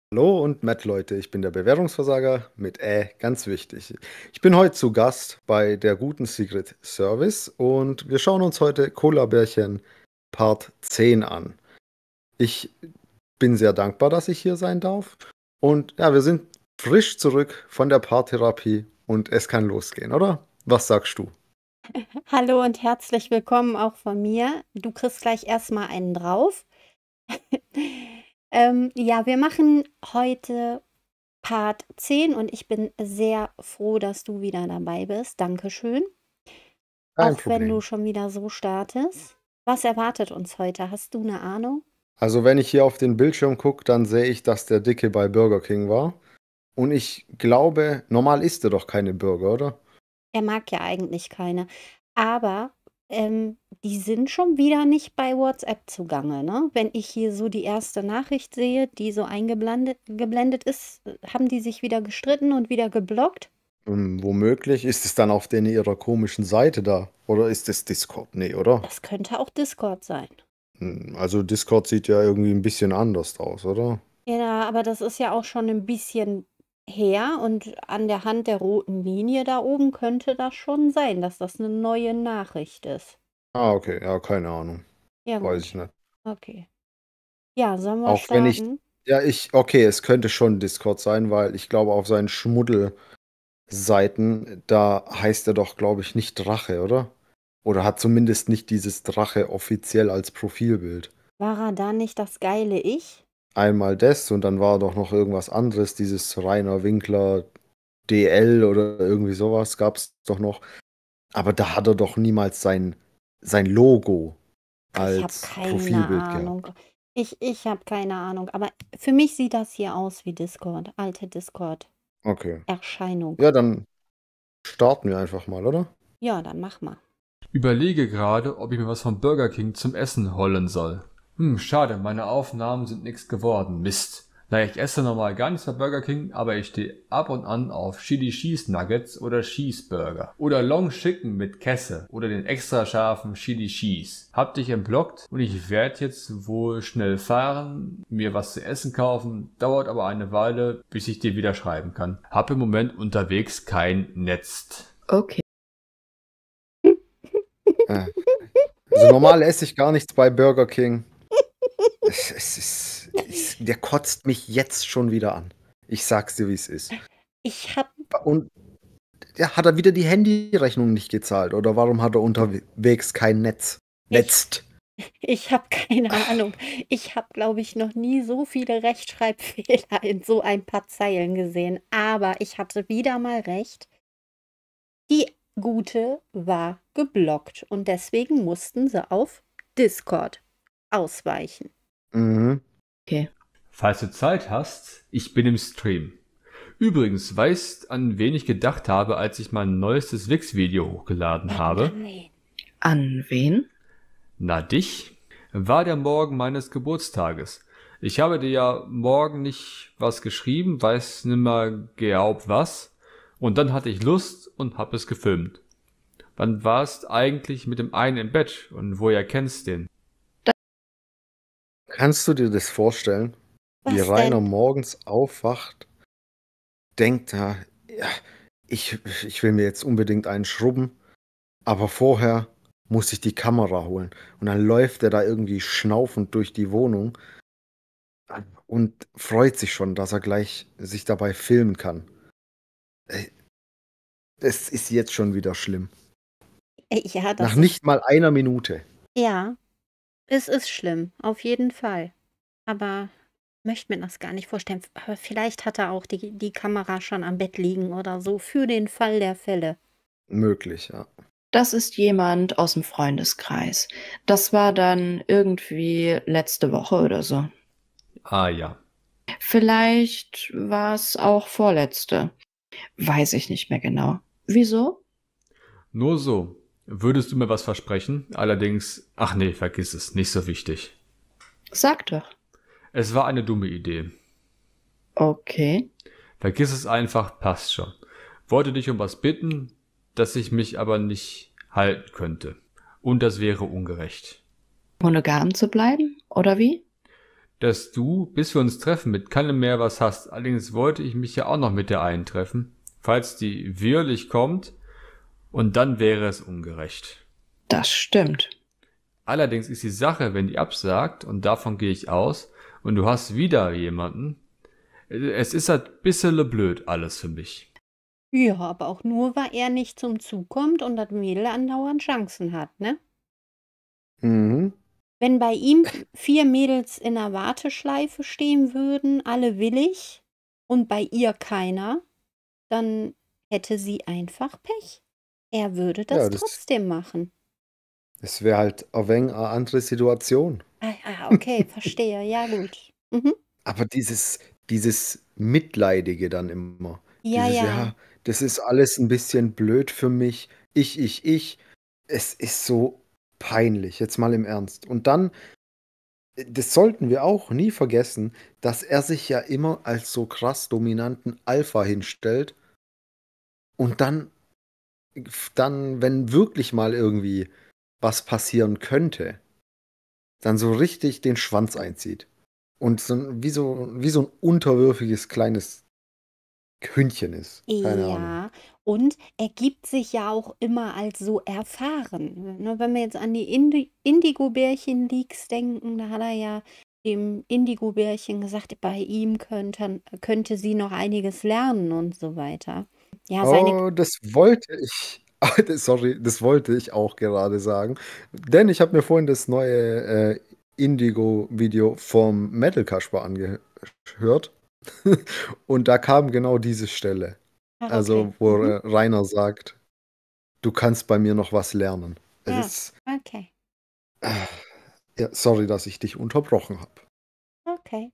Hallo und Matt, Leute, ich bin der Bewährungsversager mit ganz wichtig. Ich bin heute zu Gast bei der guten Secret Service und wir schauen uns heute Cola-Bärchen Part 10 an. Ich bin sehr dankbar, dass ich hier sein darf. Und ja, wir sind frisch zurück von der Paartherapie und es kann losgehen, oder? Was sagst du? Hallo und herzlich willkommen auch von mir. Du kriegst gleich erstmal einen drauf. Ja, wir machen heute Part 10 und ich bin sehr froh, dass du wieder dabei bist. Dankeschön. Kein Auch wenn du Problem. schon wieder so startest. Was erwartet uns heute? Hast du eine Ahnung? Also wenn ich hier auf den Bildschirm gucke, dann sehe ich, dass der Dicke bei Burger King war. Und ich glaube, normal isst er doch keine Burger, oder? Er mag ja eigentlich keine. Aber die sind schon wieder nicht bei WhatsApp zugange, ne? Wenn ich hier so die erste Nachricht sehe, die so geblendet ist, haben die sich wieder gestritten und wieder geblockt? Womöglich ist es dann auf ihrer komischen Seite da. Oder ist es Discord? Nee, oder? Das könnte auch Discord sein. Also Discord sieht ja irgendwie ein bisschen anders aus, oder? Ja, aber das ist ja auch schon ein bisschen her und an der Hand der roten Linie da oben könnte das schon sein, dass das eine neue Nachricht ist. Ah, okay, ja, keine Ahnung. Ja, Weiß ich gut. nicht. Okay. Ja, sollen wir Auch wenn ich, starten? ja, okay, es könnte schon Discord sein, weil ich glaube, auf seinen Schmuddelseiten, da heißt er doch, glaube ich, nicht Drache, oder? Oder hat zumindest nicht dieses Drache offiziell als Profilbild. War er da nicht das geile Ich? Einmal das und dann war doch noch irgendwas anderes, dieses Rainer Winkler DL oder irgendwie sowas gab es doch noch. Aber da hat er doch niemals sein Logo Ich habe als keine Profilbild Ahnung. gehabt. Ich habe keine Ahnung. Aber für mich sieht das hier aus wie Discord. Alte Okay. Discord-Erscheinung. Ja, dann starten wir einfach mal, oder? Ja, dann mach mal. Überlege gerade, ob ich mir was vom Burger King zum Essen holen soll. Schade, meine Aufnahmen sind nix geworden. Mist. Naja, ich esse normal gar nichts bei Burger King, aber ich stehe ab und an auf Chili Cheese Nuggets oder Cheeseburger. Oder Long Chicken mit Käse oder den extra scharfen Chili Cheese. Hab dich entblockt und ich werde jetzt wohl schnell fahren, mir was zu essen kaufen. Dauert aber eine Weile, bis ich dir wieder schreiben kann. Hab im Moment unterwegs kein Netz. Okay. Äh, Also normal esse ich gar nichts bei Burger King. Der kotzt mich jetzt schon wieder an. Ich sag's dir, wie es ist. Ich habe Und ja, hat er wieder die Handyrechnung nicht gezahlt? Oder warum hat er unterwegs kein Netz? ich, Netzt. ich habe keine Ahnung. Ich habe, glaube ich, noch nie so viele Rechtschreibfehler in so ein paar Zeilen gesehen. Aber ich hatte wieder mal recht. Die Gute war geblockt und deswegen mussten sie auf Discord ausweichen. Mhm. Okay. Falls du Zeit hast, ich bin im Stream. Übrigens, weißt, an wen ich gedacht habe, als ich mein neuestes Wix-Video hochgeladen habe? Nee. An wen? Na dich? War der Morgen meines Geburtstages. Ich habe dir ja morgen nicht was geschrieben, weiß nimmer geaubt was. Und dann hatte ich Lust und hab es gefilmt. Wann warst eigentlich mit dem einen im Bett und woher kennst den? Kannst du dir das vorstellen, wie Was Rainer denn? morgens aufwacht, denkt er, ja, ich will mir jetzt unbedingt einen schrubben, aber vorher muss ich die Kamera holen. Und dann läuft er da irgendwie schnaufend durch die Wohnung und freut sich schon, dass er gleich sich dabei filmen kann. Ey, es ist jetzt schon wieder schlimm. Ja, Nach das ist, nicht mal einer Minute. ja, es ist schlimm, auf jeden Fall. Aber möchte mir das gar nicht vorstellen. Aber vielleicht hat er auch die Kamera schon am Bett liegen oder so, für den Fall der Fälle. Möglich, ja. Das ist jemand aus dem Freundeskreis. Das war dann irgendwie letzte Woche oder so. Ah ja. Vielleicht war es auch vorletzte. Weiß ich nicht mehr genau. Wieso? Nur so. Würdest du mir was versprechen? Allerdings, ach nee, vergiss es, nicht so wichtig. Sag doch. Es war eine dumme Idee. Okay. Vergiss es einfach, passt schon. Wollte dich um was bitten, das ich mich aber nicht halten könnte. Und das wäre ungerecht. Monogam zu bleiben? Oder wie? dass du, bis wir uns treffen, mit keinem mehr was hast. Allerdings wollte ich mich ja auch noch mit der einen treffen, falls die wirklich kommt, und dann wäre es ungerecht. Das stimmt. Allerdings ist die Sache, wenn die absagt, und davon gehe ich aus, und du hast wieder jemanden, es ist halt ein bisschen blöd alles für mich. Ja, aber auch nur, weil er nicht zum Zug kommt und das Mädel andauernd Chancen hat, ne? Mhm. Wenn bei ihm 4 Mädels in der Warteschleife stehen würden, alle willig, und bei ihr keiner, dann hätte sie einfach Pech. Er würde das Ja, das trotzdem machen. wäre halt ein wenig eine andere Situation. Okay, verstehe. Ja, gut. Mhm. Aber dieses Mitleidige dann immer. Ja, Dieses, ja. ja, das ist alles ein bisschen blöd für mich. Ich. Es ist so peinlich, jetzt mal im Ernst. Und dann, das sollten wir auch nie vergessen, dass er sich ja immer als so krass dominanten Alpha hinstellt und dann, wenn wirklich mal irgendwie was passieren könnte, dann so richtig den Schwanz einzieht. Und wie so ein unterwürfiges kleines Hündchen ist. Keine Ahnung. Ja, und er gibt sich ja auch immer als so erfahren. Ne, wenn wir jetzt an die Indigo-Bärchen-Leaks denken, da hat er ja dem Indigo-Bärchen gesagt, bei ihm könnte sie noch einiges lernen und so weiter. Ja, Oh, das wollte ich. Sorry, das wollte ich auch gerade sagen. Denn ich habe mir vorhin das neue Indigo-Video vom Metal Kasper angehört. Und da kam genau diese Stelle. okay. Also, wo Rainer sagt, du kannst bei mir noch was lernen. Es Ja, ist. okay. Ja, sorry, dass ich dich unterbrochen habe. Okay.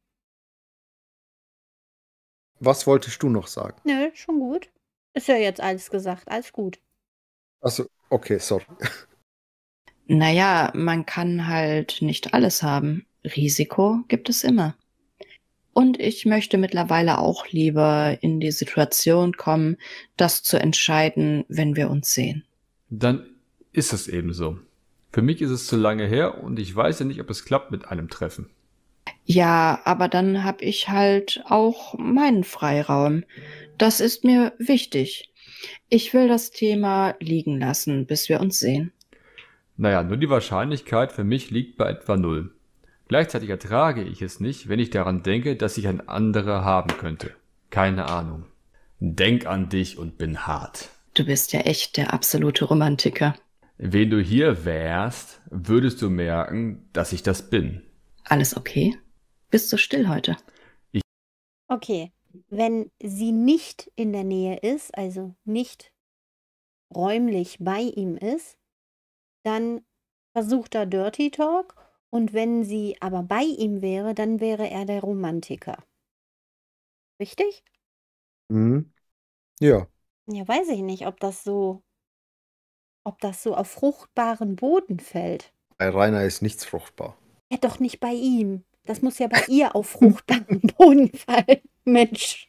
Was wolltest du noch sagen? Nö, schon gut. Ist ja jetzt alles gesagt, alles gut. Achso, okay, sorry. Naja, man kann halt nicht alles haben. Risiko gibt es immer. Und ich möchte mittlerweile auch lieber in die Situation kommen, das zu entscheiden, wenn wir uns sehen. Dann ist es eben so. Für mich ist es zu lange her und ich weiß ja nicht, ob es klappt mit einem Treffen. Ja, aber dann habe ich halt auch meinen Freiraum. Das ist mir wichtig. Ich will das Thema liegen lassen, bis wir uns sehen. Naja, nur die Wahrscheinlichkeit für mich liegt bei etwa 0. Gleichzeitig ertrage ich es nicht, wenn ich daran denke, dass ich ein anderer haben könnte. Keine Ahnung. Denk an dich und bin hart. Du bist ja echt der absolute Romantiker. Wenn du hier wärst, würdest du merken, dass ich das bin. Alles okay? Bist du still heute? Okay, wenn sie nicht in der Nähe ist, also nicht räumlich bei ihm ist, dann versucht er Dirty Talk, und wenn sie aber bei ihm wäre, dann wäre er der Romantiker. Richtig? Mhm. Ja. Ja, weiß ich nicht, ob das so auf fruchtbaren Boden fällt. Bei Rainer ist nichts fruchtbar. Ja, doch nicht bei ihm. Das muss ja bei ihr auf fruchtbaren Boden fallen, Mensch.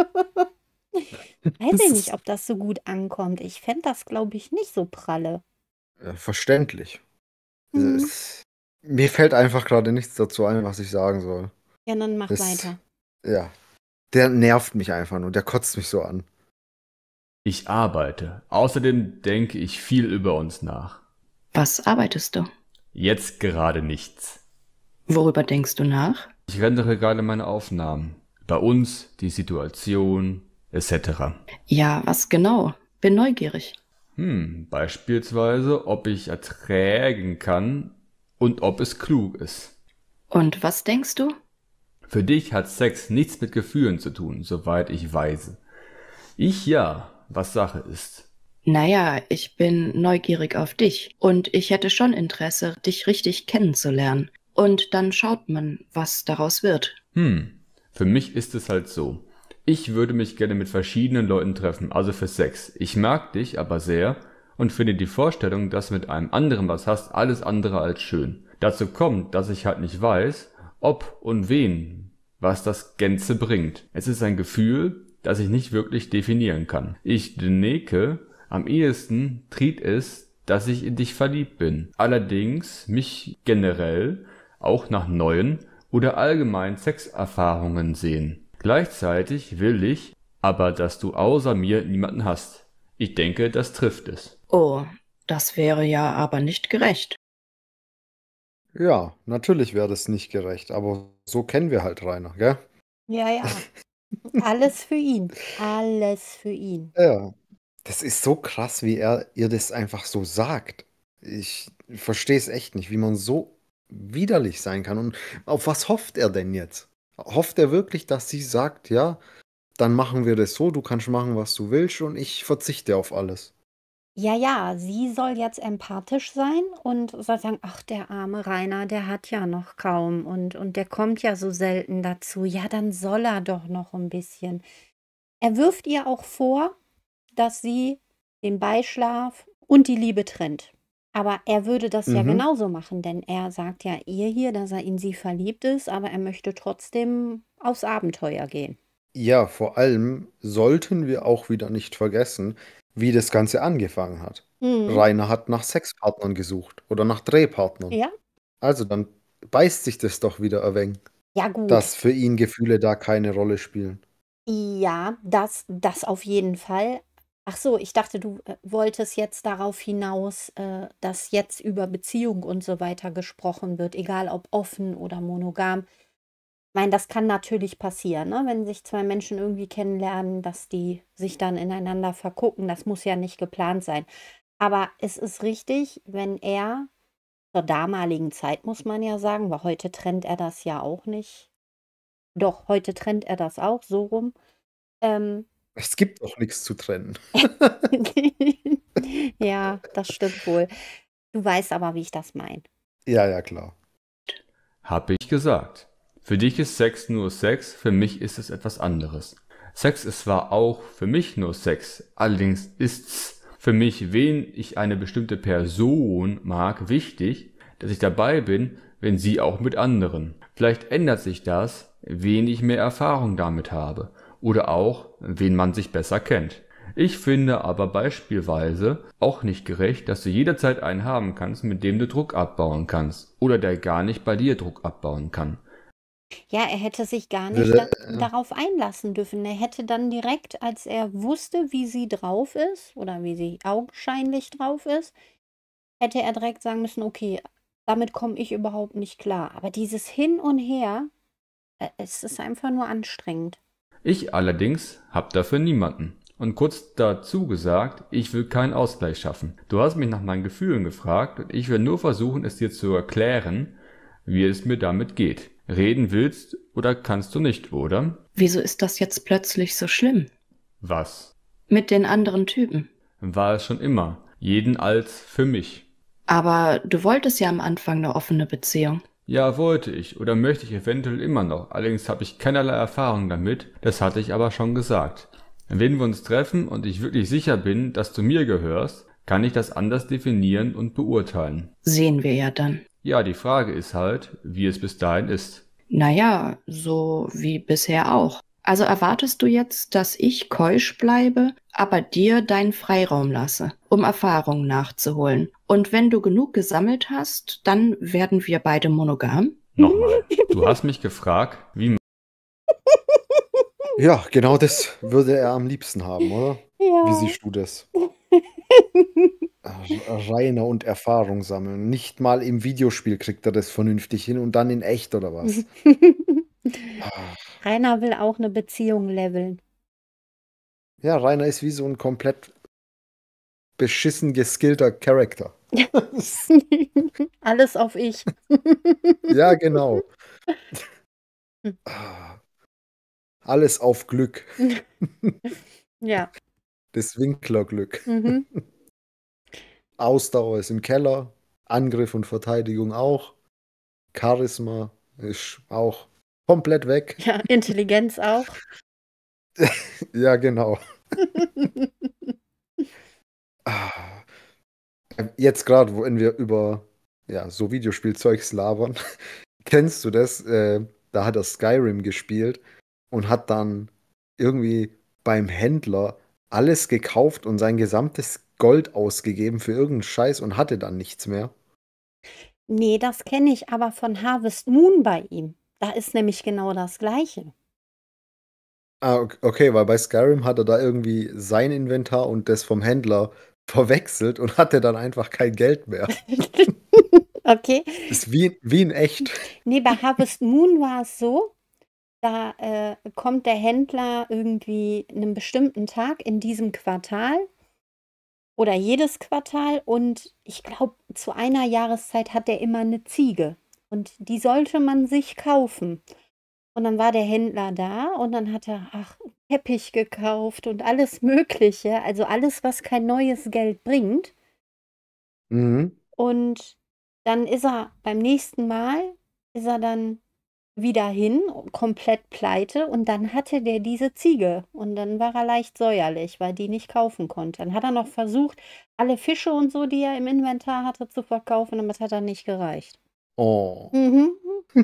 Weiß ich nicht, ob das so gut ankommt. Ich fände das, glaube ich, nicht so pralle. Verständlich. Mhm. Mir fällt einfach gerade nichts dazu ein, was ich sagen soll. Ja, dann mach Das- weiter. Ja. Der nervt mich einfach nur. Der kotzt mich so an. Ich arbeite. Außerdem denke ich viel über uns nach. Was arbeitest du? Jetzt gerade nichts. Worüber denkst du nach? Ich rendere gerade meine Aufnahmen. Bei uns, die Situation, etc. Ja, was genau? Bin neugierig. Beispielsweise, ob ich erträgen kann und ob es klug ist. Und was denkst du? Für dich hat Sex nichts mit Gefühlen zu tun, soweit ich weiß. Ich ja, was Sache ist. Naja, ich bin neugierig auf dich und ich hätte schon Interesse, dich richtig kennenzulernen. Und dann schaut man, was daraus wird. Für mich ist es halt so. Ich würde mich gerne mit verschiedenen Leuten treffen, also für Sex. Ich mag dich aber sehr und finde die Vorstellung, dass du mit einem anderen was hast, alles andere als schön. Dazu kommt, dass ich halt nicht weiß, ob und wen, was das Gänze bringt. Es ist ein Gefühl, das ich nicht wirklich definieren kann. Ich denke, am ehesten tritt es, dass ich in dich verliebt bin. Allerdings mich generell auch nach neuen oder allgemein Sexerfahrungen sehen. Gleichzeitig will ich aber, dass du außer mir niemanden hast. Ich denke, das trifft es. Oh, das wäre ja aber nicht gerecht. Ja, natürlich wäre das nicht gerecht, aber so kennen wir halt Rainer, gell? Ja, ja. Alles für ihn. Alles für ihn. Ja. Das ist so krass, wie er ihr das einfach so sagt. Ich verstehe es echt nicht, wie man so widerlich sein kann. Und auf was hofft er denn jetzt? Hofft er wirklich, dass sie sagt, ja, dann machen wir das so, du kannst machen, was du willst und ich verzichte auf alles. Ja, ja, sie soll jetzt empathisch sein und soll sagen, ach, der arme Rainer, der hat ja noch kaum und der kommt ja so selten dazu. Ja, dann soll er doch noch ein bisschen. Er wirft ihr auch vor, dass sie den Beischlaf und die Liebe trennt. Aber er würde das ja Mhm. genauso machen, denn er sagt ja ihr hier, dass er in sie verliebt ist, aber er möchte trotzdem aufs Abenteuer gehen. Ja, vor allem sollten wir auch wieder nicht vergessen, wie das Ganze angefangen hat. Mhm. Rainer hat nach Sexpartnern gesucht oder nach Drehpartnern. Ja? Also dann beißt sich das doch wieder ein wenig, Ja, gut. dass für ihn Gefühle da keine Rolle spielen. Ja, das auf jeden Fall. Ach so, ich dachte, du wolltest jetzt darauf hinaus, dass jetzt über Beziehung und so weiter gesprochen wird, egal ob offen oder monogam. Ich meine, das kann natürlich passieren, ne? Wenn sich zwei Menschen irgendwie kennenlernen, dass die sich dann ineinander vergucken. Das muss ja nicht geplant sein. Aber es ist richtig, wenn er zur damaligen Zeit, muss man ja sagen, weil heute trennt er das ja auch nicht. Doch, heute trennt er das auch so rum. Es gibt doch nichts zu trennen. Ja, das stimmt wohl. Du weißt aber, wie ich das meine. Ja, ja, klar. Hab ich gesagt. Für dich ist Sex nur Sex, für mich ist es etwas anderes. Sex ist zwar auch für mich nur Sex, allerdings ist's für mich, wen ich eine bestimmte Person mag, wichtig, dass ich dabei bin, wenn sie auch mit anderen. Vielleicht ändert sich das, wen ich mehr Erfahrung damit habe oder auch, wen man sich besser kennt. Ich finde aber beispielsweise auch nicht gerecht, dass du jederzeit einen haben kannst, mit dem du Druck abbauen kannst oder der gar nicht bei dir Druck abbauen kann. Ja, er hätte sich gar nicht Würde, darauf einlassen dürfen. Er hätte dann direkt, als er wusste, wie sie drauf ist oder wie sie augenscheinlich drauf ist, hätte er direkt sagen müssen, okay, damit komme ich überhaupt nicht klar. Aber dieses Hin und Her, es ist einfach nur anstrengend. Ich allerdings hab dafür niemanden. Und kurz dazu gesagt, ich will keinen Ausgleich schaffen. Du hast mich nach meinen Gefühlen gefragt und ich will nur versuchen, es dir zu erklären, wie es mir damit geht. Reden willst oder kannst du nicht, oder? Wieso ist das jetzt plötzlich so schlimm? Was? Mit den anderen Typen. War es schon immer. Jeden als für mich. Aber du wolltest ja am Anfang eine offene Beziehung. Ja, wollte ich oder möchte ich eventuell immer noch. Allerdings habe ich keinerlei Erfahrung damit. Das hatte ich aber schon gesagt. Wenn wir uns treffen und ich wirklich sicher bin, dass du mir gehörst, kann ich das anders definieren und beurteilen. Sehen wir ja dann. Ja, die Frage ist halt, wie es bis dahin ist. Naja, so wie bisher auch. Also erwartest du jetzt, dass ich keusch bleibe, aber dir deinen Freiraum lasse, um Erfahrungen nachzuholen. Und wenn du genug gesammelt hast, dann werden wir beide monogam? Nochmal, du hast mich gefragt, wie ja, genau das würde er am liebsten haben, oder? Wie Ja. siehst du das? Rainer und Erfahrung sammeln. Nicht mal im Videospiel kriegt er das vernünftig hin und dann in echt oder was? Ah. Rainer will auch eine Beziehung leveln. Ja, Rainer ist wie so ein komplett beschissen geskillter Charakter. Alles auf ich. Ja, genau. Ah. Alles auf Glück. Ja. Das Winklerglück. Mhm. Ausdauer ist im Keller. Angriff und Verteidigung auch. Charisma ist auch komplett weg. Ja, Intelligenz auch. Ja, genau. Ah. Jetzt gerade, wenn wir über ja, so Videospielzeugs labern, kennst du das? Da hat er Skyrim gespielt und hat dann irgendwie beim Händler alles gekauft und sein gesamtes Gold ausgegeben für irgendeinen Scheiß und hatte dann nichts mehr. Nee, das kenne ich aber von Harvest Moon bei ihm. Da ist nämlich genau das Gleiche. Okay, weil bei Skyrim hat er da irgendwie sein Inventar und das vom Händler verwechselt und hatte dann einfach kein Geld mehr. Okay. Ist wie in echt. Nee, bei Harvest Moon war es so, da kommt der Händler irgendwie einen bestimmten Tag in diesem Quartal oder jedes Quartal und ich glaube, zu einer Jahreszeit hat er immer eine Ziege und die sollte man sich kaufen. Und dann war der Händler da und dann hat er, Teppich gekauft und alles Mögliche, also alles, was kein neues Geld bringt. Mhm. Und dann ist er beim nächsten Mal, ist er dann wieder hin, komplett pleite und dann hatte der diese Ziege und dann war er leicht säuerlich, weil die nicht kaufen konnte. Dann hat er noch versucht, alle Fische und so, die er im Inventar hatte, zu verkaufen, aber das hat dann nicht gereicht. Oh. Mhm.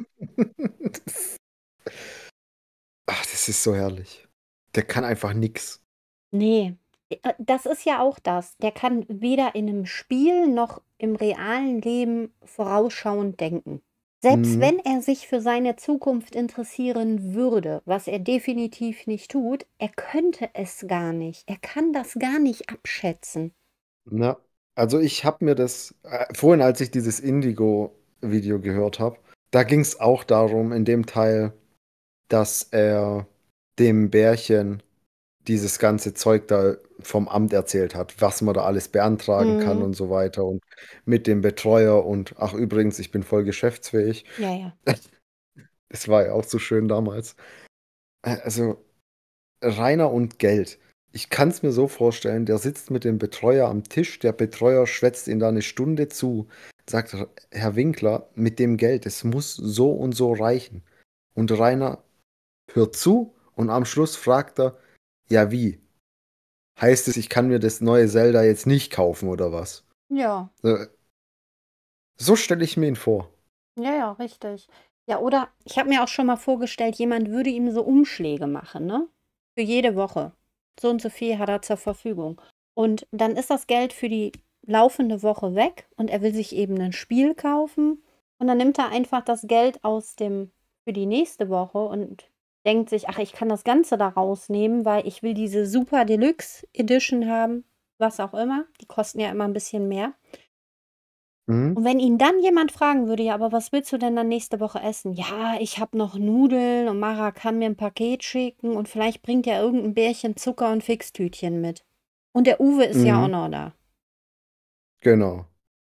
Das ist so herrlich. Der kann einfach nix. Nee, das ist ja auch das. Der kann weder in einem Spiel noch im realen Leben vorausschauend denken. Selbst Mhm. wenn er sich für seine Zukunft interessieren würde, was er definitiv nicht tut, er könnte es gar nicht. Er kann das gar nicht abschätzen. Ja. Also ich habe mir das, vorhin, als ich dieses Indigo-Video gehört habe, da ging es auch darum, in dem Teil, dass er dem Bärchen dieses ganze Zeug da vom Amt erzählt hat, was man da alles beantragen kann Mhm. und so weiter und mit dem Betreuer und ach übrigens, ich bin voll geschäftsfähig. Ja, ja. Das war ja auch so schön damals. Also Rainer und Geld. Ich kann es mir so vorstellen, der sitzt mit dem Betreuer am Tisch, der Betreuer schwätzt ihn da eine Stunde zu, sagt, Herr Winkler, mit dem Geld, es muss so und so reichen. Und Rainer hört zu und am Schluss fragt er, ja wie? Heißt es, ich kann mir das neue Zelda jetzt nicht kaufen oder was? Ja, So stelle ich mir ihn vor. ja, ja, richtig. Ja, oder ich habe mir auch schon mal vorgestellt, jemand würde ihm so Umschläge machen, ne? Für jede Woche. So und so viel hat er zur Verfügung. Und dann ist das Geld für die laufende Woche weg und er will sich eben ein Spiel kaufen. Und dann nimmt er einfach das Geld aus dem für die nächste Woche und denkt sich, ach, ich kann das Ganze da rausnehmen, weil ich will diese Super Deluxe Edition haben, was auch immer. Die kosten ja immer ein bisschen mehr. Mhm. Und wenn ihn dann jemand fragen würde, ja, aber was willst du denn dann nächste Woche essen? Ja, ich habe noch Nudeln und Mara kann mir ein Paket schicken und vielleicht bringt ja irgendein Bärchen Zucker und Fixtütchen mit. Und der Uwe ist ja auch Mhm. noch da. Genau.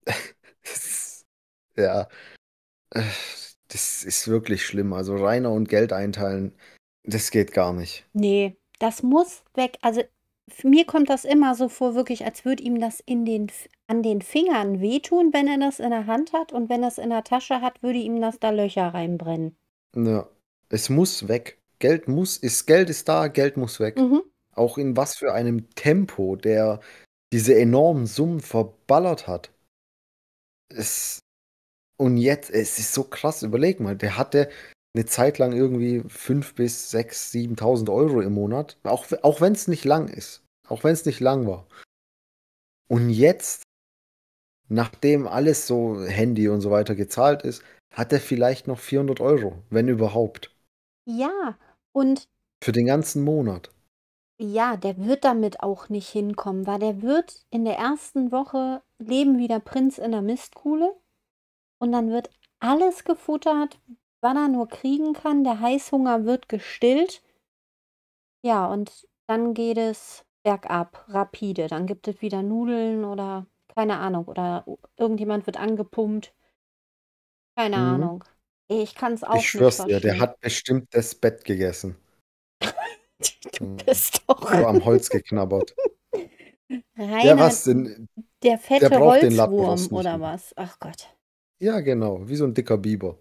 Ja, das ist wirklich schlimm. Also Rainer und Geld einteilen, das geht gar nicht. Nee, das muss weg. Also mir kommt das immer so vor, wirklich, als würde ihm das an den Fingern wehtun, wenn er das in der Hand hat. Und wenn er es in der Tasche hat, würde ihm das da Löcher reinbrennen. Ja, es muss weg. Geld ist da, Geld muss weg. Mhm. Auch in was für einem Tempo der diese enormen Summen verballert hat. Es, und jetzt, es ist so krass, überleg mal, der hatte eine Zeit lang irgendwie 5.000 bis 6.000, 7.000 Euro im Monat, auch wenn es nicht lang ist, auch wenn es nicht lang war. Und jetzt, nachdem alles so Handy und so weiter gezahlt ist, hat er vielleicht noch 400 Euro, wenn überhaupt, Ja, und für den ganzen Monat. ja, der wird damit auch nicht hinkommen, weil der wird in der ersten Woche leben wie der Prinz in der Mistkuhle und dann wird alles gefuttert, was er nur kriegen kann. Der Heißhunger wird gestillt. Ja, und dann geht es bergab, rapide. Dann gibt es wieder Nudeln oder keine Ahnung, oder irgendjemand wird angepumpt. Keine Mhm. Ahnung. Ich kann es Ich auch nicht schwör's dir, der verstehen. hat bestimmt das Bett gegessen. Du Mhm. bist doch So am Holz geknabbert. Ja, Rainer, was denn? der Der fette braucht den Holzwurm Lattenrost nicht oder mehr. was? Ach Gott. Ja, genau, wie so ein dicker Biber.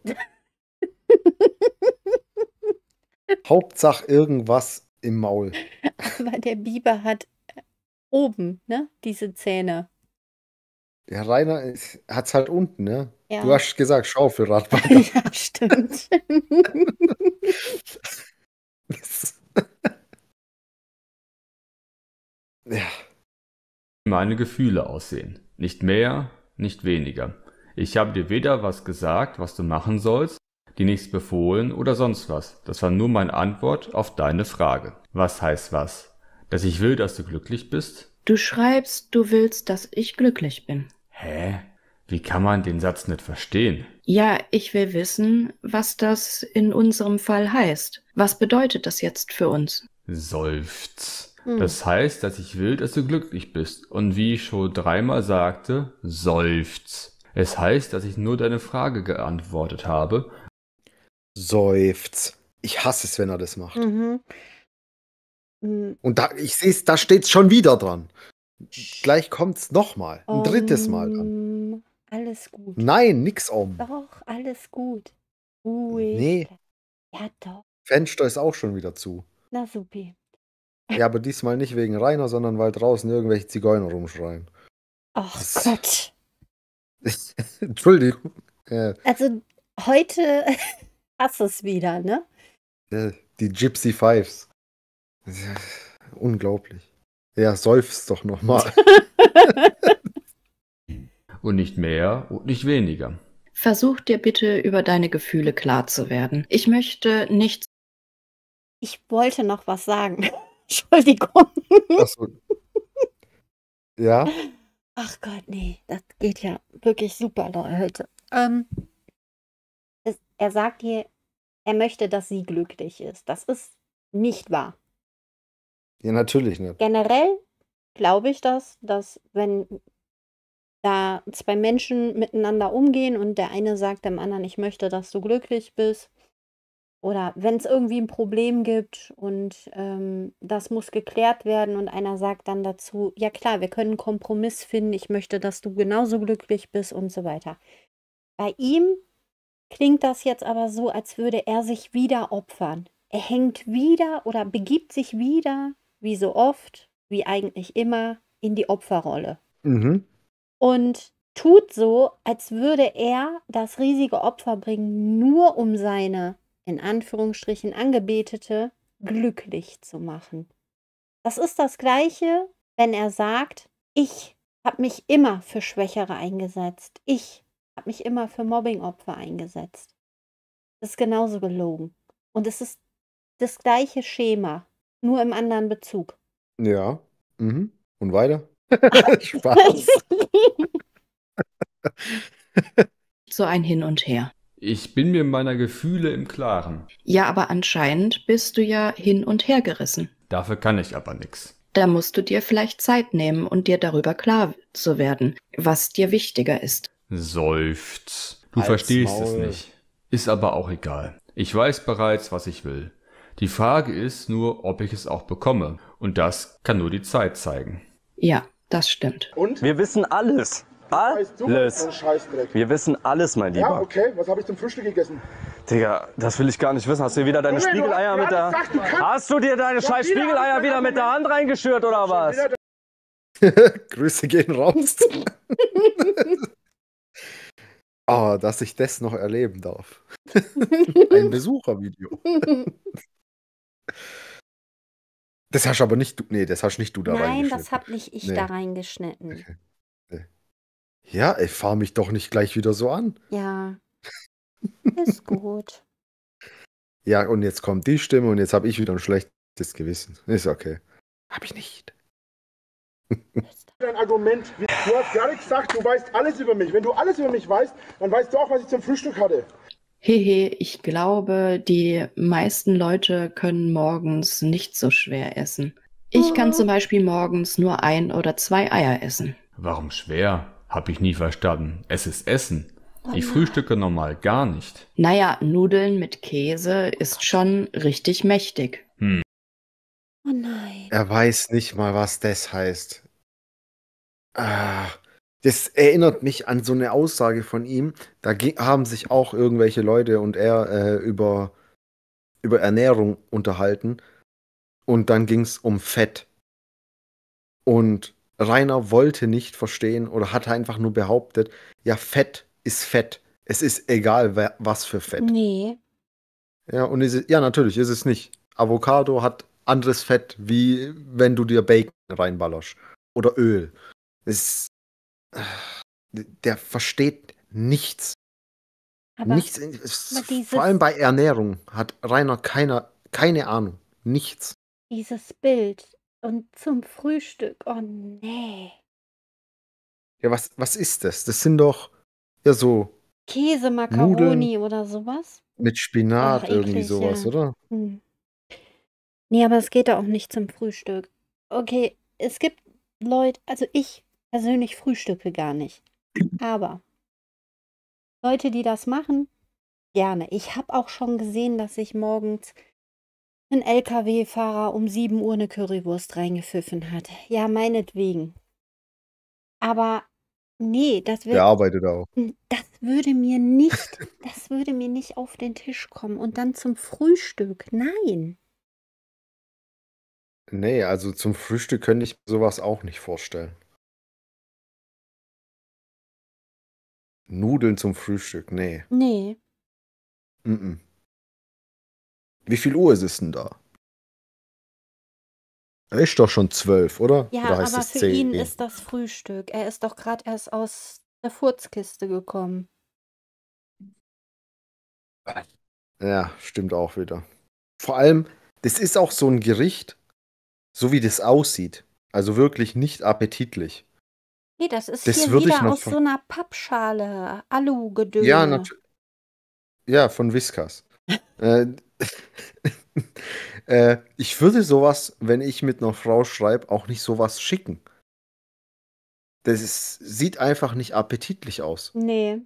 Hauptsache irgendwas im Maul. Aber der Biber hat oben, ne, diese Zähne. Der Rainer hat's halt unten, ne? Du Ja. hast gesagt, Schaufelradbagger. Ja, stimmt. Ja. Meine Gefühle aussehen. Nicht mehr, nicht weniger. Ich habe dir weder was gesagt, was du machen sollst, dir nichts befohlen oder sonst was. Das war nur meine Antwort auf deine Frage. Was heißt was? Dass ich will, dass du glücklich bist? Du schreibst, du willst, dass ich glücklich bin. Hä? Wie kann man den Satz nicht verstehen? Ja, ich will wissen, was das in unserem Fall heißt. Was bedeutet das jetzt für uns? Seufz. Das heißt, dass ich will, dass du glücklich bist. Und wie ich schon 3-mal sagte, seufz. Es heißt, dass ich nur deine Frage geantwortet habe. Seufz. Ich hasse es, wenn er das macht. Mhm. Mm, Und ich sehe es, da steht es schon wieder dran. Gleich kommt es nochmal. Ein drittes Mal dran. Alles gut. Nein, nix Doch, alles gut. Ruhig. Nee, Ja, doch. Fenster ist auch schon wieder zu. Na supi. Ja, aber diesmal nicht wegen Rainer, sondern weil draußen irgendwelche Zigeuner rumschreien. Ach Das- Gott. Entschuldigung. Also heute hast es wieder, ne? Die Gypsy Fives. Unglaublich. Ja, seufzt doch nochmal. Und nicht mehr und nicht weniger. Versuch dir bitte über deine Gefühle klar zu werden. Ich möchte nichts. Ich wollte noch was sagen. Entschuldigung. Achso. Ja? Ach Gott, nee, das geht ja wirklich super, Leute. Er sagt hier, er möchte, dass sie glücklich ist. Das ist nicht wahr. Ja, natürlich nicht. Generell glaube ich dass wenn da 2 Menschen miteinander umgehen und der eine sagt dem anderen, ich möchte, dass du glücklich bist, oder wenn es irgendwie ein Problem gibt und das muss geklärt werden und einer sagt dann dazu, ja klar, wir können einen Kompromiss finden, ich möchte, dass du genauso glücklich bist und so weiter. Bei ihm klingt das jetzt aber so, als würde er sich wieder opfern. Er hängt wieder oder begibt sich wieder, wie so oft, wie eigentlich immer, in die Opferrolle. Mhm. Und tut so, als würde er das riesige Opfer bringen, nur um seine, in Anführungsstrichen, Angebetete glücklich zu machen. Das ist das Gleiche, wenn er sagt, ich habe mich immer für Schwächere eingesetzt. Ich habe mich immer für Mobbingopfer eingesetzt. Das ist genauso gelogen. Und es ist das gleiche Schema, nur im anderen Bezug. Ja. Mhm. Und weiter? Spaß. So ein Hin und Her. Ich bin mir meiner Gefühle im Klaren. Ja, aber anscheinend bist du ja hin und her gerissen. Dafür kann ich aber nix. Da musst du dir vielleicht Zeit nehmen und dir darüber klar zu werden, was dir wichtiger ist. Seufz. Du Halt's verstehst es Maul. nicht. Ist aber auch egal. Ich weiß bereits, was ich will. Die Frage ist nur, ob ich es auch bekomme. Und das kann nur die Zeit zeigen. Ja, das stimmt. Und? Wir wissen alles. Weißt du, Alles. ein Scheißdreck. Wir wissen alles, mein Ja, Lieber. okay. Was habe ich zum Frühstück gegessen? Digga, das will ich gar nicht wissen. Hast du dir wieder deine Junge, du Spiegeleier hast mit der... gerade gesagt, du kannst- Hast du dir deine scheiß wieder Spiegeleier hast du wieder mit der Hand reingeschürt oder was? Wieder Grüße gehen raus. Oh, dass ich das noch erleben darf. Ein Besuchervideo. Das hast aber nicht du. Nee, das hast nicht du da Nein, reingeschnitten. das hab nicht ich Nee. da reingeschnitten. Okay. Ja, ey, fahr mich doch nicht gleich wieder so an. Ja, ist gut. Ja, und jetzt kommt die Stimme und jetzt habe ich wieder ein schlechtes Gewissen. Ist okay. Hab ich nicht. ein Argument. Du hast gerade gesagt, du weißt alles über mich. Wenn du alles über mich weißt, dann weißt du auch, was ich zum Frühstück hatte. Hehe, ich glaube, die meisten Leute können morgens nicht so schwer essen. Ich kann zum Beispiel morgens nur 1 oder 2 Eier essen. Warum schwer? Hab ich nie verstanden. Es ist Essen. Oh Ich nein. frühstücke normal gar nicht. Naja, Nudeln mit Käse ist schon richtig mächtig. Oh nein. Er weiß nicht mal, was das heißt. Das erinnert mich an so eine Aussage von ihm. Da haben sich auch irgendwelche Leute und er über Ernährung unterhalten. Und dann ging es um Fett. Und Rainer wollte nicht verstehen oder hat einfach nur behauptet, ja, Fett ist Fett. Es ist egal, was für Fett. Nee. Ja, und ja, natürlich ist es nicht. Avocado hat anderes Fett, wie wenn du dir Bacon reinballerst. Oder Öl. Der versteht nichts. Aber, Nichts, aber vor allem dieses, bei Ernährung hat Rainer keine Ahnung. Nichts. dieses Bild und zum Frühstück, oh nee. Ja, was ist das? Das sind doch ja so Käse, Nudeln Macaroni oder sowas? mit Ach, Spinat, irgendwie eklig, sowas, ja. oder? Hm. Nee, aber es geht da auch nicht zum Frühstück. Okay, es gibt Leute, also ich persönlich frühstücke gar nicht. Aber Leute, die das machen, gerne. Ich habe auch schon gesehen, dass sich morgens ein LKW-Fahrer um 7 Uhr eine Currywurst reingepfiffen hat. Ja, meinetwegen. Aber nee, Der arbeitet auch. das würde mir nicht auf den Tisch kommen. Und dann zum Frühstück. Nein. Nee, also zum Frühstück könnte ich mir sowas auch nicht vorstellen. Nudeln zum Frühstück, nee. Nee. Mhm. Wie viel Uhr ist es denn da? Ist doch schon 12, oder? Ja, Oder heißt aber es für ihn 10? ist das Frühstück. Er ist doch gerade erst aus der Furzkiste gekommen. Ja, stimmt auch wieder. Vor allem, das ist auch so ein Gericht, so wie das aussieht. Also wirklich nicht appetitlich. Nee, das ist Das hier würde ich wieder noch aus so einer Pappschale. Ja, Alu-Gedöne. ja, von Whiskas. äh, ich würde sowas, wenn ich mit einer Frau schreibe, auch nicht sowas schicken. Sieht einfach nicht appetitlich aus. Nee,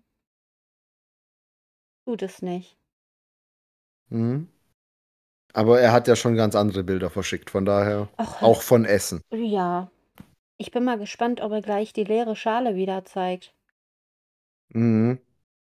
tut es nicht. Mhm. Aber er hat ja schon ganz andere Bilder verschickt, von daher Ach, auch von Essen. ja. Ich bin mal gespannt, ob er gleich die leere Schale wieder zeigt. Mhm.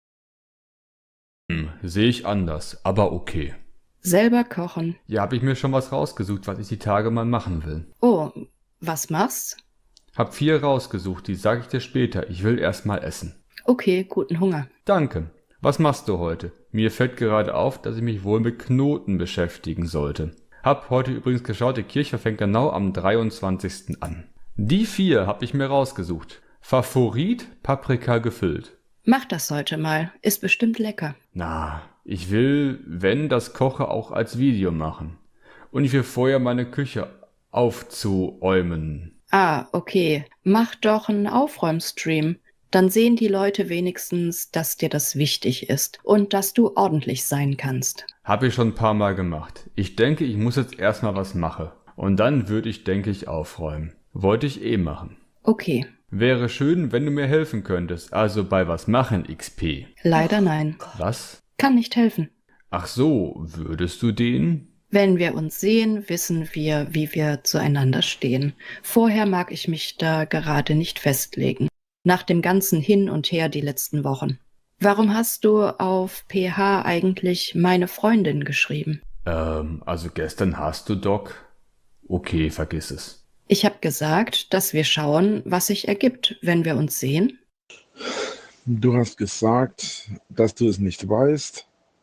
Sehe ich anders, aber okay. Selber kochen. Ja, habe ich mir schon was rausgesucht, was ich die Tage mal machen will. Oh, was machst? Hab 4 rausgesucht, die sage ich dir später. Ich will erst mal essen. Okay, guten Hunger. Danke. Was machst du heute? Mir fällt gerade auf, dass ich mich wohl mit Knoten beschäftigen sollte. Hab heute übrigens geschaut, die Kirche fängt genau am 23. an. Die 4 hab ich mir rausgesucht. Favorit, Paprika gefüllt. Mach das heute mal. Ist bestimmt lecker. Na, ich will, wenn das Koche auch als Video machen. Und ich will vorher meine Küche aufzuräumen. Ah, okay. Mach doch einen Aufräumstream. Dann sehen die Leute wenigstens, dass dir das wichtig ist und dass du ordentlich sein kannst. Hab ich schon ein paar Mal gemacht. Ich denke, ich muss jetzt erstmal was machen. Und dann würde ich, denke ich, aufräumen. Wollte ich eh machen. Okay. Wäre schön, wenn du mir helfen könntest. Also bei was machen XP. Leider nein. Was? Kann nicht helfen. Ach so, würdest du den? Wenn wir uns sehen, wissen wir, wie wir zueinander stehen. Vorher mag ich mich da gerade nicht festlegen. Nach dem ganzen Hin und Her die letzten Wochen. Warum hast du auf PH eigentlich meine Freundin geschrieben? Also gestern hast du Doc. Okay, vergiss es. Ich habe gesagt, dass wir schauen, was sich ergibt, wenn wir uns sehen. Du hast gesagt, dass du es nicht weißt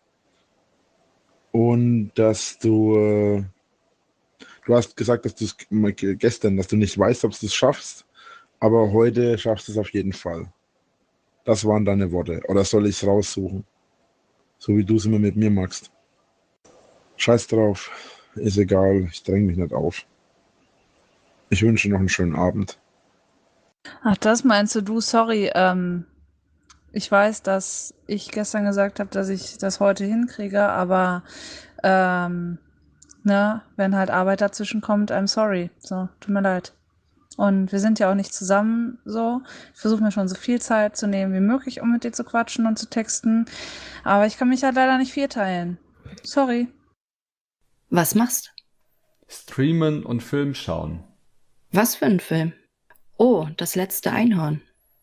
und dass du hast gesagt, dass du es gestern, dass du nicht weißt, ob du es schaffst, aber heute schaffst du es auf jeden Fall. Das waren deine Worte. Oder soll ich es raussuchen? So wie du es immer mit mir magst. Scheiß drauf. Ist egal. Ich dränge mich nicht auf. Ich wünsche noch einen schönen Abend. Ach, das meinst du? Sorry. Ich weiß, dass ich gestern gesagt habe, dass ich das heute hinkriege, aber wenn halt Arbeit dazwischen kommt, I'm sorry. So, tut mir leid. Und wir sind ja auch nicht zusammen so. Ich versuche mir schon so viel Zeit zu nehmen wie möglich, um mit dir zu quatschen und zu texten. Aber ich kann mich halt leider nicht vierteilen. Sorry. Was machst? Streamen und Film schauen. Was für ein Film? Oh, das letzte Einhorn.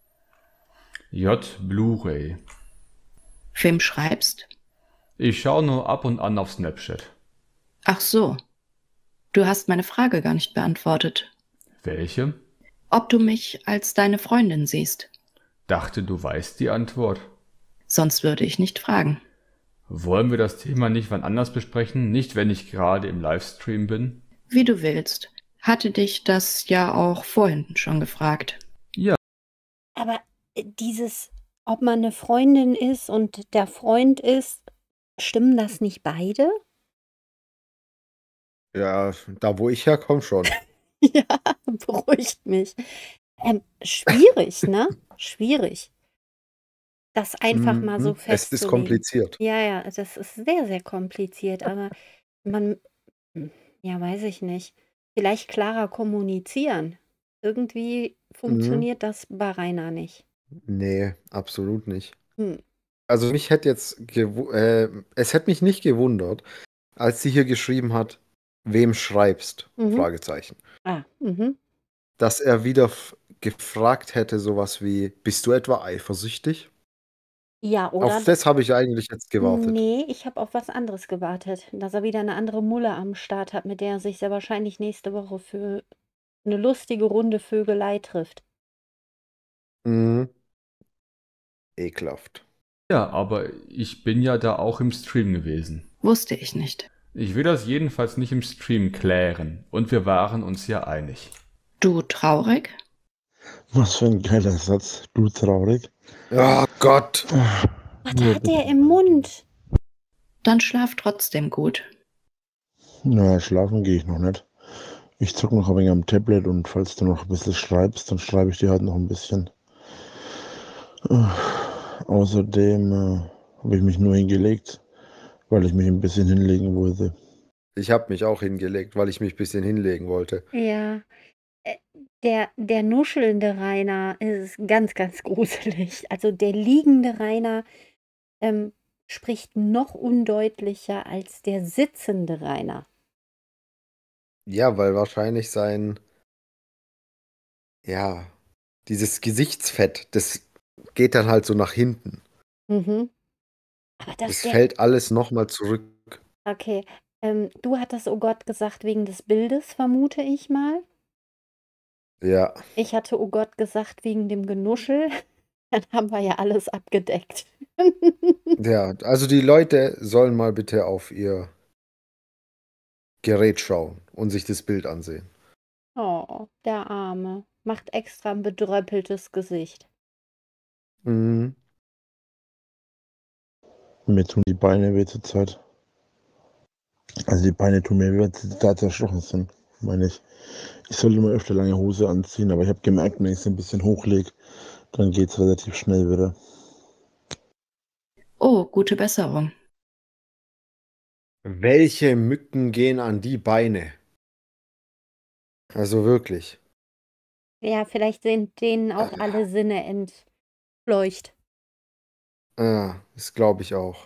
Blu-ray. Film schreibst? Ich schaue nur ab und an auf Snapchat. Ach so. Du hast meine Frage gar nicht beantwortet. Welche? Ob du mich als deine Freundin siehst. Dachte, du weißt die Antwort. Sonst würde ich nicht fragen. Wollen wir das Thema nicht wann anders besprechen? Nicht, wenn ich gerade im Livestream bin? Wie du willst. Hatte dich das ja auch vorhin schon gefragt. Aber dieses ob man eine Freundin ist und der Freund ist, stimmen das nicht beide? Ja, da wo ich herkomme schon. Ja, beruhigt mich. Schwierig, ne? Schwierig, das einfach mal so Es ist festzulegen. kompliziert. Ja, ja, das ist sehr, sehr kompliziert, aber man ja, weiß ich nicht. Vielleicht klarer kommunizieren. Irgendwie Mhm. funktioniert das bei Rainer nicht. Nee, absolut nicht. Hm. Also mich hätte jetzt es hätte mich nicht gewundert, als sie hier geschrieben hat, wem schreibst? Mhm. Fragezeichen. Mhm. Dass er wieder gefragt hätte, sowas wie, bist du etwa eifersüchtig? Ja, Auf oder das habe ich eigentlich jetzt gewartet. nee, ich habe auf was anderes gewartet, dass er wieder eine andere Mulle am Start hat, mit der er sich sehr wahrscheinlich nächste Woche für eine lustige Runde Vögelei trifft. Mhm. Ekelhaft. Ja, aber ich bin ja da auch im Stream gewesen. Wusste ich nicht. Ich will das jedenfalls nicht im Stream klären. Und wir waren uns ja einig. Du traurig? Was für ein geiler Satz. Du traurig. Oh Gott. Was hat der im Mund? Dann schlaf trotzdem gut. Na, schlafen gehe ich noch nicht. Ich zocke noch ein wenig am Tablet und falls du noch ein bisschen schreibst, dann schreibe ich dir halt noch ein bisschen. Außerdem habe ich mich nur hingelegt, weil ich mich ein bisschen hinlegen wollte. Ich habe mich auch hingelegt, weil ich mich ein bisschen hinlegen wollte. Ja, der nuschelnde Rainer ist ganz, ganz gruselig. Also der liegende Rainer spricht noch undeutlicher als der sitzende Rainer. Ja, weil wahrscheinlich dieses Gesichtsfett, das geht dann halt so nach hinten. Mhm. Aber Das fällt alles nochmal zurück. Okay, du hattest oh Gott gesagt wegen des Bildes, vermute ich mal. Ja, Ich hatte oh Gott gesagt wegen dem Genuschel. Dann haben wir ja alles abgedeckt. ja, also die Leute sollen mal bitte auf ihr Gerät schauen und sich das Bild ansehen. Oh, der Arme. Macht extra ein bedröppeltes Gesicht. Mhm. Mir tun die Beine weh zur Zeit. Also die Beine tun mir weh, weil sie da zerstochen sind, meine ich. Ich sollte mal öfter lange Hose anziehen, aber ich habe gemerkt, wenn ich sie ein bisschen hochlege, dann geht es relativ schnell wieder. Oh, gute Besserung. Welche Mücken gehen an die Beine? Also wirklich. Ja, vielleicht sind denen auch alle Sinne entfleucht. Ja, das glaube ich auch.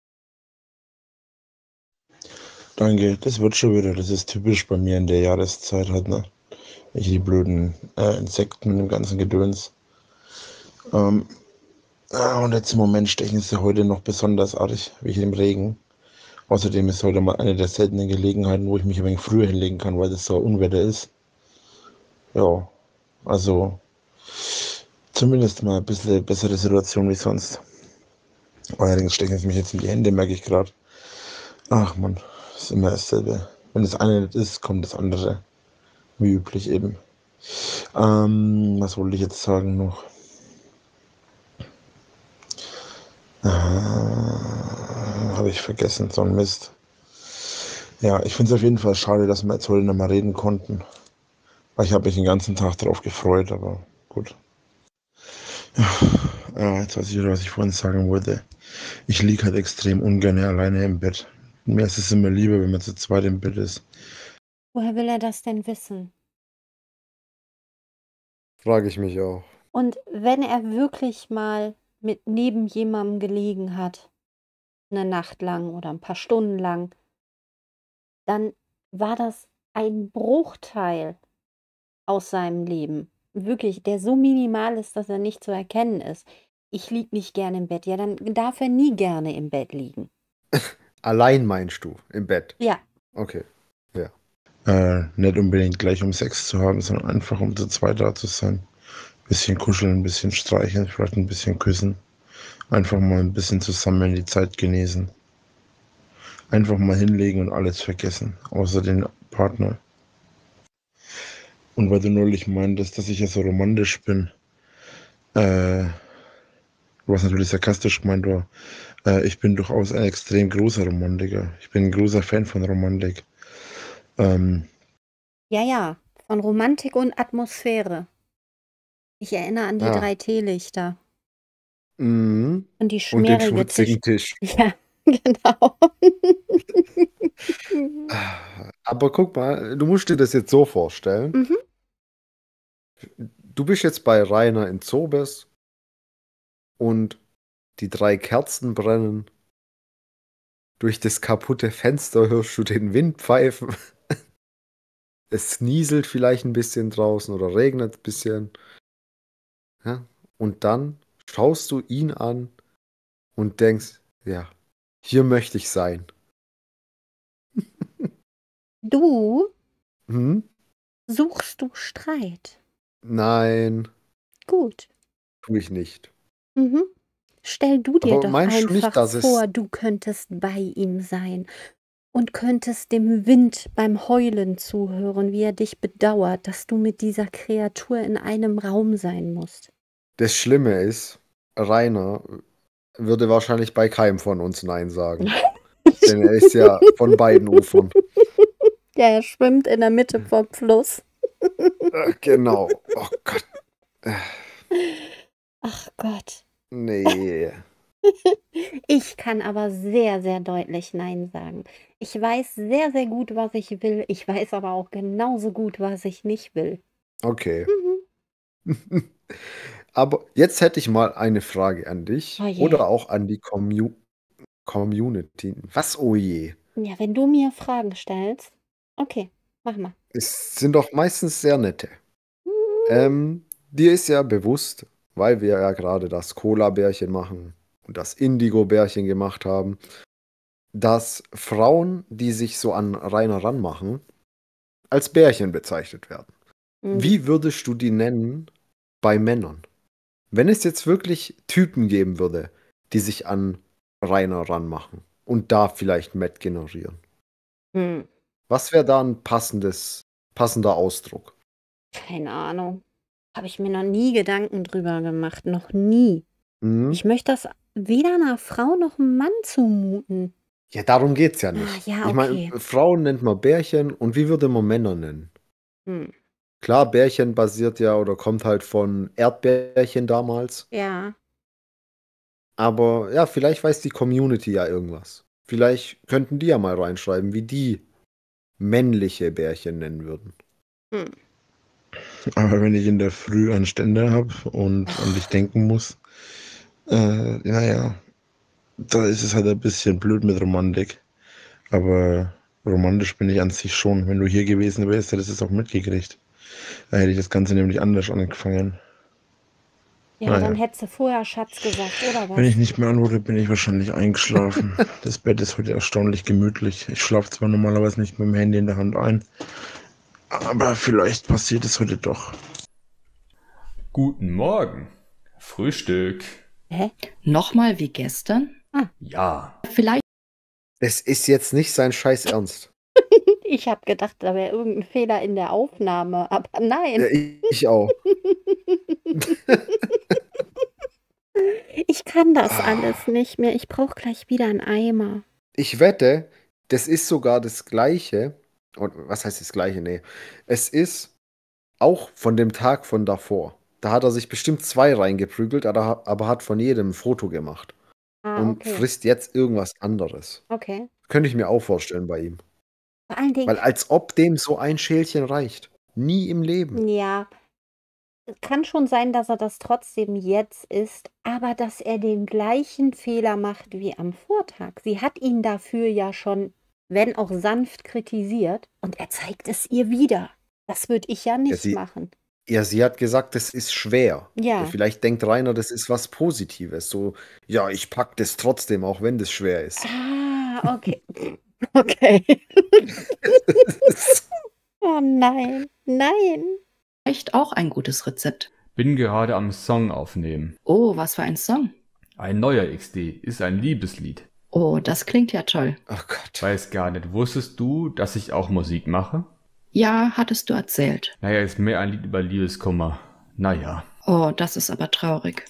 Danke, das wird schon wieder. Das ist typisch bei mir in der Jahreszeit halt, ne? Die blöden Insekten mit dem ganzen Gedöns. Und jetzt im Moment stechen sie heute noch besonders arg, wie im Regen. Außerdem ist heute mal eine der seltenen Gelegenheiten, wo ich mich ein wenig früher hinlegen kann, weil das so Unwetter ist. Ja, also zumindest mal ein bisschen bessere Situation wie sonst. Allerdings stechen sie mich jetzt in die Hände, merke ich gerade. Ach man, ist immer dasselbe. Wenn das eine nicht ist, kommt das andere. Wie üblich eben. Was wollte ich jetzt sagen noch? Habe ich vergessen, so ein Mist. Ja, ich finde es auf jeden Fall schade, dass wir jetzt heute nicht mehr reden konnten. Weil ich habe mich den ganzen Tag darauf gefreut, aber gut. Ja, jetzt weiß ich wieder, was ich vorhin sagen wollte. Ich liege halt extrem ungern alleine im Bett. Mir ist es immer lieber, wenn man zu zweit im Bett ist. Woher will er das denn wissen? Frage ich mich auch. Und wenn er wirklich mal mit neben jemandem gelegen hat, eine Nacht lang oder ein paar Stunden lang, dann war das ein Bruchteil aus seinem Leben. Wirklich, der so minimal ist, dass er nicht zu erkennen ist. Ich liege nicht gerne im Bett. Ja, dann darf er nie gerne im Bett liegen. Allein meinst du, im Bett? Ja. Okay, ja. Nicht unbedingt gleich um Sex zu haben, sondern einfach um zu zweit da zu sein. Bisschen kuscheln, ein bisschen streicheln, vielleicht ein bisschen küssen. Einfach mal ein bisschen zusammen die Zeit genießen. Einfach mal hinlegen und alles vergessen, außer den Partner. Und weil du neulich meintest, dass ich ja so romantisch bin, Was natürlich sarkastisch gemeint war. Ich bin durchaus ein extrem großer Romantiker. Ich bin ein großer Fan von Romantik. Ja, von Romantik und Atmosphäre. Ich erinnere an die Ja. 3 Teelichter Mhm. und die Und den schmierige schmutzigen Tisch. Ja, genau. Aber guck mal, du musst dir das jetzt so vorstellen. Mhm. Du bist jetzt bei Rainer in Zobes und die 3 Kerzen brennen. Durch das kaputte Fenster hörst du den Wind pfeifen. Es nieselt vielleicht ein bisschen draußen oder regnet ein bisschen. Ja? Und dann schaust du ihn an und denkst, ja, hier möchte ich sein. Du Hm? suchst du Streit. Nein, Gut. tue ich nicht. Mhm. Stell du dir Aber doch meinst du nicht, einfach dass es- vor, du könntest bei ihm sein und könntest dem Wind beim Heulen zuhören, wie er dich bedauert, dass du mit dieser Kreatur in einem Raum sein musst. Das Schlimme ist, Rainer würde wahrscheinlich bei keinem von uns Nein sagen. Denn er ist ja von beiden Ufern. Ja, er schwimmt in der Mitte vom Fluss. Genau. Oh Gott. Ach Gott. Nee. Ich kann aber sehr, sehr deutlich Nein sagen. Ich weiß sehr, sehr gut, was ich will. Ich weiß aber auch genauso gut, was ich nicht will. Okay. Mhm. Aber jetzt hätte ich mal eine Frage an dich Oh je. oder auch an die Community. Was, oh je? Ja, wenn du mir Fragen stellst. Okay, mach mal. Es sind doch meistens sehr nette. Hm. Dir ist ja bewusst, weil wir ja gerade das Cola-Bärchen machen und das Indigo-Bärchen gemacht haben, dass Frauen, die sich so an Rainer ranmachen, als Bärchen bezeichnet werden. Mhm. Wie würdest du die nennen bei Männern? Wenn es jetzt wirklich Typen geben würde, die sich an Rainer ranmachen und da vielleicht Matt generieren. Hm. Was wäre da ein passender Ausdruck? Keine Ahnung. Habe ich mir noch nie Gedanken drüber gemacht. Noch nie. Hm? Ich möchte das weder einer Frau noch einem Mann zumuten. Ja, darum geht's ja nicht. Ah, ja, Ich meine, okay. Frauen nennt man Bärchen und wie würde man Männer nennen? Hm. Klar, Bärchen basiert ja oder kommt halt von Erdbärchen damals. Ja. Aber ja, vielleicht weiß die Community ja irgendwas. Vielleicht könnten die ja mal reinschreiben, wie die männliche Bärchen nennen würden. Hm. Aber wenn ich in der Früh einen Ständer habe und an dich denken muss, naja, da ist es halt ein bisschen blöd mit Romantik. Aber romantisch bin ich an sich schon. Wenn du hier gewesen wärst, hättest du es auch mitgekriegt. Da hätte ich das Ganze nämlich anders angefangen. Ja, aber Naja. dann hättest du vorher Schatz gesagt, oder Wenn ich was? nicht mehr antworte, bin ich wahrscheinlich eingeschlafen. Das Bett ist heute erstaunlich gemütlich. Ich schlafe zwar normalerweise nicht mit dem Handy in der Hand ein, aber vielleicht passiert es heute doch. Guten Morgen. Frühstück. Hä? Nochmal wie gestern? Ja. Vielleicht Es ist jetzt nicht sein Scheiß Ernst. Ich habe gedacht, da wäre irgendein Fehler in der Aufnahme, aber nein. Ja, ich auch. Ich kann das alles nicht mehr. Ich brauche gleich wieder einen Eimer. Ich wette, das ist sogar das Gleiche. Und was heißt das Gleiche? Nee. Es ist auch von dem Tag von davor. Da hat er sich bestimmt 2 reingeprügelt, aber hat von jedem ein Foto gemacht. Ah, Und okay. frisst jetzt irgendwas anderes. Okay. Könnte ich mir auch vorstellen bei ihm. Vor allen Dingen, Weil als ob dem so ein Schälchen reicht. Nie im Leben. ja, kann schon sein, dass er das trotzdem jetzt ist, aber dass er den gleichen Fehler macht wie am Vortag. Sie hat ihn dafür ja schon, wenn auch sanft, kritisiert und er zeigt es ihr wieder. Das würde ich ja nicht sie- machen. Ja, sie hat gesagt, das ist schwer. Ja. Vielleicht denkt Rainer, das ist was Positives. So, ja, ich pack das trotzdem, auch wenn das schwer ist. Ah, okay. Okay. Oh nein, nein. auch ein gutes Rezept. Bin gerade am Song aufnehmen. Oh, was für ein Song. Ein neuer XD ist ein Liebeslied. Oh, das klingt ja toll. Oh Gott. Weiß gar nicht, wusstest du, dass ich auch Musik mache? Ja, hattest du erzählt. Naja, ist mehr ein Lied über Liebeskummer. Naja. Oh, das ist aber traurig.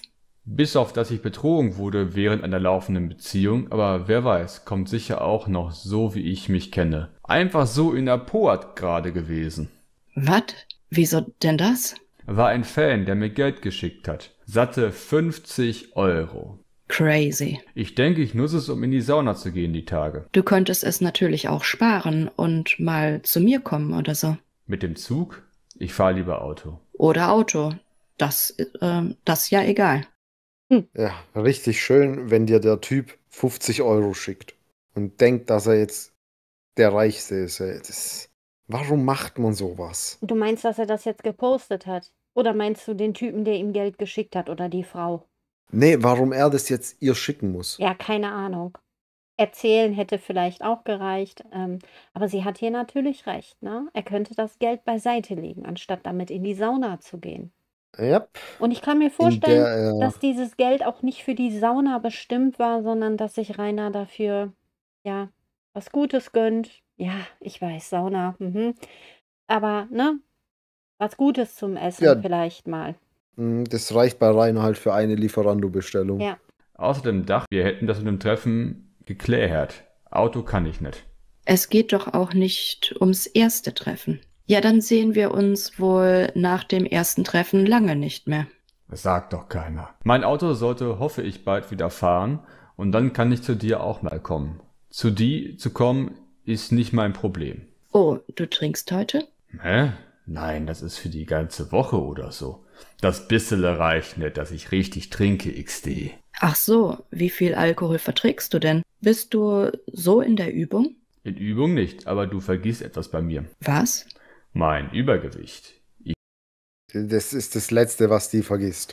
Bis auf dass ich betrogen wurde während einer laufenden Beziehung, aber wer weiß, kommt sicher auch noch so, wie ich mich kenne. Einfach so in der Poat gerade gewesen. Was? Wieso denn das? War ein Fan, der mir Geld geschickt hat. Satte 50 Euro. Crazy. Ich denke, ich nutze es, um in die Sauna zu gehen die Tage. Du könntest es natürlich auch sparen und mal zu mir kommen oder so. Mit dem Zug? Ich fahre lieber Auto. Oder Auto. Das ja egal. Ja, richtig schön, wenn dir der Typ 50 Euro schickt und denkt, dass er jetzt der Reichste ist. Warum macht man sowas? Du meinst, dass er das jetzt gepostet hat? Oder meinst du den Typen, der ihm Geld geschickt hat oder die Frau? Nee, warum er das jetzt ihr schicken muss? Ja, keine Ahnung. Erzählen hätte vielleicht auch gereicht. Aber sie hat hier natürlich recht, ne? Er könnte das Geld beiseite legen, anstatt damit in die Sauna zu gehen. Ja, Und ich kann mir in vorstellen, der er dass dieses Geld auch nicht für die Sauna bestimmt war, sondern dass sich Rainer dafür, ja, was Gutes gönnt. Ja, ich weiß, Sauna. Aber, ne? Was Gutes zum Essen Ja. vielleicht mal. Das reicht bei Rainer halt für eine Lieferando-Bestellung. Ja. Außerdem dachte wir hätten das mit dem Treffen geklärt. Auto kann ich nicht. Es geht doch auch nicht ums erste Treffen. Ja, dann sehen wir uns wohl nach dem ersten Treffen lange nicht mehr. Das sagt doch keiner. Mein Auto sollte, hoffe ich, bald wieder fahren und dann kann ich zu dir auch mal kommen. Zu die zu kommen ist nicht mein Problem. Oh, du trinkst heute? Hä? Nein, das ist für die ganze Woche oder so. Das bissele reicht nicht, dass ich richtig trinke, XD. Ach so, wie viel Alkohol verträgst du denn? Bist du so in der Übung? In Übung nicht, aber du vergisst etwas bei mir. Was? Mein Übergewicht. Das ist das Letzte, was die vergisst.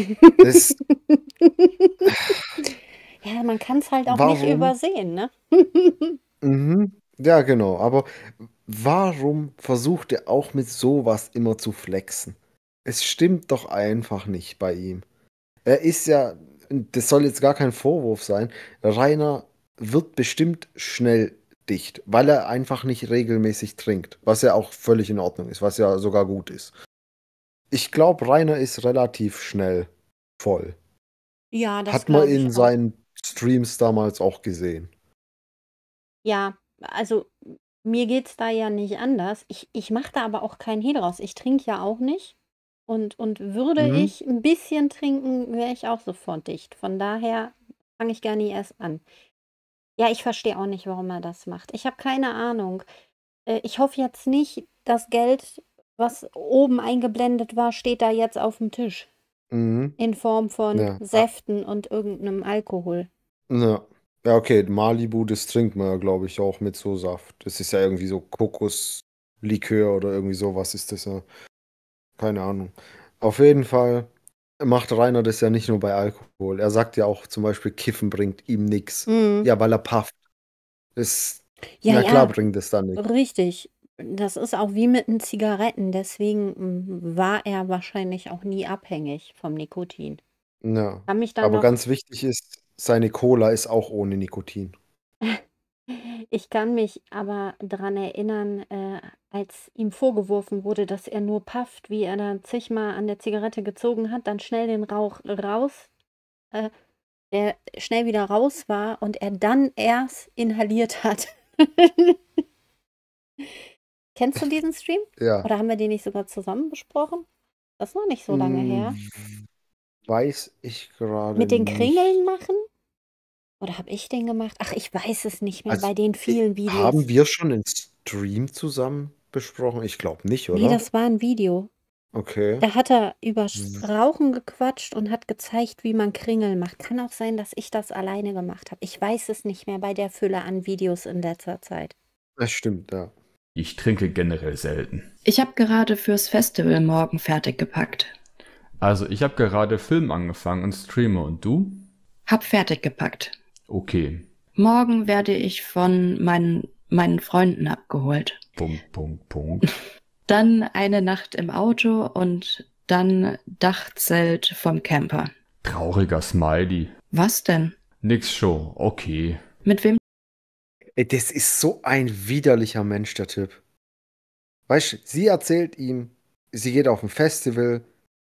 Ja, man kann es halt auch nicht Warum? übersehen, ne? Ja, genau. Aber warum versucht er auch mit sowas immer zu flexen? Es stimmt doch einfach nicht bei ihm. Er ist ja, das soll jetzt gar kein Vorwurf sein, Rainer wird bestimmt schnell dicht, weil er einfach nicht regelmäßig trinkt, was ja auch völlig in Ordnung ist, was ja sogar gut ist. Ich glaube, Rainer ist relativ schnell voll. Ja, das Hat man glaube ich in auch. seinen Streams damals auch gesehen. Ja, also mir geht's da ja nicht anders. Ich mache da aber auch keinen Hehl draus. Ich trinke ja auch nicht. Und würde ich ein bisschen trinken, wäre ich auch sofort dicht. Von daher fange ich gar nie erst an. Ja, ich verstehe auch nicht, warum er das macht. Ich habe keine Ahnung. Ich hoffe jetzt nicht, das Geld, was oben eingeblendet war, steht da jetzt auf dem Tisch. Mhm. In Form von Ja. Säften und irgendeinem Alkohol. Ja. Ja, okay, Malibu, das trinkt man ja, glaube ich, auch mit so Saft. Das ist ja irgendwie so Kokoslikör oder irgendwie sowas ist das ja. Keine Ahnung. Auf jeden Fall macht Rainer das ja nicht nur bei Alkohol. Er sagt ja auch zum Beispiel, Kiffen bringt ihm nichts. Mhm. Ja, weil er pafft. Das, Ja, na ja. klar bringt es dann nichts. Richtig. Das ist auch wie mit den Zigaretten. Deswegen war er wahrscheinlich auch nie abhängig vom Nikotin. Ja. Kann mich dann Aber noch, ganz wichtig ist, seine Cola ist auch ohne Nikotin. ich kann mich aber daran erinnern, als ihm vorgeworfen wurde, dass er nur pafft, wie er dann zigmal an der Zigarette gezogen hat, dann schnell den Rauch raus, der schnell wieder raus war und er dann erst inhaliert hat. Kennst du diesen Stream? Ja. Oder haben wir den nicht sogar zusammen besprochen? Das ist noch nicht so lange her. Weiß ich gerade Mit den nicht. Kringeln machen? Oder habe ich den gemacht? Ach, ich weiß es nicht mehr Also, bei den vielen Videos. Haben wir schon einen Stream zusammen besprochen? Ich glaube nicht, oder? Nee, das war ein Video. Okay. Da hat er über Rauchen gequatscht und hat gezeigt, wie man Kringel macht. Kann auch sein, dass ich das alleine gemacht habe. Ich weiß es nicht mehr bei der Fülle an Videos in letzter Zeit. Das stimmt, ja. Ich trinke generell selten. Ich habe gerade fürs Festival morgen fertig gepackt. Also ich habe gerade Film angefangen und streame und du? Hab fertig gepackt. Okay. Morgen werde ich von meinen Freunden abgeholt. Punkt. Dann eine Nacht im Auto und dann Dachzelt vom Camper. Trauriger Smiley. Was denn? Nix Show. Okay. Mit wem? Ey, das ist so ein widerlicher Mensch, der Typ. Weißt du, sie erzählt ihm, sie geht auf ein Festival,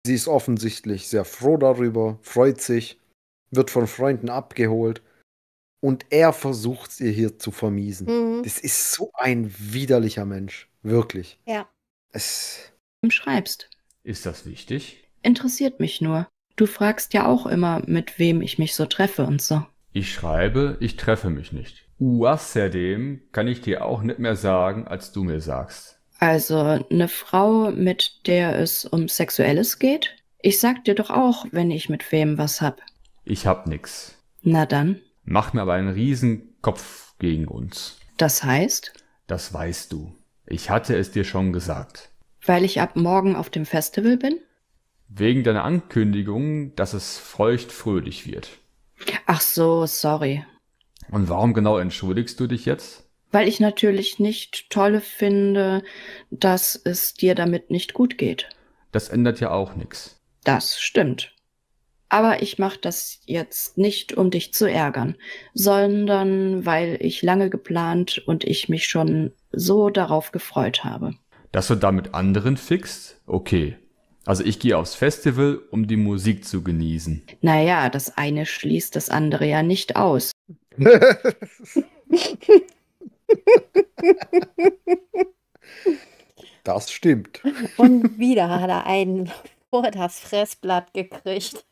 Sie ist offensichtlich sehr froh darüber, freut sich, wird von Freunden abgeholt und er versucht es ihr hier zu vermiesen. Mhm. Das ist so ein widerlicher Mensch, wirklich. Ja. Es, Schreibst. Ist das wichtig? Interessiert mich nur. Du fragst ja auch immer, mit wem ich mich so treffe und so. Ich schreibe, ich treffe mich nicht. Außerdem kann ich dir auch nicht mehr sagen, als du mir sagst. Also eine Frau, mit der es um Sexuelles geht? Ich sag dir doch auch, wenn ich mit wem was hab. Ich hab nix. Na dann. Mach mir aber einen riesen Kopf gegen uns. Das heißt, Das weißt du. Ich hatte es dir schon gesagt. weil ich ab morgen auf dem Festival bin? Wegen deiner Ankündigung, dass es feucht-fröhlich wird. Ach so, sorry. Und warum genau entschuldigst du dich jetzt? Weil ich natürlich nicht toll finde, dass es dir damit nicht gut geht. Das ändert ja auch nichts. Das stimmt. Aber ich mache das jetzt nicht, um dich zu ärgern, sondern weil ich lange geplant und ich mich schon so darauf gefreut habe. Dass du damit anderen fixt? Okay. Also ich gehe aufs Festival, um die Musik zu genießen. Naja, das eine schließt das andere ja nicht aus. Das stimmt. Und wieder hat er einen vor das Fressblatt gekriegt.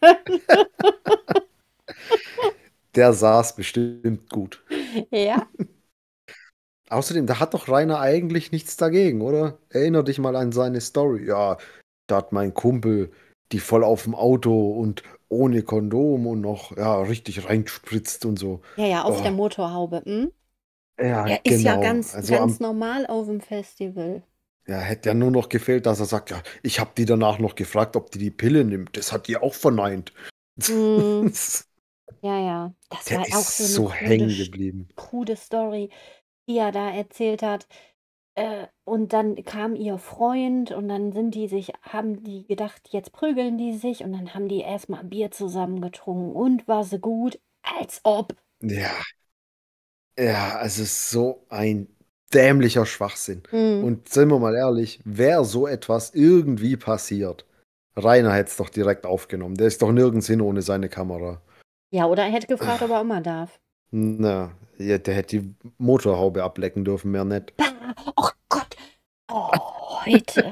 Der saß bestimmt gut. Ja. Außerdem, da hat doch Rainer eigentlich nichts dagegen, oder? Erinner dich mal an seine Story. Ja, da hat mein Kumpel die voll auf dem Auto und ohne Kondom und noch ja, richtig reingespritzt und so. Ja, ja, auf Oh. der Motorhaube. Hm? Ja, Er ist ja genau. ganz, Also ganz normal auf dem Festival. ja, hätte ja nur noch gefehlt, dass er sagt, ja, ich habe die danach noch gefragt, ob die Pille nimmt. Das hat die auch verneint. Mhm. Ja, ja. Das Der war auch ist so eine so hängen krude, geblieben. krude Story, die er da erzählt hat. Und dann kam ihr Freund und dann haben die gedacht, jetzt prügeln die sich und dann haben die erstmal Bier zusammen getrunken und war so gut, als ob. Ja. Ja, also so ein dämlicher Schwachsinn. Mhm. Und sind wir mal ehrlich, wäre so etwas irgendwie passiert, Rainer hätte es doch direkt aufgenommen. Der ist doch nirgends hin ohne seine Kamera. Ja, oder er hätte gefragt, ob er auch mal darf. Na, ja, der hätte die Motorhaube ablecken dürfen, mehr nicht. Bah, oh Gott. Oh, heute.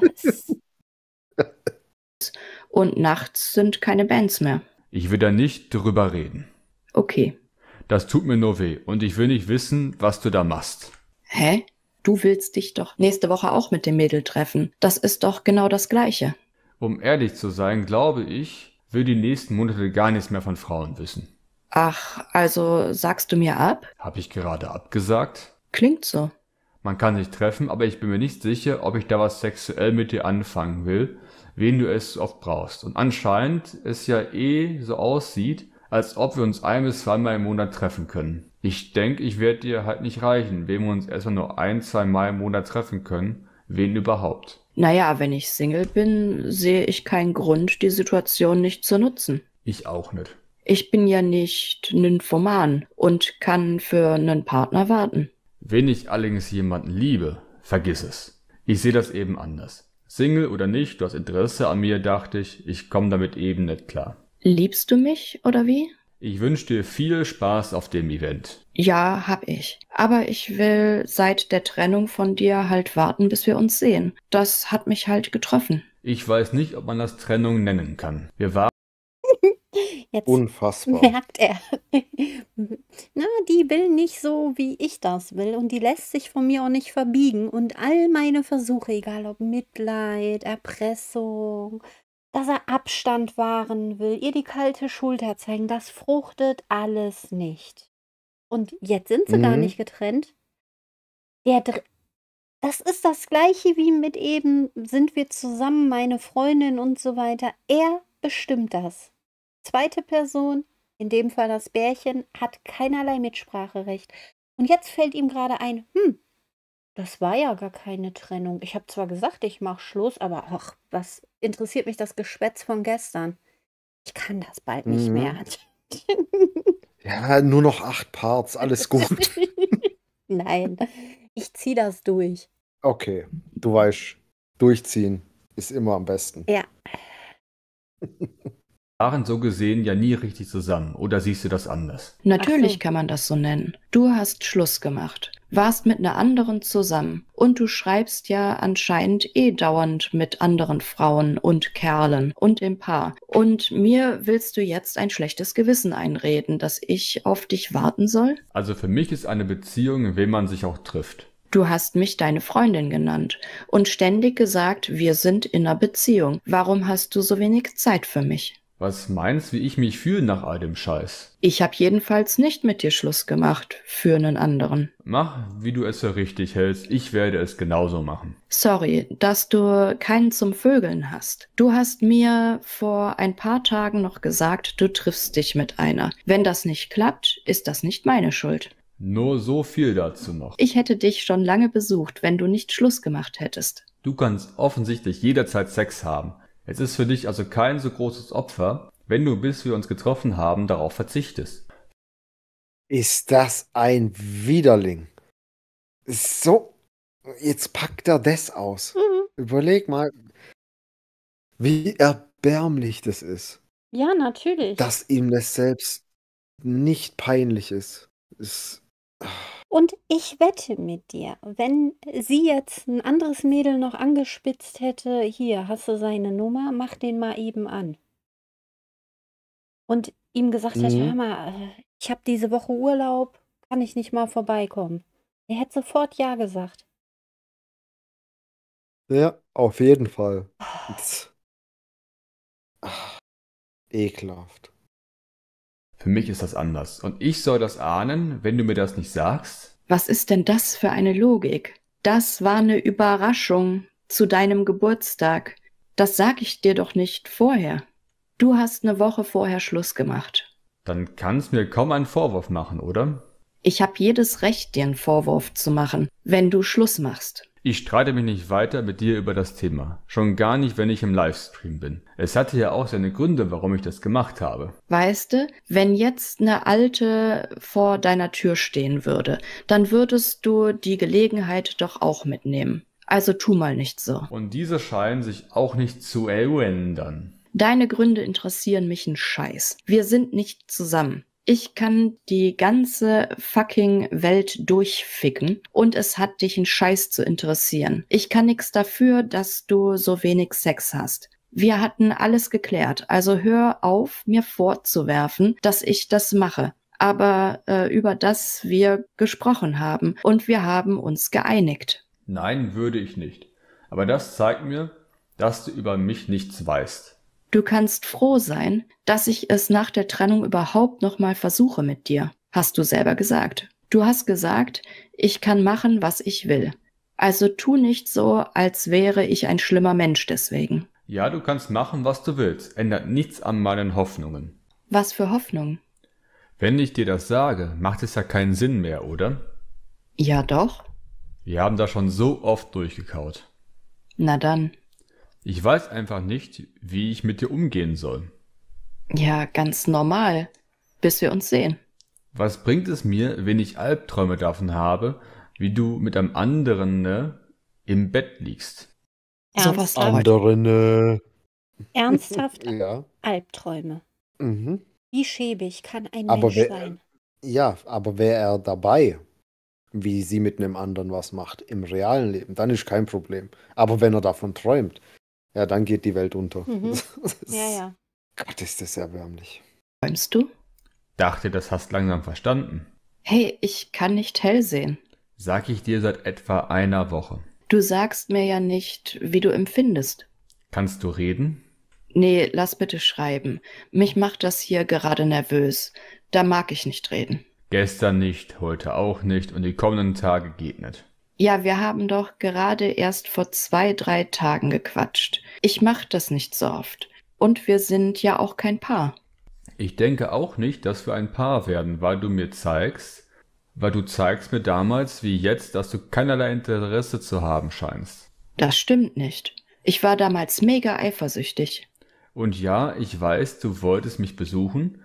Und nachts sind keine Bands mehr. Ich will da nicht drüber reden. Okay. Das tut mir nur weh und ich will nicht wissen, was du da machst. Hä? Du willst dich doch nächste Woche auch mit dem Mädel treffen. Das ist doch genau das Gleiche. Um ehrlich zu sein, glaube ich, will die nächsten Monate gar nichts mehr von Frauen wissen. Ach, also sagst du mir ab? Habe ich gerade abgesagt? Klingt so. Man kann sich treffen, aber ich bin mir nicht sicher, ob ich da was sexuell mit dir anfangen will, wen du es oft brauchst. Und anscheinend es ja so aussieht, als ob wir uns 1 bis 2 Mal im Monat treffen können. Ich denke, ich werde dir halt nicht reichen, wenn wir uns erstmal nur 1, 2 Mal im Monat treffen können. Wen überhaupt? Naja, wenn ich Single bin, sehe ich keinen Grund, die Situation nicht zu nutzen. Ich auch nicht. Ich bin ja nicht nymphoman und kann für einen Partner warten. Wenn ich allerdings jemanden liebe, vergiss es. Ich sehe das eben anders. Single oder nicht, du hast Interesse an mir, dachte ich komme damit eben nicht klar. Liebst du mich, oder wie? Ich wünsche dir viel Spaß auf dem Event. Ja, hab ich. Aber ich will seit der Trennung von dir halt warten, bis wir uns sehen. Das hat mich halt getroffen. Ich weiß nicht, ob man das Trennung nennen kann. Wir waren Jetzt Unfassbar. merkt er. Na, die will nicht so, wie ich das will. Und die lässt sich von mir auch nicht verbiegen. Und all meine Versuche, egal ob Mitleid, Erpressung, dass er Abstand wahren will, ihr die kalte Schulter zeigen, das fruchtet alles nicht. Und jetzt sind sie gar Mhm. nicht getrennt. Das ist das Gleiche wie mit eben, sind wir zusammen, meine Freundin und so weiter. Er bestimmt das. Zweite Person, in dem Fall das Bärchen, hat keinerlei Mitspracherecht. Und jetzt fällt ihm gerade ein, das war ja gar keine Trennung. Ich habe zwar gesagt, ich mache Schluss, aber ach, was interessiert mich das Geschwätz von gestern? Ich kann das bald nicht Mhm. mehr. Ja, nur noch 8 Parts, alles gut. Nein, ich ziehe das durch. Okay, du weißt, durchziehen ist immer am besten. Ja. Waren so gesehen ja nie richtig zusammen, oder siehst du das anders? Natürlich so. kann man das so nennen. Du hast Schluss gemacht, warst mit einer anderen zusammen und du schreibst ja anscheinend dauernd mit anderen Frauen und Kerlen und im Paar. Und mir willst du jetzt ein schlechtes Gewissen einreden, dass ich auf dich warten soll? Also für mich ist eine Beziehung, wenn man sich auch trifft. Du hast mich deine Freundin genannt und ständig gesagt, wir sind in einer Beziehung. Warum hast du so wenig Zeit für mich? Was meinst, wie ich mich fühle nach all dem Scheiß? Ich habe jedenfalls nicht mit dir Schluss gemacht für einen anderen. Mach, wie du es für richtig hältst. Ich werde es genauso machen. Sorry, dass du keinen zum Vögeln hast. Du hast mir vor ein paar Tagen noch gesagt, du triffst dich mit einer. Wenn das nicht klappt, ist das nicht meine Schuld. Nur so viel dazu noch. Ich hätte dich schon lange besucht, wenn du nicht Schluss gemacht hättest. Du kannst offensichtlich jederzeit Sex haben. Es ist für dich also kein so großes Opfer, wenn du, bis wir uns getroffen haben, darauf verzichtest. Ist das ein Widerling? So, jetzt packt er das aus. Überleg mal, wie erbärmlich das ist, Ja, natürlich. dass ihm das selbst nicht peinlich ist. Und ich wette mit dir, wenn sie jetzt ein anderes Mädel noch angespitzt hätte, hier, hast du seine Nummer, mach den mal eben an. Und ihm gesagt hätte, hör mal, ich habe diese Woche Urlaub, kann ich nicht mal vorbeikommen. Er hätte sofort ja gesagt. Ja, auf jeden Fall. Ekelhaft. Für mich ist das anders. Und ich soll das ahnen, wenn du mir das nicht sagst? Was ist denn das für eine Logik? Das war eine Überraschung zu deinem Geburtstag. Das sag ich dir doch nicht vorher. Du hast eine Woche vorher Schluss gemacht. Dann kannst mir kaum einen Vorwurf machen, oder? Ich habe jedes Recht, dir einen Vorwurf zu machen, wenn du Schluss machst. Ich streite mich nicht weiter mit dir über das Thema. Schon gar nicht, wenn ich im Livestream bin. Es hatte ja auch seine Gründe, warum ich das gemacht habe. Weißt du, wenn jetzt eine Alte vor deiner Tür stehen würde, dann würdest du die Gelegenheit doch auch mitnehmen. Also tu mal nicht so. Und diese scheinen sich auch nicht zu ändern. Deine Gründe interessieren mich einen Scheiß. Wir sind nicht zusammen. Ich kann die ganze fucking Welt durchficken und es hat dich einen Scheiß zu interessieren. Ich kann nix dafür, dass du so wenig Sex hast. Wir hatten alles geklärt, also hör auf, mir vorzuwerfen, dass ich das mache. Aber über das wir gesprochen haben und wir haben uns geeinigt. Nein, würde ich nicht. Aber das zeigt mir, dass du über mich nichts weißt. Du kannst froh sein, dass ich es nach der Trennung überhaupt noch mal versuche mit dir, hast du selber gesagt. Du hast gesagt, ich kann machen, was ich will. Also tu nicht so, als wäre ich ein schlimmer Mensch deswegen. Ja, du kannst machen, was du willst. Ändert nichts an meinen Hoffnungen. Was für Hoffnung? Wenn ich dir das sage, macht es ja keinen Sinn mehr, oder? Ja doch. Wir haben da schon so oft durchgekaut. Na dann. Ich weiß einfach nicht, wie ich mit dir umgehen soll. Ja, ganz normal. Bis wir uns sehen. Was bringt es mir, wenn ich Albträume davon habe, wie du mit einem anderen im Bett liegst? Sowas Andere. Ernsthaft Ja. Albträume. Mhm. Wie schäbig kann ein Aber Mensch sein? Ja, aber wäre er dabei, wie sie mit einem anderen was macht, im realen Leben, dann ist kein Problem. Aber wenn er davon träumt, ja, dann geht die Welt unter. Mhm. Das ist- Ja, ja. Gott, ist das erbärmlich. Träumst du? Dachte, das hast langsam verstanden. Hey, ich kann nicht hell sehen. Sag ich dir seit etwa einer Woche. Du sagst mir ja nicht, wie du empfindest. Kannst du reden? Nee, lass bitte schreiben. Mich macht das hier gerade nervös. Da mag ich nicht reden. Gestern nicht, heute auch nicht und die kommenden Tage geht nicht. Ja, wir haben doch gerade erst vor 2, 3 Tagen gequatscht. Ich mach das nicht so oft. Und wir sind ja auch kein Paar. Ich denke auch nicht, dass wir ein Paar werden, weil du zeigst mir damals wie jetzt, dass du keinerlei Interesse zu haben scheinst. Das stimmt nicht. Ich war damals mega eifersüchtig. Und ja, ich weiß, du wolltest mich besuchen.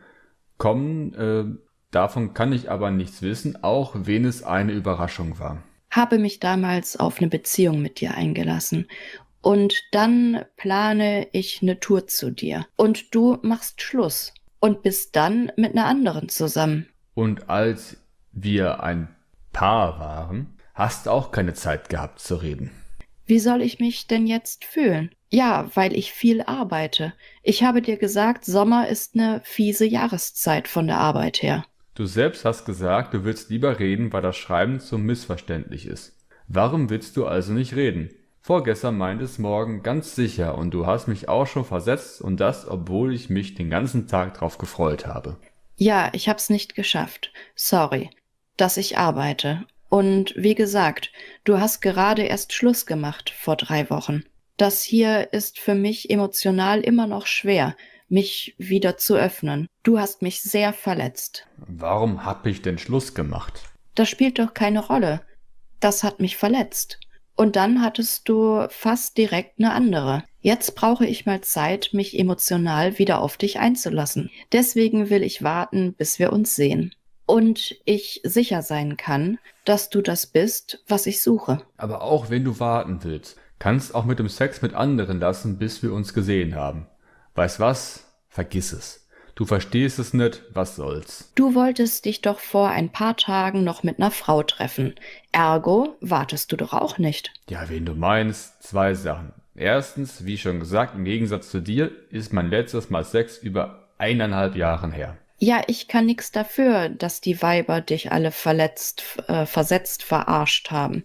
Kommen, davon kann ich aber nichts wissen, auch wenn es eine Überraschung war. Habe mich damals auf eine Beziehung mit dir eingelassen. Und dann plane ich eine Tour zu dir. Und du machst Schluss und bist dann mit einer anderen zusammen. Und als wir ein Paar waren, hast du auch keine Zeit gehabt zu reden. Wie soll ich mich denn jetzt fühlen? Ja, weil ich viel arbeite. Ich habe dir gesagt, Sommer ist eine fiese Jahreszeit von der Arbeit her. Du selbst hast gesagt, du willst lieber reden, weil das Schreiben so missverständlich ist. Warum willst du also nicht reden? Vorgestern meintest morgen ganz sicher und du hast mich auch schon versetzt und das, obwohl ich mich den ganzen Tag drauf gefreut habe. Ja, ich hab's nicht geschafft. Sorry, dass ich arbeite. Und wie gesagt, du hast gerade erst Schluss gemacht vor 3 Wochen. Das hier ist für mich emotional immer noch schwer, mich wieder zu öffnen. Du hast mich sehr verletzt. Warum hab ich denn Schluss gemacht? Das spielt doch keine Rolle. Das hat mich verletzt. Und dann hattest du fast direkt eine andere. Jetzt brauche ich mal Zeit, mich emotional wieder auf dich einzulassen. Deswegen will ich warten, bis wir uns sehen. Und ich sicher sein kann, dass du das bist, was ich suche. Aber auch wenn du warten willst, kannst auch mit dem Sex mit anderen lassen, bis wir uns gesehen haben. Weißt was? Vergiss es. Du verstehst es nicht, was soll's. Du wolltest dich doch vor ein paar Tagen noch mit einer Frau treffen. Ergo wartest du doch auch nicht. Ja, wen du meinst, 2 Sachen. Erstens, wie schon gesagt, im Gegensatz zu dir ist mein letztes Mal Sex über 1,5 Jahren her. Ja, ich kann nix dafür, dass die Weiber dich alle versetzt, verarscht haben.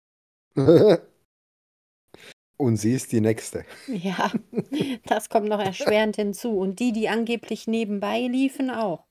Und sie ist die Nächste. Ja, das kommt noch erschwerend hinzu. Und die angeblich nebenbei liefen, auch.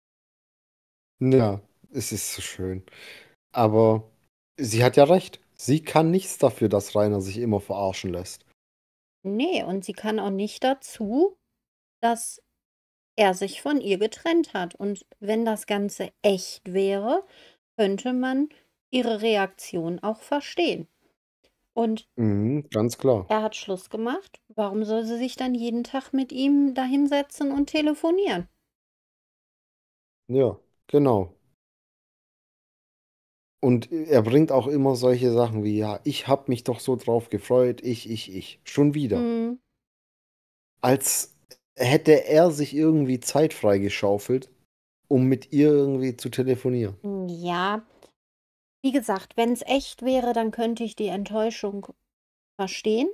Ja, es ist so schön. Aber sie hat ja recht. Sie kann nichts dafür, dass Rainer sich immer verarschen lässt. Nee, und sie kann auch nicht dazu, dass er sich von ihr getrennt hat. Und wenn das Ganze echt wäre, könnte man ihre Reaktion auch verstehen. Und Ganz klar. er hat Schluss gemacht. Warum soll sie sich dann jeden Tag mit ihm dahinsetzen und telefonieren? Ja, genau. Und er bringt auch immer solche Sachen wie, ja, ich hab mich doch so drauf gefreut, ich. Schon wieder. Hm, Als hätte er sich irgendwie Zeit freigeschaufelt, um mit ihr irgendwie zu telefonieren. ja, wie gesagt, wenn es echt wäre, dann könnte ich die Enttäuschung verstehen.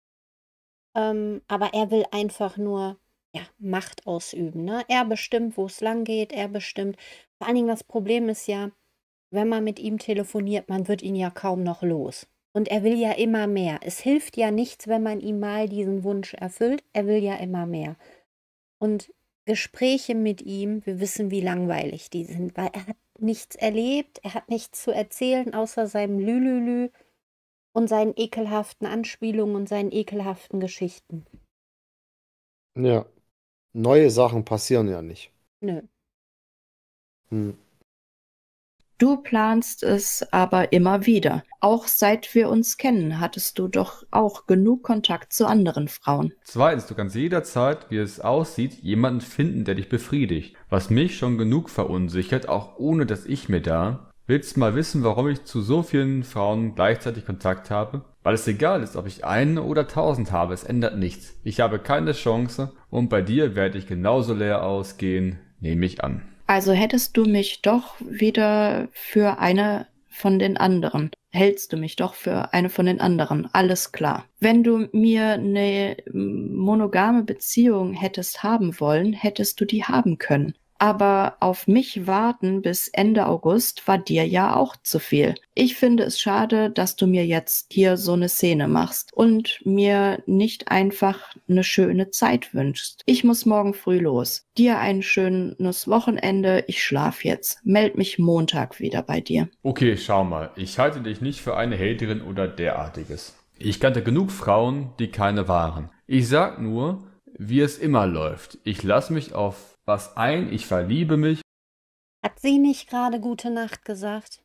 Aber er will einfach nur, ja, Macht ausüben, ne? Er bestimmt, wo es lang geht, er bestimmt. Vor allen Dingen das Problem ist ja, wenn man mit ihm telefoniert, man wird ihn ja kaum noch los. Und er will ja immer mehr. Es hilft ja nichts, wenn man ihm mal diesen Wunsch erfüllt. Er will ja immer mehr. Und Gespräche mit ihm, wir wissen, wie langweilig die sind, weil er hat nichts erlebt, er hat nichts zu erzählen, außer seinem Lülülü und seinen ekelhaften Anspielungen und seinen ekelhaften Geschichten. Ja. Neue Sachen passieren ja nicht. Nö. Hm. Du planst es aber immer wieder. Auch seit wir uns kennen, hattest du doch auch genug Kontakt zu anderen Frauen. Zweitens, du kannst jederzeit, wie es aussieht, jemanden finden, der dich befriedigt. Was mich schon genug verunsichert, auch ohne dass ich mir da. Willst du mal wissen, warum ich zu so vielen Frauen gleichzeitig Kontakt habe? Weil es egal ist, ob ich 1 oder 1000 habe, es ändert nichts. Ich habe keine Chance und bei dir werde ich genauso leer ausgehen, nehme ich an. Also hättest du mich doch wieder für eine von den anderen. Hältst du mich doch für eine von den anderen. Alles klar. Wenn du mir eine monogame Beziehung hättest haben wollen, hättest du die haben können. Aber auf mich warten bis Ende August war dir ja auch zu viel. Ich finde es schade, dass du mir jetzt hier so eine Szene machst und mir nicht einfach eine schöne Zeit wünschst. Ich muss morgen früh los. Dir ein schönes Wochenende. Ich schlaf jetzt. Meld mich Montag wieder bei dir. Okay, schau mal. Ich halte dich nicht für eine Haterin oder derartiges. Ich kannte genug Frauen, die keine waren. Ich sag nur, wie es immer läuft. Ich lass mich auf was ein, ich verliebe mich. Hat sie nicht gerade gute Nacht gesagt?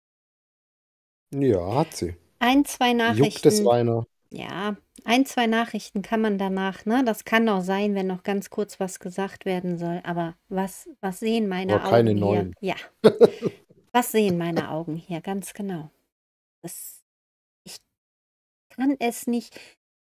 Ja, hat sie. 1, 2 Juckt es Nachrichten. Rainer? Ja, 1, 2 Nachrichten kann man danach, ne? Das kann doch sein, wenn noch ganz kurz was gesagt werden soll. Aber was sehen meine Aber keine Augen hier? neuen. Ja. Was sehen meine Augen hier? Ganz genau. Ich kann es nicht.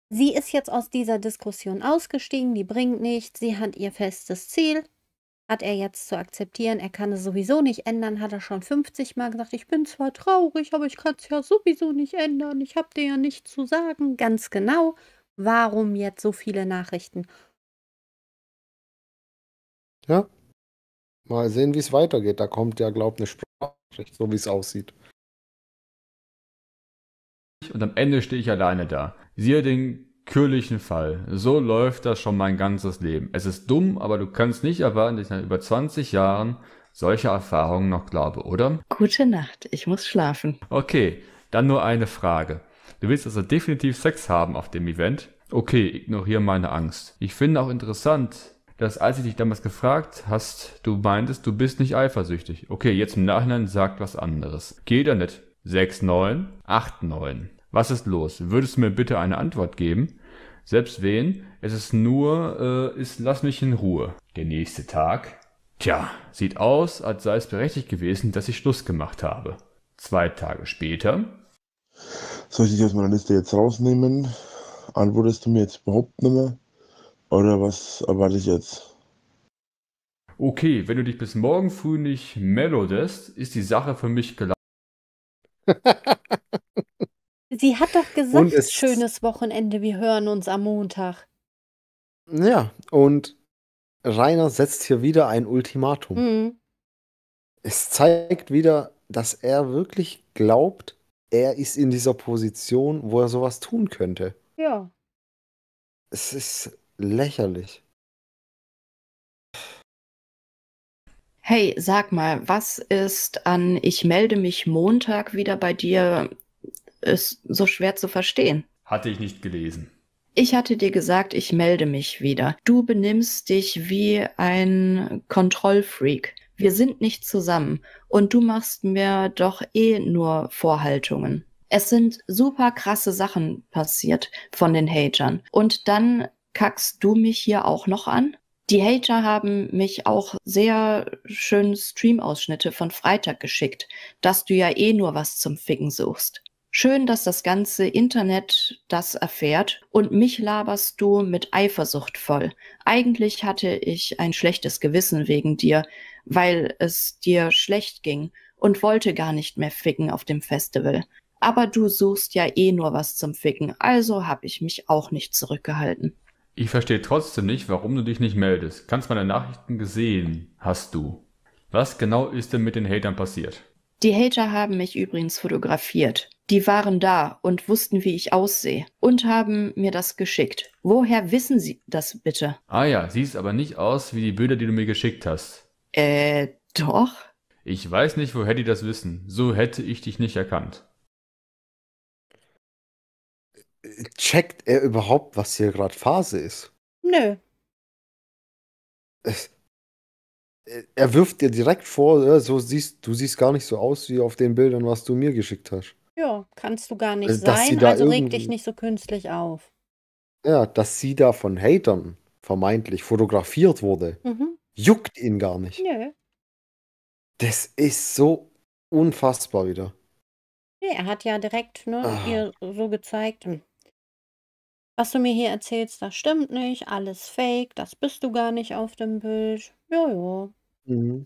Sie ist jetzt aus dieser Diskussion ausgestiegen, die bringt nichts, sie hat ihr festes Ziel, hat er jetzt zu akzeptieren, er kann es sowieso nicht ändern, hat er schon 50 Mal gesagt, ich bin zwar traurig, aber ich kann es ja sowieso nicht ändern, ich habe dir ja nichts zu sagen, ganz genau. Warum jetzt so viele Nachrichten? Ja, mal sehen, wie es weitergeht. Da kommt ja, glaub, eine Sprachnachricht, so wie es aussieht. Und am Ende stehe ich alleine da. Siehe den kürlichen Fall. So läuft das schon mein ganzes Leben. Es ist dumm, aber du kannst nicht erwarten, dass ich nach über 20 Jahren solche Erfahrungen noch glaube, oder? Gute Nacht, ich muss schlafen. Okay, dann nur eine Frage. Du willst also definitiv Sex haben auf dem Event? Okay, ignoriere meine Angst. Ich finde auch interessant, dass als ich dich damals gefragt hast, du meintest, du bist nicht eifersüchtig. Okay, jetzt im Nachhinein sagt was anderes. Geht da nicht? 6-9, 8-9. Was ist los? Würdest du mir bitte eine Antwort geben? Selbst wenn, es ist nur, lass mich in Ruhe. Der nächste Tag. Tja, sieht aus, als sei es berechtigt gewesen, dass ich Schluss gemacht habe. 2 Tage später. Soll ich dich aus meiner Liste jetzt rausnehmen? Antwortest du mir jetzt überhaupt nicht mehr? Oder was erwarte ich jetzt? Okay, wenn du dich bis morgen früh nicht meldest, ist die Sache für mich gelaufen. Sie hat doch Und gesagt, es, schönes Wochenende, wir hören uns am Montag. ja, und Rainer setzt hier wieder ein Ultimatum. Hm. Es zeigt wieder, dass er wirklich glaubt, er ist in dieser Position, wo er sowas tun könnte. Ja. Es ist lächerlich. Hey, sag mal, was ist an Ich melde mich Montag wieder bei dir ist so schwer zu verstehen? Hatte ich nicht gelesen. Ich hatte dir gesagt, ich melde mich wieder. Du benimmst dich wie ein Kontrollfreak. Wir sind nicht zusammen und du machst mir doch eh nur Vorhaltungen. Es sind super krasse Sachen passiert von den Hatern. Und dann kackst du mich hier auch noch an? Die Hater haben mich auch sehr schön Stream-Ausschnitte von Freitag geschickt, dass du ja eh nur was zum Ficken suchst. Schön, dass das ganze Internet das erfährt und mich laberst du mit Eifersucht voll. Eigentlich hatte ich ein schlechtes Gewissen wegen dir, weil es dir schlecht ging und wollte gar nicht mehr ficken auf dem Festival. Aber du suchst ja eh nur was zum Ficken, also habe ich mich auch nicht zurückgehalten. Ich verstehe trotzdem nicht, warum du dich nicht meldest. Kannst meine Nachrichten gesehen, hast du. Was genau ist denn mit den Hatern passiert? Die Hater haben mich übrigens fotografiert. Die waren da und wussten, wie ich aussehe und haben mir das geschickt. Woher wissen sie das bitte? Ah ja, siehst aber nicht aus wie die Bilder, die du mir geschickt hast. Doch. Ich weiß nicht, woher die das wissen. So hätte ich dich nicht erkannt. Checkt er überhaupt, was hier gerade Phase ist? Nö. Es, er wirft dir direkt vor, ja, du siehst gar nicht so aus wie auf den Bildern, was du mir geschickt hast. Ja, kannst du gar nicht Also, dass sie sein, da also reg irgendwie, dich nicht so künstlich auf. ja, dass sie da von Hatern vermeintlich fotografiert wurde, juckt ihn gar nicht. Nö. Das ist so unfassbar wieder. Nee, er hat ja direkt Ah, ihr so gezeigt, was du mir hier erzählst, das stimmt nicht, alles fake, das bist du gar nicht auf dem Bild. Ja. mhm.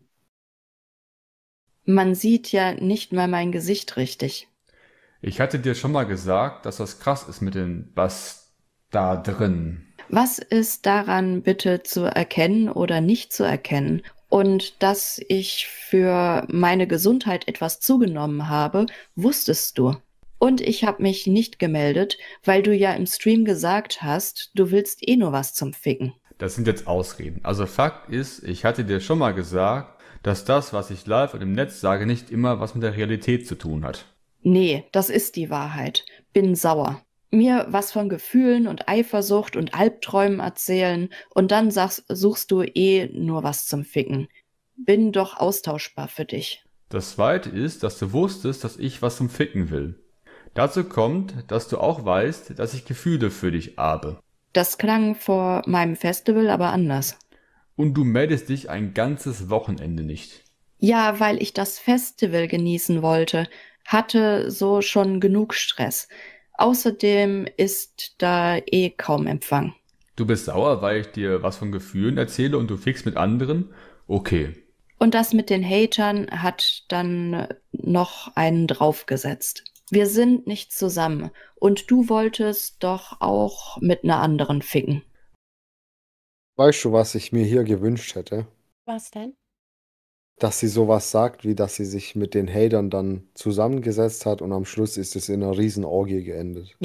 Man sieht ja nicht mal mein Gesicht richtig. Ich hatte dir schon mal gesagt, dass das krass ist mit den Bass da drin. Was ist daran bitte zu erkennen oder nicht zu erkennen? Und dass ich für meine Gesundheit etwas zugenommen habe, wusstest du. Und ich habe mich nicht gemeldet, weil du ja im Stream gesagt hast, du willst eh nur was zum Ficken. Das sind jetzt Ausreden. Also Fakt ist, ich hatte dir schon mal gesagt, dass das, was ich live und im Netz sage, nicht immer was mit der Realität zu tun hat. Nee, das ist die Wahrheit. Bin sauer. Mir was von Gefühlen und Eifersucht und Albträumen erzählen und dann suchst du eh nur was zum Ficken. Bin doch austauschbar für dich. Das Zweite ist, dass du wusstest, dass ich was zum Ficken will. Dazu kommt, dass du auch weißt, dass ich Gefühle für dich habe. Das klang vor meinem Festival aber anders. Und du meldest dich ein ganzes Wochenende nicht. Ja, weil ich das Festival genießen wollte, hatte so schon genug Stress. Außerdem ist da eh kaum Empfang. Du bist sauer, weil ich dir was von Gefühlen erzähle und du fickst mit anderen? Okay. Und das mit den Hatern hat dann noch einen draufgesetzt. Wir sind nicht zusammen und du wolltest doch auch mit einer anderen ficken. Weißt du, was ich mir hier gewünscht hätte? Was denn? Dass sie sowas sagt, wie dass sie sich mit den Hatern dann zusammengesetzt hat und am Schluss ist es in einer riesen Orgie geendet.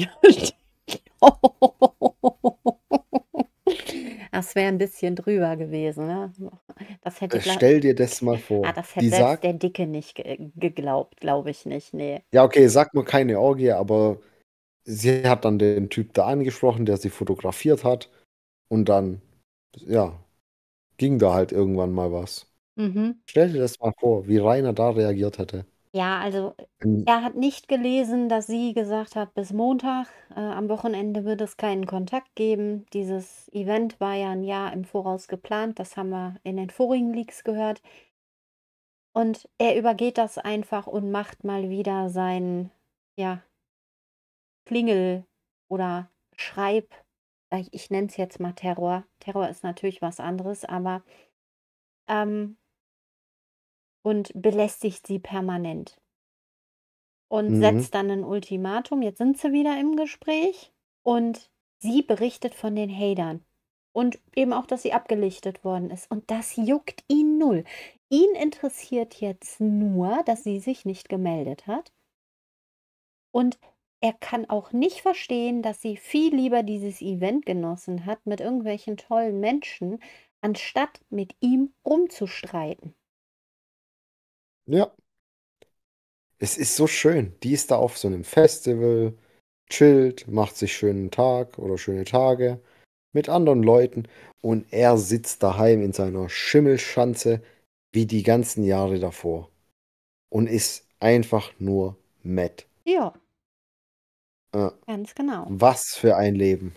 Das wäre ein bisschen drüber gewesen, ne? Das hätte, Stell dir das mal vor. das Die hätte selbst sagt, der Dicke nicht geglaubt, glaube ich nicht. Nee. ja, okay, sag nur keine Orgie, aber sie hat dann den Typ da angesprochen, der sie fotografiert hat. Und dann, ja, ging da halt irgendwann mal was. Mhm. Stell dir das mal vor, wie Rainer da reagiert hätte. Ja, also Ähm, er hat nicht gelesen, dass sie gesagt hat, bis Montag, am Wochenende wird es keinen Kontakt geben. Dieses Event war ja ein Jahr im Voraus geplant, das haben wir in den vorigen Leaks gehört. Und er übergeht das einfach und macht mal wieder sein, ja, Klingel oder Schreib, ich nenne es jetzt mal Terror. Terror ist natürlich was anderes, aber und belästigt sie permanent. Und Mhm. setzt dann ein Ultimatum. Jetzt sind sie wieder im Gespräch und sie berichtet von den Hatern. Und eben auch, dass sie abgelichtet worden ist. Und das juckt ihn null. Ihn interessiert jetzt nur, dass sie sich nicht gemeldet hat. Und er kann auch nicht verstehen, dass sie viel lieber dieses Event genossen hat mit irgendwelchen tollen Menschen, anstatt mit ihm rumzustreiten. Ja. Es ist so schön. Die ist da auf so einem Festival, chillt, macht sich schönen Tag oder schöne Tage mit anderen Leuten und er sitzt daheim in seiner Schimmelschanze wie die ganzen Jahre davor und ist einfach nur mad. Ja, Äh, ganz genau. Was für ein Leben.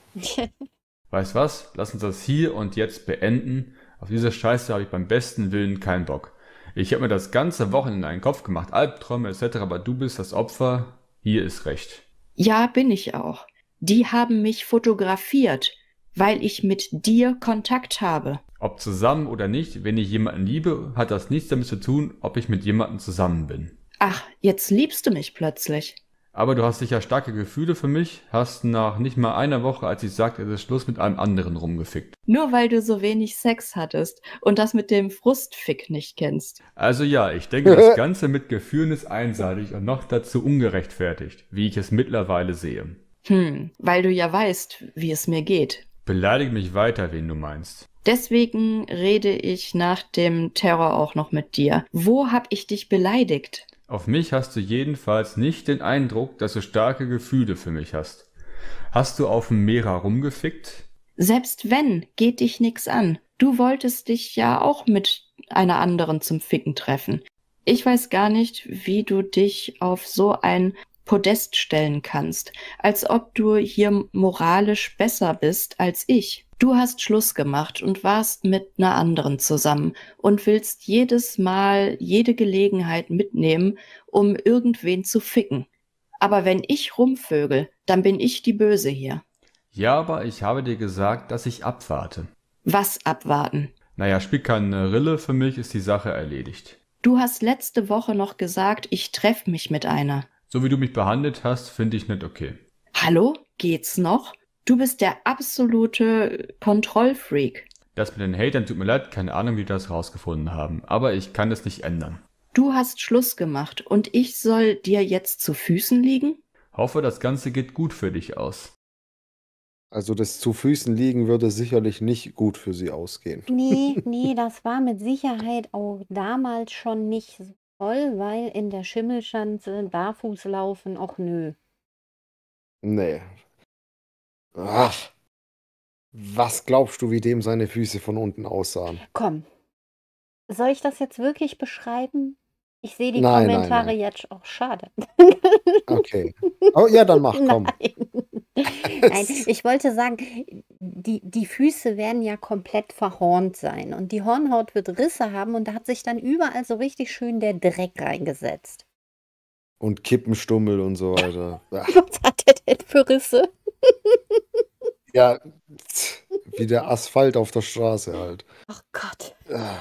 Weißt was? Lass uns das hier und jetzt beenden. Auf diese Scheiße habe ich beim besten Willen keinen Bock. Ich habe mir das ganze Wochenende in den Kopf gemacht, Albträume etc., aber du bist das Opfer. Hier ist recht. Ja, bin ich auch. Die haben mich fotografiert, weil ich mit dir Kontakt habe. Ob zusammen oder nicht, wenn ich jemanden liebe, hat das nichts damit zu tun, ob ich mit jemandem zusammen bin. Ach, jetzt liebst du mich plötzlich. Aber du hast sicher starke Gefühle für mich, hast nach nicht mal einer Woche, als ich sagte, es ist Schluss, mit einem anderen rumgefickt. Nur weil du so wenig Sex hattest und das mit dem Frustfick nicht kennst. Also ja, ich denke, das Ganze mit Gefühlen ist einseitig und noch dazu ungerechtfertigt, wie ich es mittlerweile sehe. Weil du ja weißt, wie es mir geht. Beleidige mich weiter, wen du meinst. Deswegen rede ich nach dem Terror auch noch mit dir. Wo hab ich dich beleidigt? Auf mich hast du jedenfalls nicht den Eindruck, dass du starke Gefühle für mich hast. Hast du auf dem Mera rumgefickt? Selbst wenn, geht dich nix an. Du wolltest dich ja auch mit einer anderen zum Ficken treffen. Ich weiß gar nicht, wie du dich auf so ein Podest stellen kannst, als ob du hier moralisch besser bist als ich. Du hast Schluss gemacht und warst mit einer anderen zusammen und willst jedes Mal jede Gelegenheit mitnehmen, um irgendwen zu ficken. Aber wenn ich rumvögel, dann bin ich die Böse hier. Ja, aber ich habe dir gesagt, dass ich abwarte. Was abwarten? Naja, spielt keine Rille, für mich ist die Sache erledigt. Du hast letzte Woche noch gesagt, ich treffe mich mit einer. So wie du mich behandelt hast, finde ich nicht okay. Hallo? Geht's noch? Du bist der absolute Kontrollfreak. Das mit den Hatern tut mir leid, keine Ahnung, wie die das rausgefunden haben. Aber ich kann es nicht ändern. Du hast Schluss gemacht und ich soll dir jetzt zu Füßen liegen? Hoffe, das Ganze geht gut für dich aus. Also das zu Füßen liegen würde sicherlich nicht gut für sie ausgehen. Nee, das war mit Sicherheit auch damals schon nicht so toll, weil in der Schimmelschanze barfuß laufen, och nö. Nee. Ach, was glaubst du, wie dem seine Füße von unten aussahen? Komm, soll ich das jetzt wirklich beschreiben? Ich sehe die Nein, Kommentare nein. jetzt auch schade. Okay. Oh ja, dann mach, komm. Nein, ich wollte sagen, die Füße werden ja komplett verhornt sein und die Hornhaut wird Risse haben und da hat sich dann überall so richtig schön der Dreck reingesetzt. Und Kippenstummel und so weiter. Ach, Was hat der denn für Risse? Ja, wie der Asphalt auf der Straße halt. Ach Gott.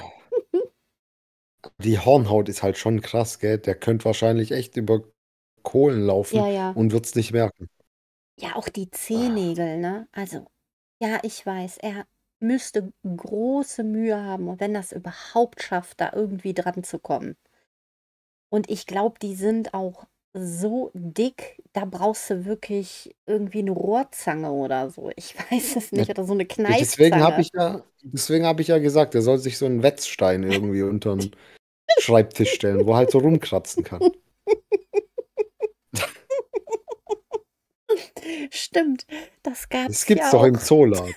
Die Hornhaut ist halt schon krass, gell? Der könnte wahrscheinlich echt über Kohlen laufen Ja, ja. und wird's nicht merken. Ja, auch die Zehennägel, ne? Also, ja, ich weiß, er müsste große Mühe haben, und wenn das überhaupt schafft, da irgendwie dran zu kommen. Und ich glaube, die sind auch so dick, da brauchst du wirklich irgendwie eine Rohrzange oder so. Ich weiß es Ja, nicht, oder so eine deswegen habe Kneifzange. hab ich ja gesagt, er soll sich so einen Wetzstein irgendwie unter den Schreibtisch stellen, wo er halt so rumkratzen kann. Stimmt, das Das gab's gibt's ja doch im auch. Zooladen.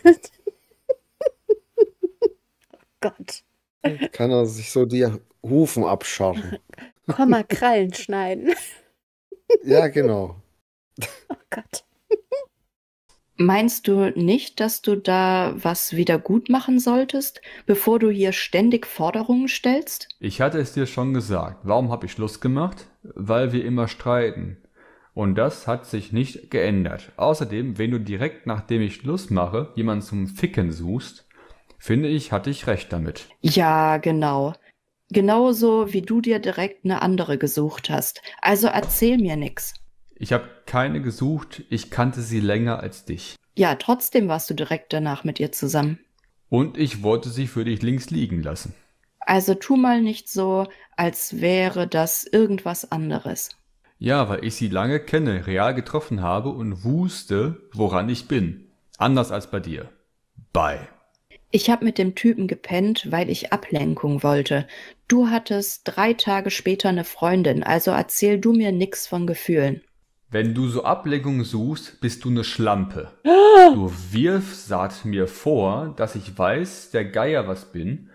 Gott, Kann er sich so die Hufen abscharren. komm mal Krallen schneiden. Ja, genau. Oh Gott. Meinst du nicht, dass du da was wieder gut machen solltest, bevor du hier ständig Forderungen stellst? Ich hatte es dir schon gesagt. Warum habe ich Schluss gemacht? Weil wir immer streiten. Und das hat sich nicht geändert. Außerdem, wenn du direkt nachdem ich Schluss mache, jemanden zum Ficken suchst, finde ich, hatte ich recht damit. Ja, genau. Genauso wie du dir direkt eine andere gesucht hast. Also erzähl mir nix. Ich habe keine gesucht, ich kannte sie länger als dich. Ja, trotzdem warst du direkt danach mit ihr zusammen. Und ich wollte sie für dich links liegen lassen. Also tu mal nicht so, als wäre das irgendwas anderes. Ja, weil ich sie lange kenne, real getroffen habe und wusste, woran ich bin. Anders als bei dir. Bye. Ich habe mit dem Typen gepennt, weil ich Ablenkung wollte. Du hattest 3 Tage später eine Freundin, also erzähl du mir nix von Gefühlen. Wenn du so Ablenkung suchst, bist du eine Schlampe. Du wirfst mir vor, dass ich weiß, der Geier was bin.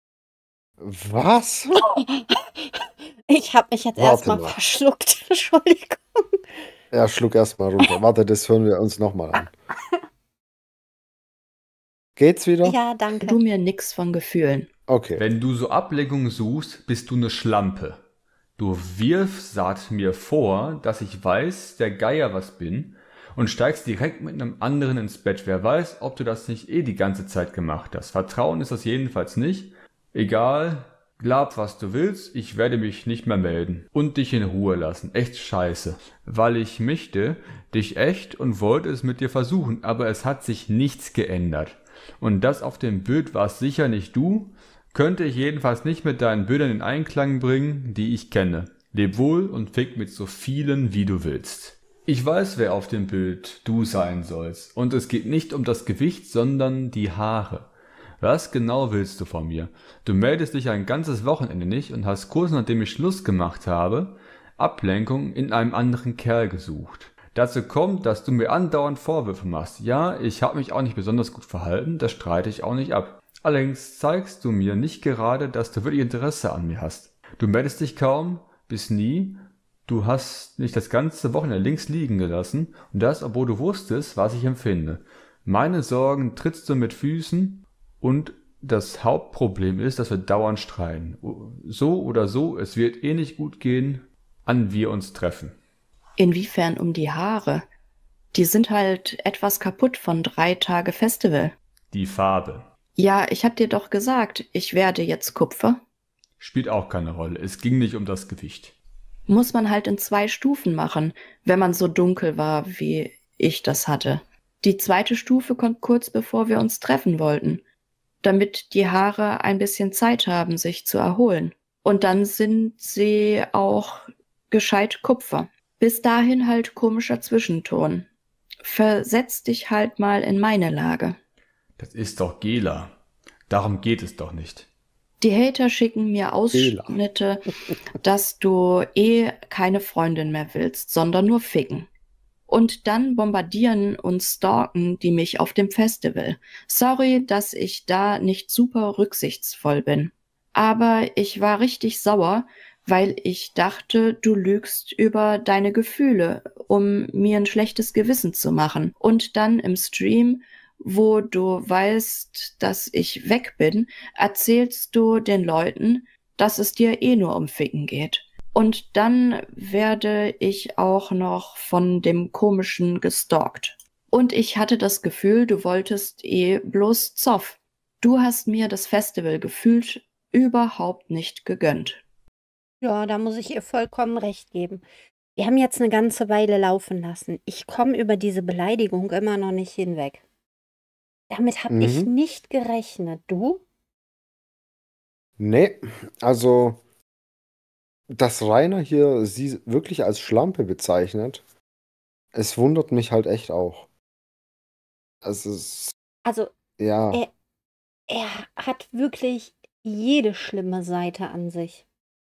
Was? Ich habe mich jetzt Warte erstmal mal. verschluckt. Entschuldigung. Ja, schluck erstmal runter. Warte, das hören wir uns nochmal an. Geht's wieder? Ja, Du danke. mir nix von Gefühlen. Okay. Wenn du so Ablenkung suchst, bist du eine Schlampe. Du wirfst mir vor, dass ich weiß, der Geier was bin und steigst direkt mit einem anderen ins Bett. Wer weiß, ob du das nicht die ganze Zeit gemacht hast. Vertrauen ist das jedenfalls nicht. Egal, glaub was du willst, ich werde mich nicht mehr melden und dich in Ruhe lassen. Echt scheiße. Weil ich möchte dich echt und wollte es mit dir versuchen, aber es hat sich nichts geändert. Und das auf dem Bild war es sicher nicht du, könnte ich jedenfalls nicht mit deinen Bildern in Einklang bringen, die ich kenne. Leb wohl und fick mit so vielen, wie du willst. Ich weiß, wer auf dem Bild du sein sollst. Und es geht nicht um das Gewicht, sondern die Haare. Was genau willst du von mir? Du meldest dich ein ganzes Wochenende nicht und hast kurz nachdem ich Schluss gemacht habe, Ablenkung in einem anderen Kerl gesucht. Dazu kommt, dass du mir andauernd Vorwürfe machst. Ja, ich habe mich auch nicht besonders gut verhalten, das streite ich auch nicht ab. Allerdings zeigst du mir nicht gerade, dass du wirklich Interesse an mir hast. Du meldest dich kaum, bis nie. Du hast mich das ganze Wochenende links liegen gelassen und das, obwohl du wusstest, was ich empfinde. Meine Sorgen trittst du mit Füßen und das Hauptproblem ist, dass wir dauernd streiten. So oder so, es wird eh nicht gut gehen, an wir uns treffen. Inwiefern um die Haare? Die sind halt etwas kaputt von 3 Tage Festival. Die Farbe Ja, ich hab dir doch gesagt, ich werde jetzt Kupfer. spielt auch keine Rolle. Es ging nicht um das Gewicht. Muss man halt in 2 Stufen machen, wenn man so dunkel war, wie ich das hatte. Die 2. Stufe kommt kurz bevor wir uns treffen wollten, damit die Haare ein bisschen Zeit haben, sich zu erholen. Und dann sind sie auch gescheit Kupfer. Bis dahin halt komischer Zwischenton. Versetz dich halt mal in meine Lage. Das ist doch Gela. Darum geht es doch nicht. Die Hater schicken mir Ausschnitte, dass du keine Freundin mehr willst, sondern nur ficken. Und dann bombardieren und stalken die mich auf dem Festival. Sorry, dass ich da nicht super rücksichtsvoll bin. Aber ich war richtig sauer, weil ich dachte, du lügst über deine Gefühle, um mir ein schlechtes Gewissen zu machen. Und dann im Stream, wo du weißt, dass ich weg bin, erzählst du den Leuten, dass es dir eh nur um Ficken geht. Und dann werde ich auch noch von dem Komischen gestalkt. Und ich hatte das Gefühl, du wolltest bloß Zoff. Du hast mir das Festival gefühlt überhaupt nicht gegönnt. Ja, da muss ich ihr vollkommen recht geben. Wir haben jetzt eine ganze Weile laufen lassen. Ich komme über diese Beleidigung immer noch nicht hinweg. Damit habe ich Mhm. nicht gerechnet. Du? Nee, also, dass Rainer hier sie wirklich als Schlampe bezeichnet, es wundert mich halt echt auch. Es ist, Also, ja, er, er hat wirklich jede schlimme Seite an sich.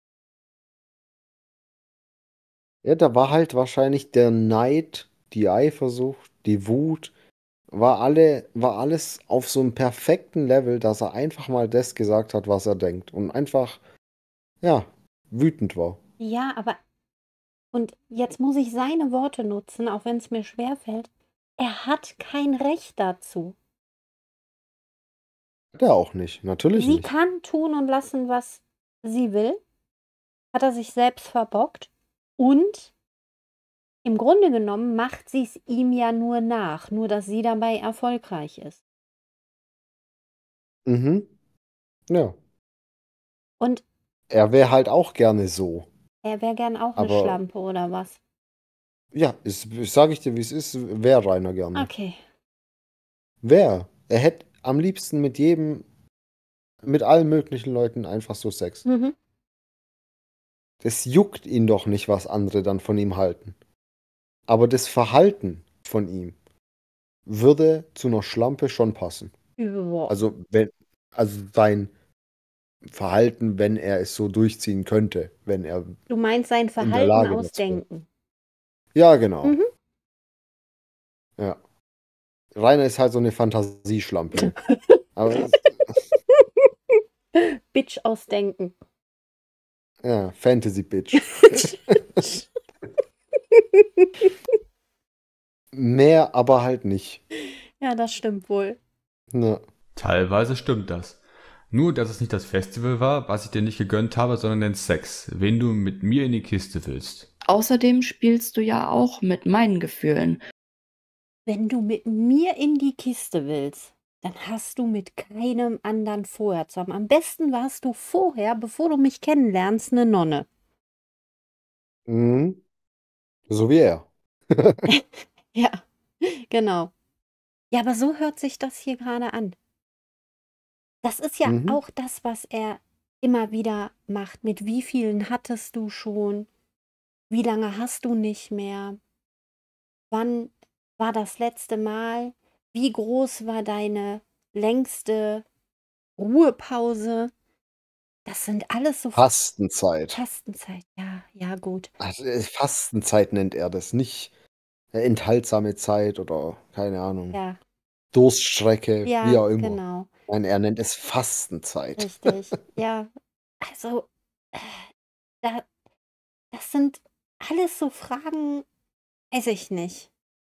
ja, da war halt wahrscheinlich der Neid, die Eifersucht, die Wut, war alles auf so einem perfekten Level, dass er einfach mal das gesagt hat, was er denkt und einfach, ja, wütend war. Ja, aber, und jetzt muss ich seine Worte nutzen, auch wenn es mir schwerfällt. Er hat kein Recht dazu. Hat er auch nicht, natürlich Sie nicht. kann tun und lassen, was sie will. Hat er sich selbst verbockt. Und im Grunde genommen macht sie es ihm ja nur nach, nur dass sie dabei erfolgreich ist. Mhm, ja. Und Er wäre halt auch gerne so. er wäre gern auch eine Aber Schlampe oder was? ja, sage ich dir, wie es ist, wäre Rainer gerne. Okay. Er hätte am liebsten mit jedem, mit allen möglichen Leuten einfach so Sex. Mhm. Das juckt ihn doch nicht, was andere dann von ihm halten. Aber das Verhalten von ihm würde zu einer Schlampe schon passen. Ja. Also sein Verhalten, wenn er es so durchziehen könnte, wenn er Du meinst sein in der Verhalten Lage aus dazu wäre. Denken. Ja, genau. Mhm. Ja. Rainer ist halt so eine Fantasieschlampe. Aber Bitch aus Denken. ja, Fantasy-Bitch. Mehr aber halt nicht. Ja, das stimmt wohl. Ja. Teilweise stimmt das. Nur, dass es nicht das Festival war, was ich dir nicht gegönnt habe, sondern den Sex, wen du mit mir in die Kiste willst. Außerdem spielst du ja auch mit meinen Gefühlen. Wenn du mit mir in die Kiste willst, dann hast du mit keinem anderen vorher zusammen. Am besten warst du vorher, bevor du mich kennenlernst, eine Nonne. Mhm. So wie er. Ja, genau. Ja, aber so hört sich das hier gerade an. Das ist ja Mhm. auch das, was er immer wieder macht. Mit wie vielen hattest du schon? Wie lange hast du nicht mehr? Wann war das letzte Mal? Wie groß war deine längste Ruhepause? Das sind alles so Fastenzeit. Fastenzeit. Ja, ja, gut. Also, Fastenzeit nennt er das, nicht enthaltsame Zeit oder keine Ahnung, Ja, Durststrecke, wie ja, auch immer. genau. Nein, er nennt es Fastenzeit. Richtig. Ja, also, äh, da, das sind alles so Fragen, weiß ich nicht,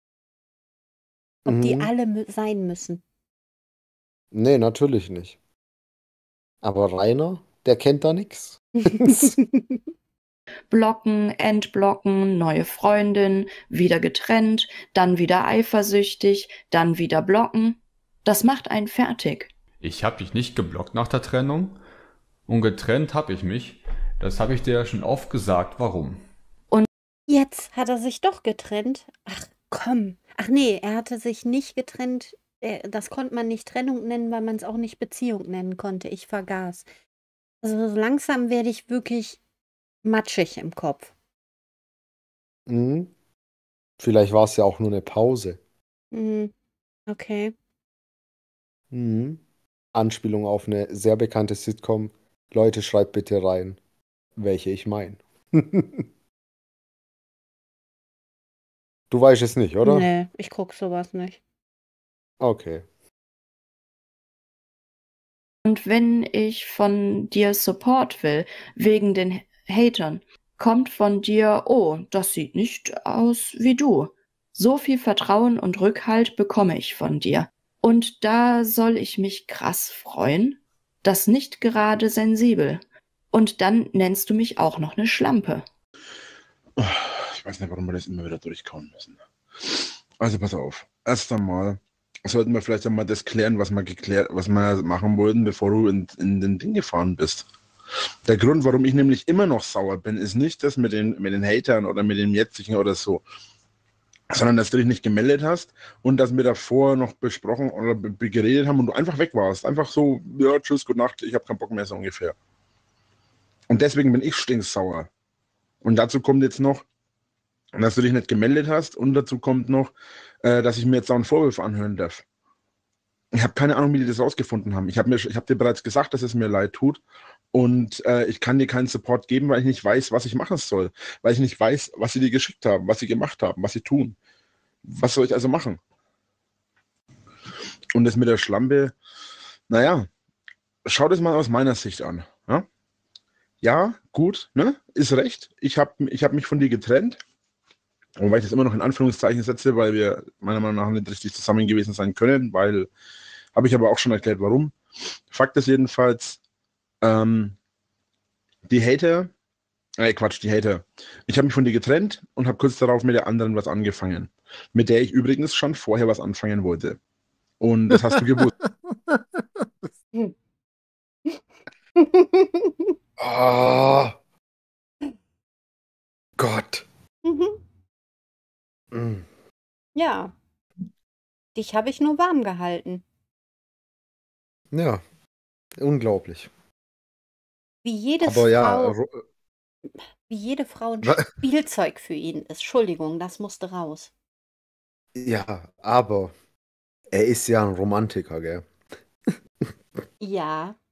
ob die Mhm. alle sein müssen. Nee, natürlich nicht. Aber Rainer, der kennt da nix. Blocken, entblocken, neue Freundin, wieder getrennt, dann wieder eifersüchtig, dann wieder blocken. Das macht einen fertig. Ich hab dich nicht geblockt nach der Trennung und getrennt hab ich mich. Das habe ich dir ja schon oft gesagt, warum. Jetzt hat er sich doch getrennt. Ach komm. Ach nee, er hatte sich nicht getrennt. Das konnte man nicht Trennung nennen, weil man es auch nicht Beziehung nennen konnte. Ich vergaß. Also so langsam werde ich wirklich matschig im Kopf. Mhm. Vielleicht war es ja auch nur eine Pause. Mhm. Okay. Mhm. Anspielung auf eine sehr bekannte Sitcom. Leute, schreibt bitte rein, welche ich meine. Du weißt es nicht, oder? Nee, ich guck sowas nicht. Okay. Und wenn ich von dir Support will, wegen den Hatern, kommt von dir, oh, das sieht nicht aus wie du. So viel Vertrauen und Rückhalt bekomme ich von dir. Und da soll ich mich krass freuen? Das nicht gerade sensibel. Und dann nennst du mich auch noch eine Schlampe. Ich weiß nicht, warum wir das immer wieder durchkauen müssen. Also pass auf. Erst einmal sollten wir vielleicht einmal das klären, was wir machen wollten, bevor du in den Ding gefahren bist. Der Grund, warum ich nämlich immer noch sauer bin, ist nicht das mit den Hatern oder mit dem jetzigen oder so, sondern dass du dich nicht gemeldet hast und dass wir davor noch besprochen oder geredet haben und du einfach weg warst. Einfach so, ja, tschüss, gute Nacht, ich habe keinen Bock mehr, so ungefähr. Und deswegen bin ich stinksauer. Und dazu kommt jetzt noch, dass du dich nicht gemeldet hast und dazu kommt noch, dass ich mir jetzt auch einen Vorwurf anhören darf. Ich habe keine Ahnung, wie die das rausgefunden haben. Ich hab dir bereits gesagt, dass es mir leid tut und ich kann dir keinen Support geben, weil ich nicht weiß, was ich machen soll. Weil ich nicht weiß, was sie dir geschickt haben, was sie gemacht haben, was sie tun. Was soll ich also machen? Und das mit der Schlampe, naja, schau das mal aus meiner Sicht an. Ja, gut, ne? Ist recht. Ich hab mich von dir getrennt. Wobei ich das immer noch in Anführungszeichen setze, weil wir meiner Meinung nach nicht richtig zusammen gewesen sein können, weil, habe ich aber auch schon erklärt, warum. Fakt ist jedenfalls, die Hater. Ich habe mich von dir getrennt und habe kurz darauf mit der anderen was angefangen. Mit der ich übrigens schon vorher was anfangen wollte. Und das hast du gewusst. Oh. Gott. Mm. Ja. Dich habe ich nur warm gehalten. Ja, unglaublich. Wie jede Aber ja, Frau, wie jede Frau ein wa- Spielzeug für ihn ist. Entschuldigung, das musste raus. ja, aber er ist ja ein Romantiker, gell? Ja.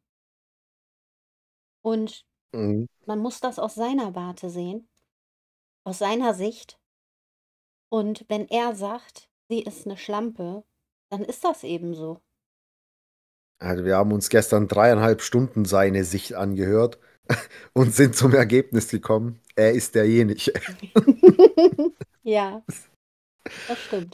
Und Mhm. man muss das aus seiner Warte sehen, aus seiner Sicht. Und wenn er sagt, sie ist eine Schlampe, dann ist das eben so. Also wir haben uns gestern 3,5 Stunden seine Sicht angehört und sind zum Ergebnis gekommen, er ist derjenige. Ja, das stimmt.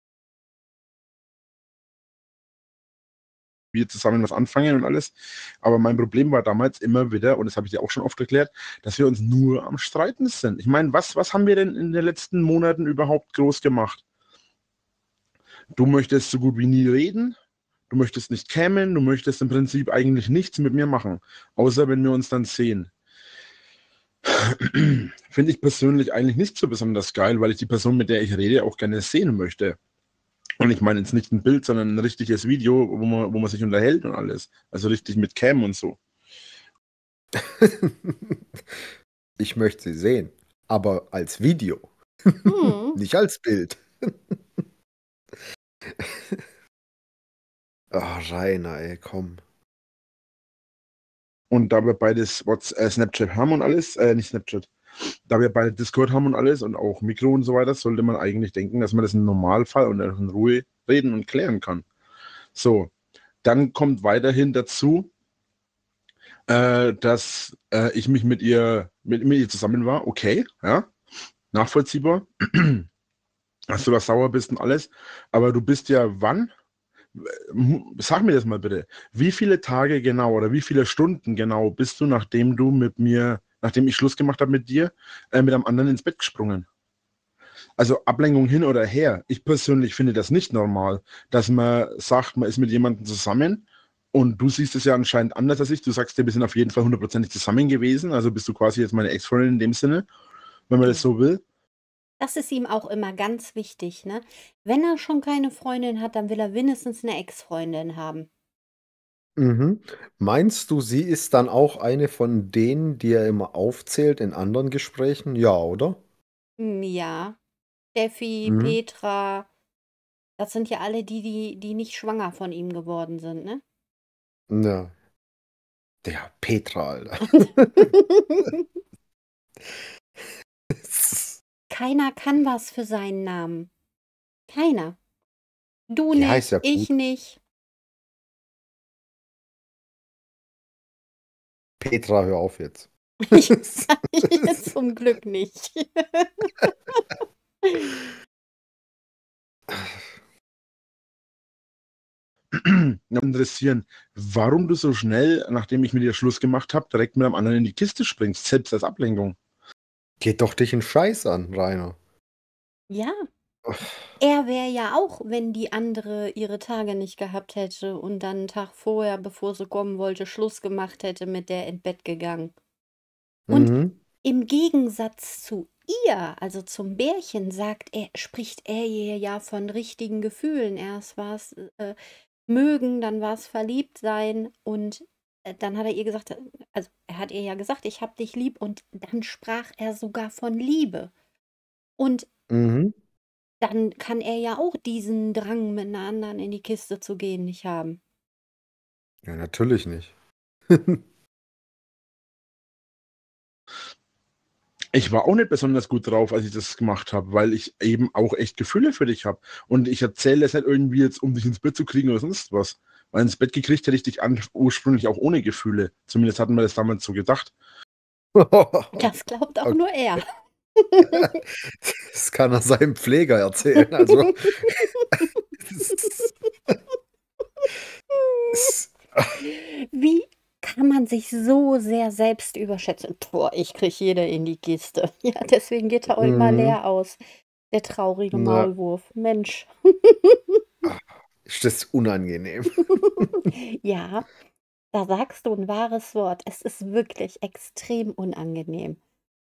Wir zusammen was anfangen und alles. Aber mein Problem war damals immer wieder, und das habe ich dir auch schon oft erklärt, dass wir uns nur am Streiten sind. Ich meine, was haben wir denn in den letzten Monaten überhaupt groß gemacht? Du möchtest so gut wie nie reden, du möchtest nicht cammen, du möchtest im Prinzip eigentlich nichts mit mir machen, außer wenn wir uns dann sehen. Finde ich persönlich eigentlich nicht so besonders geil, weil ich die Person, mit der ich rede, auch gerne sehen möchte. Und ich meine jetzt nicht ein Bild, sondern ein richtiges Video, wo man sich unterhält und alles. Also richtig mit Cam und so. Ich möchte sie sehen, aber als Video, Hm. nicht als Bild. Ach, Rainer, ey, komm. Und da wir beide Snapchat haben und alles, nicht Snapchat, da wir beide Discord haben und alles und auch Mikro und so weiter, sollte man eigentlich denken, dass man das im Normalfall und in Ruhe reden und klären kann. So, dann kommt weiterhin dazu, dass ich mich mit ihr zusammen war. Okay, ja, nachvollziehbar. Dass du da sauer bist und alles. Aber du bist ja wann? Sag mir das mal bitte. Wie viele Tage genau oder wie viele Stunden genau bist du, nachdem ich Schluss gemacht habe mit dir, mit einem anderen ins Bett gesprungen? Also Ablenkung hin oder her. Ich persönlich finde das nicht normal, dass man sagt, man ist mit jemandem zusammen und du siehst es ja anscheinend anders als ich. Du sagst, wir sind auf jeden Fall 100%ig zusammen gewesen. Also bist du quasi jetzt meine Ex-Freundin in dem Sinne, wenn man das so will. Das ist ihm auch immer ganz wichtig, ne? Wenn er schon keine Freundin hat, dann will er mindestens eine Ex-Freundin haben. Mhm. Meinst du, sie ist dann auch eine von denen, die er immer aufzählt in anderen Gesprächen? Ja, oder? Ja. Steffi, Mhm. Petra, das sind ja alle die nicht schwanger von ihm geworden sind, ne? Ja. Der Petra, Alter. Keiner kann was für seinen Namen. Keiner. Du Die heißt nicht, ja ich nicht. Petra, hör auf jetzt. Zum Glück nicht. interessieren, warum du so schnell, nachdem ich mit dir Schluss gemacht habe, direkt mit einem anderen in die Kiste springst, selbst als Ablenkung. Geht doch dich einen Scheiß an, Rainer. Ja. Er wäre ja auch, wenn die andere ihre Tage nicht gehabt hätte und dann einen Tag vorher, bevor sie kommen wollte, Schluss gemacht hätte, mit der ins Bett gegangen. Und Mhm. im Gegensatz zu ihr, also zum Bärchen, spricht er ihr ja von richtigen Gefühlen. Erst war es mögen, dann war es verliebt sein und dann hat er ihr gesagt, also er hat ihr ja gesagt, ich hab dich lieb und dann sprach er sogar von Liebe. Und Mhm. dann kann er ja auch diesen Drang, mit einer anderen in die Kiste zu gehen, nicht haben. Ja, natürlich nicht. Ich war auch nicht besonders gut drauf, als ich das gemacht habe, weil ich eben auch echt Gefühle für dich habe. Und ich erzähle es nicht irgendwie jetzt, um dich ins Bett zu kriegen oder sonst was. Weil ins Bett gekriegt hätte ich dich ursprünglich auch ohne Gefühle. Zumindest hatten wir das damals so gedacht. Das glaubt auch nur er. Das kann er seinem Pfleger erzählen. Also, Wie kann man sich so sehr selbst überschätzen? Boah, ich krieg jede in die Kiste. Ja, deswegen geht er auch immer leer aus. Der traurige Na. Maulwurf. Mensch. ist das unangenehm. Ja, da sagst du ein wahres Wort. Es ist wirklich extrem unangenehm.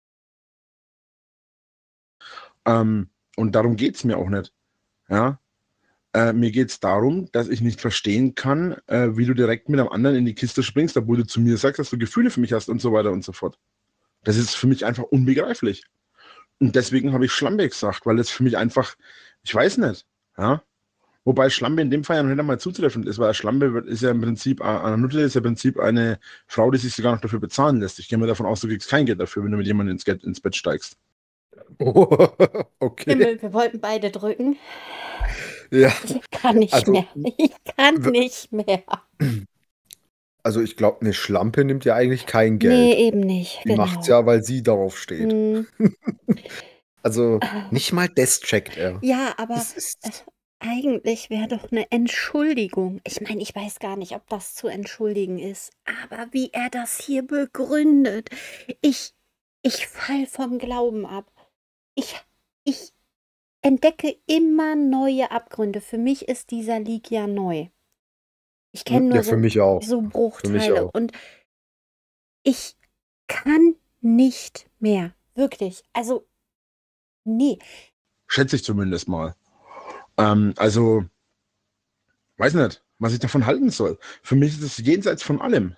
Und darum geht es mir auch nicht. Ja? Mir geht es darum, dass ich nicht verstehen kann, wie du direkt mit einem anderen in die Kiste springst, obwohl du zu mir sagst, dass du Gefühle für mich hast und so weiter und so fort. Das ist für mich einfach unbegreiflich. Und deswegen habe ich Schlampe gesagt, weil es für mich einfach, ich weiß nicht. Ja? Wobei Schlampe in dem Fall ja noch nicht einmal zutreffend ist, weil Schlampe ist ja im Prinzip, eine Nutte ist ja im Prinzip eine Frau, die sich sogar noch dafür bezahlen lässt. Ich gehe mal davon aus, du kriegst kein Geld dafür, wenn du mit jemandem ins Bett steigst. Okay. Himmel, wir wollten beide drücken. Ja. Ich kann nicht Also, mehr. Ich kann nicht mehr. Also ich glaube, eine Schlampe nimmt ja eigentlich kein Nee, Geld. eben nicht. Die macht's Genau. ja, weil sie darauf steht. Hm. Also nicht mal das checkt er. Ja, aber Das ist eigentlich wäre doch eine Entschuldigung. Ich meine, ich weiß gar nicht, ob das zu entschuldigen ist, aber wie er das hier begründet. Ich fall vom Glauben ab. Ich entdecke immer neue Abgründe. Für mich ist dieser Leak ja neu. Ich kenne ja, nur für mich auch. so Für mich Bruchteile auch. und ich kann nicht mehr. Wirklich. Also, nee. Schätze ich zumindest mal. Also, weiß nicht, was ich davon halten soll. Für mich ist es jenseits von allem.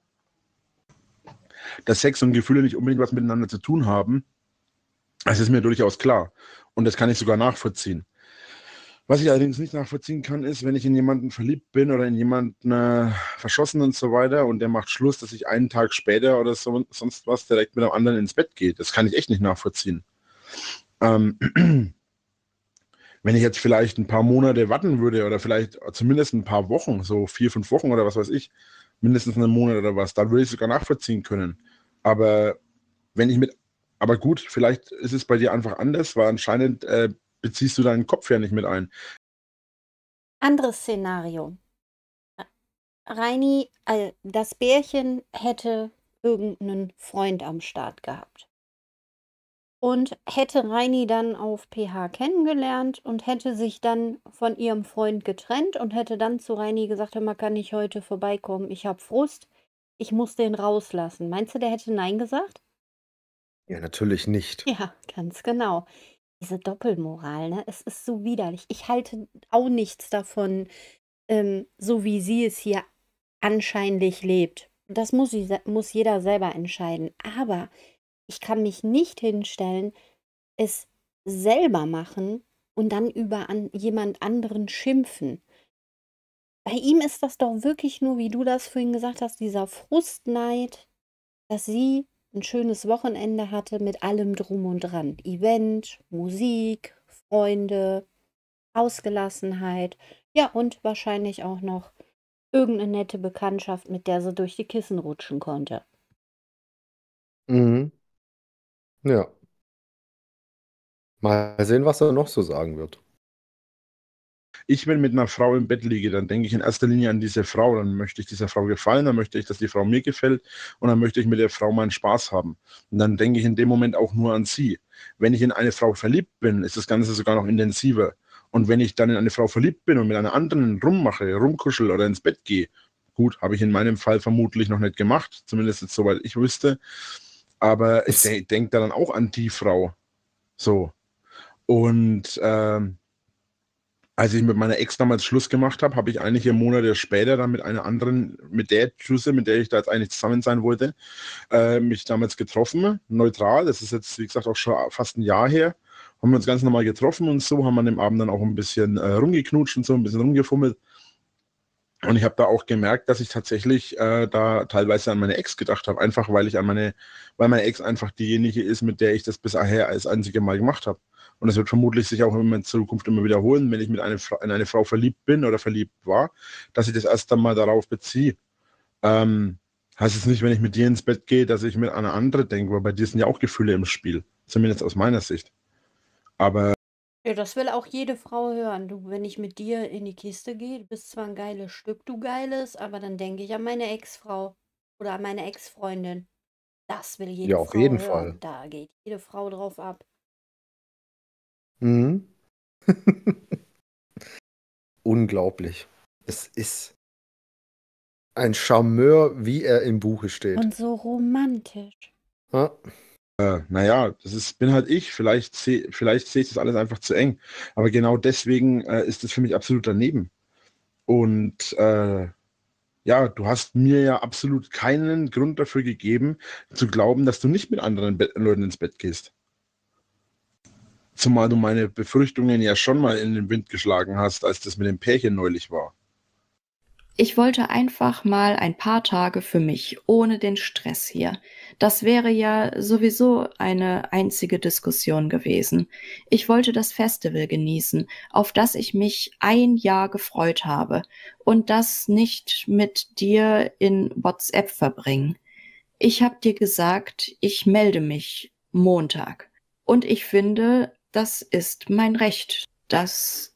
Dass Sex und Gefühle nicht unbedingt was miteinander zu tun haben, das ist mir durchaus klar. Und das kann ich sogar nachvollziehen. Was ich allerdings nicht nachvollziehen kann, ist, wenn ich in jemanden verliebt bin oder in jemanden verschossen und so weiter und der macht Schluss, dass ich einen Tag später oder so, sonst was direkt mit einem anderen ins Bett gehe. Das kann ich echt nicht nachvollziehen. Wenn ich jetzt vielleicht ein paar Monate warten würde oder vielleicht zumindest ein paar Wochen, so 4, 5 Wochen oder was weiß ich, mindestens einen Monat oder was, dann würde ich sogar nachvollziehen können. Aber wenn ich aber gut, vielleicht ist es bei dir einfach anders, weil anscheinend beziehst du deinen Kopf ja nicht mit ein. Anderes Szenario. Reini, das Bärchen hätte irgendeinen Freund am Start gehabt. Und hätte Reini dann auf PH kennengelernt und hätte sich dann von ihrem Freund getrennt und hätte dann zu Reini gesagt, hör mal, kann ich heute vorbeikommen? Ich hab Frust, ich muss den rauslassen. Meinst du, der hätte Nein gesagt? Ja, natürlich nicht. Ja, ganz genau. Diese Doppelmoral, ne? Es ist so widerlich. Ich halte auch nichts davon, so wie sie es hier anscheinlich lebt. Das muss jeder selber entscheiden. Aber ich kann mich nicht hinstellen, es selber machen und dann über jemand anderen schimpfen. Bei ihm ist das doch wirklich nur, wie du das vorhin gesagt hast, dieser Frustneid, dass sie ein schönes Wochenende hatte mit allem drum und dran. Event, Musik, Freunde, Ausgelassenheit. Ja, und wahrscheinlich auch noch irgendeine nette Bekanntschaft, mit der sie durch die Kissen rutschen konnte. Mhm. Ja. Mal sehen, was er noch so sagen wird. Ich, wenn mit einer Frau im Bett liege, dann denke ich in erster Linie an diese Frau, dann möchte ich dieser Frau gefallen, dann möchte ich, dass die Frau mir gefällt und dann möchte ich mit der Frau meinen Spaß haben. Und dann denke ich in dem Moment auch nur an sie. Wenn ich in eine Frau verliebt bin, ist das Ganze sogar noch intensiver. Und wenn ich dann in eine Frau verliebt bin und mit einer anderen rummache, rumkuschel oder ins Bett gehe, gut, habe ich in meinem Fall vermutlich noch nicht gemacht, zumindest jetzt soweit ich wüsste, aber ich denke da dann auch an die Frau. So. Und als ich mit meiner Ex damals Schluss gemacht habe, habe ich einige Monate später dann mit einer anderen, mit der Juice, mit der ich da jetzt eigentlich zusammen sein wollte, mich damals getroffen, neutral. Das ist jetzt, wie gesagt, auch schon fast ein Jahr her. Haben wir uns ganz normal getroffen und so, haben an dem Abend dann auch ein bisschen rumgeknutscht und so, ein bisschen rumgefummelt. Und ich habe da auch gemerkt, dass ich tatsächlich da teilweise an meine Ex gedacht habe, einfach weil meine Ex einfach diejenige ist, mit der ich das bisher als einzige Mal gemacht habe. Und das wird vermutlich sich auch in Zukunft immer wiederholen, wenn ich in eine Frau verliebt bin oder verliebt war, dass ich das erst einmal darauf beziehe. Heißt es nicht, wenn ich mit dir ins Bett gehe, dass ich mit einer anderen denke, weil bei dir sind ja auch Gefühle im Spiel. Zumindest aus meiner Sicht. Aber Ja, das will auch jede Frau hören. Du, wenn ich mit dir in die Kiste gehe, du bist zwar ein geiles Stück, du Geiles, aber dann denke ich an meine Ex-Frau oder an meine Ex-Freundin. Das will jede Ja, auf Frau jeden hören. Fall. Da geht jede Frau drauf ab. Mhm. Unglaublich. Es ist ein Charmeur, wie er im Buche steht. Und so romantisch. Ja. naja, bin halt ich. Vielleicht sehe ich das alles einfach zu eng. Aber genau deswegen ist es für mich absolut daneben. Und ja, du hast mir ja absolut keinen Grund dafür gegeben, zu glauben, dass du nicht mit anderen Leuten ins Bett gehst. Zumal du meine Befürchtungen ja schon mal in den Wind geschlagen hast, als das mit dem Pärchen neulich war. Ich wollte einfach mal ein paar Tage für mich, ohne den Stress hier. Das wäre ja sowieso eine einzige Diskussion gewesen. Ich wollte das Festival genießen, auf das ich mich ein Jahr gefreut habe, und das nicht mit dir in WhatsApp verbringen. Ich habe dir gesagt, ich melde mich Montag. Und ich finde, das ist mein Recht, das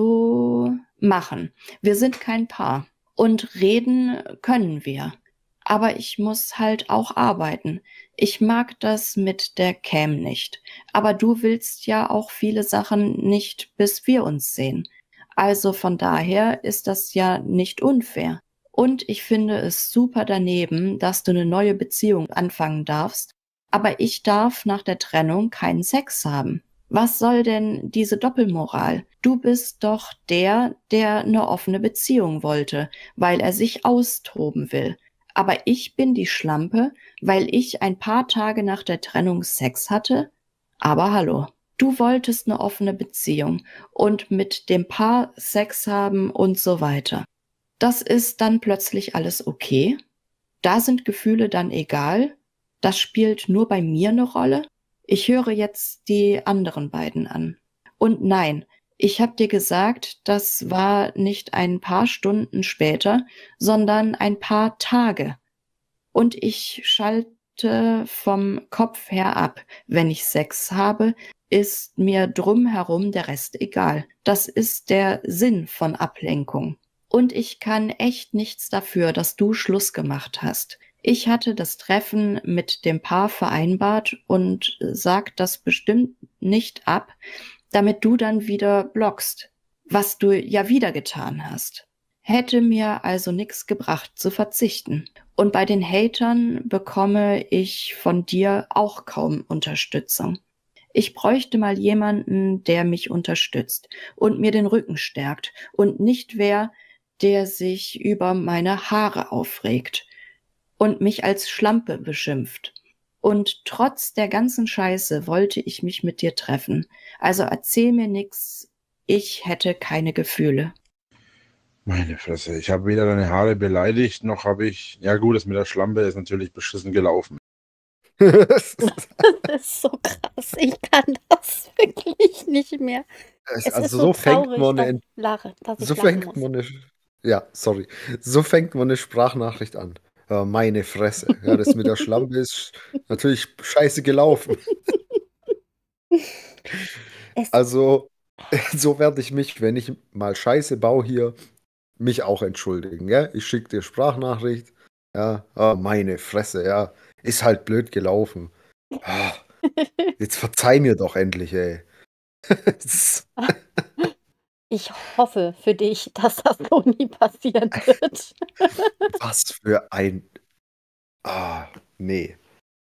zu machen. Wir sind kein Paar. Und reden können wir. Aber ich muss halt auch arbeiten. Ich mag das mit der Cam nicht. Aber du willst ja auch viele Sachen nicht, bis wir uns sehen. Also von daher ist das ja nicht unfair. Und ich finde es super daneben, dass du eine neue Beziehung anfangen darfst. Aber ich darf nach der Trennung keinen Sex haben. Was soll denn diese Doppelmoral? Du bist doch der eine offene Beziehung wollte, weil er sich austoben will. Aber ich bin die Schlampe, weil ich ein paar Tage nach der Trennung Sex hatte? Aber hallo, du wolltest eine offene Beziehung und mit dem Paar Sex haben und so weiter. Das ist dann plötzlich alles okay? Da sind Gefühle dann egal? Das spielt nur bei mir eine Rolle? Ich höre jetzt die anderen beiden an. Und nein, ich habe dir gesagt, das war nicht ein paar Stunden später, sondern ein paar Tage. Und ich schalte vom Kopf her ab. Wenn ich Sex habe, ist mir drumherum der Rest egal. Das ist der Sinn von Ablenkung. Und ich kann echt nichts dafür, dass du Schluss gemacht hast. Ich hatte das Treffen mit dem Paar vereinbart und sag das bestimmt nicht ab, damit du dann wieder blockst, was du ja wieder getan hast. Hätte mir also nichts gebracht zu verzichten. Und bei den Hatern bekomme ich von dir auch kaum Unterstützung. Ich bräuchte mal jemanden, der mich unterstützt und mir den Rücken stärkt und nicht wer, der sich über meine Haare aufregt und mich als Schlampe beschimpft. Und trotz der ganzen Scheiße wollte ich mich mit dir treffen. Also erzähl mir nix, ich hätte keine Gefühle. Meine Fresse, ich habe weder deine Haare beleidigt, noch habe ich... Ja gut, das mit der Schlampe ist natürlich beschissen gelaufen. Das ist so krass. Ich kann das wirklich nicht mehr. Es Also ist so so fängt traurig, man dass eine, ich lache, dass ich so lachen fängt muss. man eine, ja, sorry, so fängt man eine Sprachnachricht an. Meine Fresse. Ja, das mit der Schlampe ist natürlich scheiße gelaufen. Es, Also, So werde ich mich, wenn ich mal Scheiße baue hier, mich auch entschuldigen. Ja? Ich schicke dir Sprachnachricht. Ja, meine Fresse, ja. Ist halt blöd gelaufen. Ah, jetzt verzeih mir doch endlich, ey. Ich hoffe für dich, dass das so nie passieren wird. Was für ein. Nee.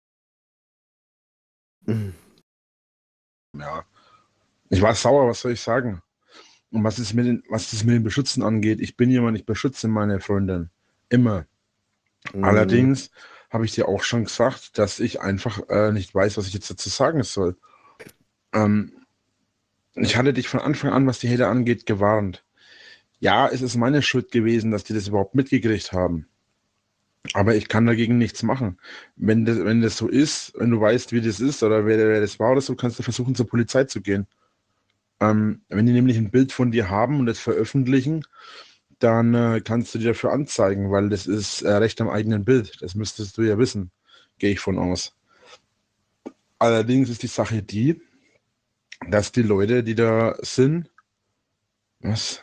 Ja. Ich war sauer, was soll ich sagen? Und was das mit den Beschützen angeht, ich bin jemand, ich beschütze meine Freundin. Immer. Allerdings habe ich dir auch schon gesagt, dass ich einfach nicht weiß, was ich jetzt dazu sagen soll. Ich hatte dich von Anfang an, was die Hater angeht, gewarnt. Ja, es ist meine Schuld gewesen, dass die das überhaupt mitgekriegt haben. Aber ich kann dagegen nichts machen. Wenn das so ist, wenn du weißt, wie das ist oder wer das war oder so, kannst du versuchen, zur Polizei zu gehen. Wenn die nämlich ein Bild von dir haben und das veröffentlichen, dann kannst du dir dafür anzeigen, weil das ist Recht am eigenen Bild. Das müsstest du ja wissen, gehe ich von aus. Allerdings ist die Sache die, dass die Leute, die da sind, was?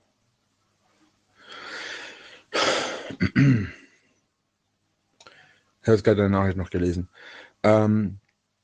Ich habe jetzt gerade deine Nachricht noch gelesen. Dann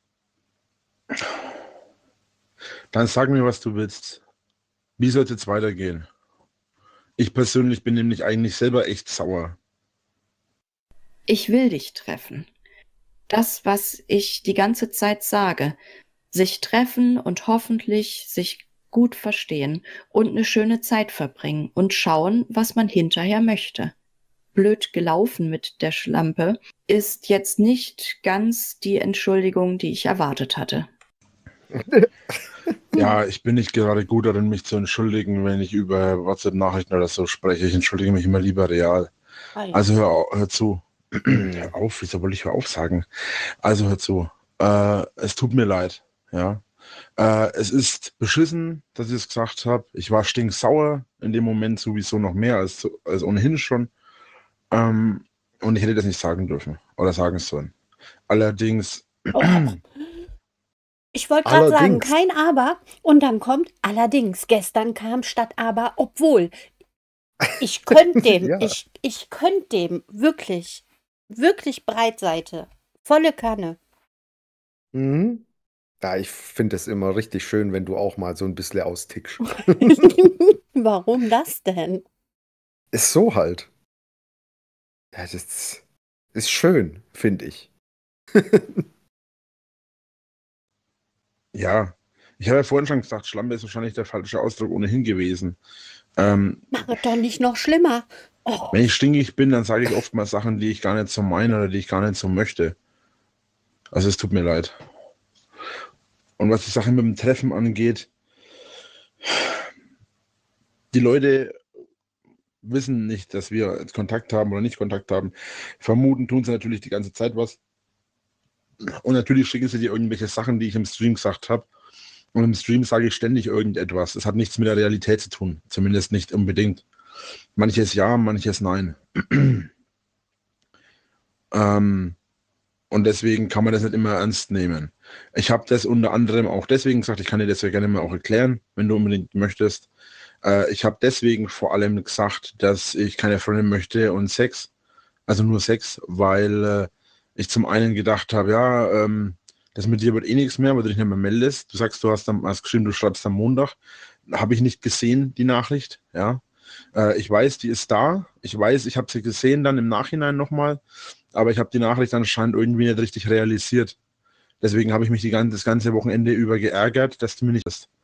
sag mir, was du willst. Wie soll es jetzt weitergehen? Ich persönlich bin nämlich eigentlich selber echt sauer. Ich will dich treffen. Das, was ich die ganze Zeit sage. Sich treffen und hoffentlich sich gut verstehen und eine schöne Zeit verbringen und schauen, was man hinterher möchte. Blöd gelaufen mit der Schlampe ist jetzt nicht ganz die Entschuldigung, die ich erwartet hatte. Ja, ich bin nicht gerade gut darin, mich zu entschuldigen, wenn ich über WhatsApp-Nachrichten oder so spreche. Ich entschuldige mich immer lieber real. Also hör zu. Hör auf, wieso wollte ich hör auf sagen? Also hör zu. Es tut mir leid. Ja. Es ist beschissen, dass ich es gesagt habe. Ich war stinksauer in dem Moment sowieso noch mehr als ohnehin schon. Und ich hätte das nicht sagen dürfen oder sagen sollen. Allerdings. Ich wollte gerade sagen, Allerdings. kein Aber. Und dann kommt allerdings. Gestern kam statt Aber, obwohl. Ich könnte dem, Ja. ich könnte dem wirklich, wirklich Breitseite. Volle Kanne. Mhm. Ja, ich finde es immer richtig schön, wenn du auch mal so ein bisschen austickst. Warum das denn? Ist so halt. Ja, das ist schön, finde ich. Ja, ich habe ja vorhin schon gesagt, Schlampe ist wahrscheinlich der falsche Ausdruck ohnehin gewesen. Mach es doch nicht noch schlimmer. Oh, Wenn ich stinkig bin, dann sage ich oft mal Sachen, die ich gar nicht so meine oder die ich gar nicht so möchte. Also es tut mir leid. Und was die Sache mit dem Treffen angeht, die Leute wissen nicht, dass wir jetzt Kontakt haben oder nicht Kontakt haben. Vermuten tun sie natürlich die ganze Zeit was. Und natürlich schicken sie dir irgendwelche Sachen, die ich im Stream gesagt habe. Und im Stream sage ich ständig irgendetwas. Das hat nichts mit der Realität zu tun. Zumindest nicht unbedingt. Manches ja, manches nein. Und deswegen kann man das nicht immer ernst nehmen. Ich habe das unter anderem auch deswegen gesagt, ich kann dir das ja gerne mal auch erklären, wenn du unbedingt möchtest. Ich habe deswegen vor allem gesagt, dass ich keine Freundin möchte und Sex, also nur Sex, weil ich zum einen gedacht habe, ja, das mit dir wird eh nichts mehr, weil du dich nicht mehr meldest. Du sagst, du hast geschrieben, du schreibst am Montag. Habe ich nicht gesehen, die Nachricht, ja. Ich weiß, die ist da. Ich weiß, ich habe sie gesehen dann im Nachhinein nochmal, aber ich habe die Nachricht anscheinend irgendwie nicht richtig realisiert. Deswegen habe ich mich das ganze Wochenende über geärgert, dass du mir nicht hast.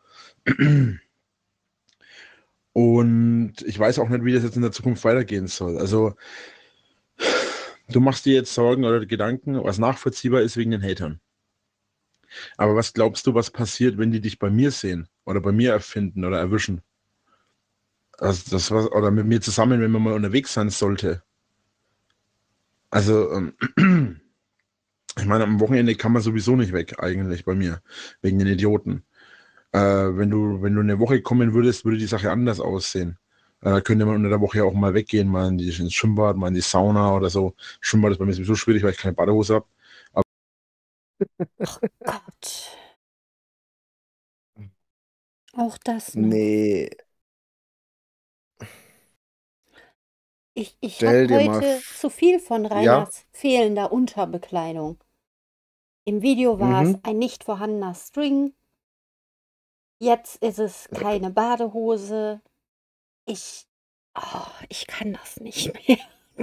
Und ich weiß auch nicht, wie das jetzt in der Zukunft weitergehen soll. Also, du machst dir jetzt Sorgen oder Gedanken, was nachvollziehbar ist wegen den Hatern. Aber was glaubst du, was passiert, wenn die dich bei mir sehen oder bei mir erfinden oder erwischen? Also oder mit mir zusammen, wenn man mal unterwegs sein sollte. Also, ich meine, am Wochenende kann man sowieso nicht weg, eigentlich bei mir, wegen den Idioten. Wenn du eine Woche kommen würdest, würde die Sache anders aussehen. Könnte man unter der Woche auch mal weggehen, mal ins Schwimmbad, mal in die Sauna oder so. Schwimmbad ist bei mir sowieso schwierig, weil ich keine Badehose habe. Gott. Auch das noch. Nee, Ich habe stell dir mal. heute zu viel von Ja? Rainers fehlender Unterbekleidung. Im Video war es Mhm. ein nicht vorhandener String. Jetzt ist es keine Badehose. Ich kann das nicht mehr.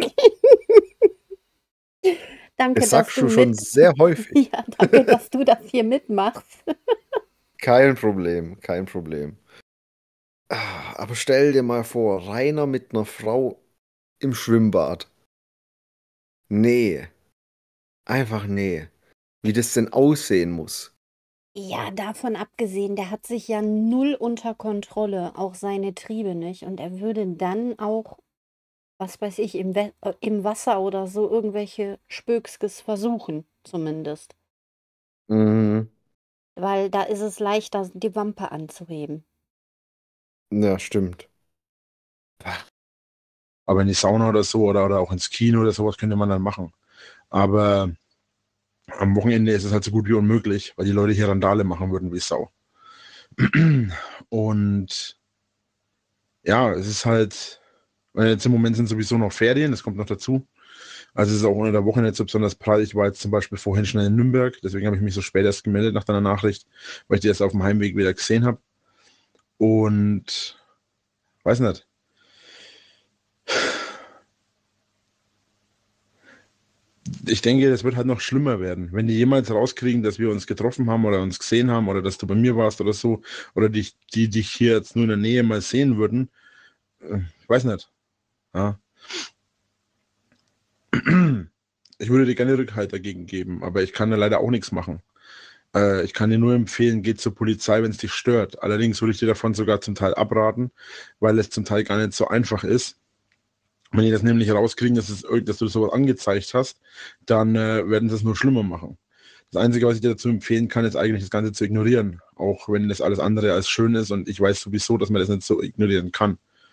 Danke, Das dass sagst du du schon mit. sehr häufig. Ja, danke, dass du das hier mitmachst. Kein Problem, kein Problem. Aber stell dir mal vor, Rainer mit einer Frau im Schwimmbad. Nee, einfach nee. Wie das denn aussehen muss. Ja, davon abgesehen, der hat sich ja null unter Kontrolle, auch seine Triebe nicht. Und er würde dann auch, was weiß ich, im Wasser oder so irgendwelche Spökskes versuchen, zumindest. Mhm. Weil da ist es leichter, die Wampe anzuheben. Ja, stimmt. Aber in die Sauna oder so oder auch ins Kino oder sowas könnte man dann machen. Aber am Wochenende ist es halt so gut wie unmöglich, weil die Leute hier Randale machen würden wie Sau. Und ja, es ist halt, weil jetzt im Moment sind sowieso noch Ferien, das kommt noch dazu. Also es ist auch unter der Woche nicht so besonders prall. Ich war jetzt zum Beispiel vorhin schnell in Nürnberg, deswegen habe ich mich so spät erst gemeldet nach deiner Nachricht, weil ich die erst auf dem Heimweg wieder gesehen habe. Und weiß nicht. Ich denke, das wird halt noch schlimmer werden. Wenn die jemals rauskriegen, dass wir uns getroffen haben oder uns gesehen haben oder dass du bei mir warst oder so, oder die dich hier jetzt nur in der Nähe mal sehen würden, ich weiß nicht. Ja. Ich würde dir gerne Rückhalt dagegen geben, aber ich kann da leider auch nichts machen. Ich kann dir nur empfehlen, geh zur Polizei, wenn es dich stört. Allerdings würde ich dir davon sogar zum Teil abraten, weil es zum Teil gar nicht so einfach ist. Wenn die das nämlich rauskriegen, dass du sowas angezeigt hast, dann werden sie es nur schlimmer machen. Das Einzige, was ich dir dazu empfehlen kann, ist eigentlich das Ganze zu ignorieren. Auch wenn das alles andere als schön ist und ich weiß sowieso, dass man das nicht so ignorieren kann.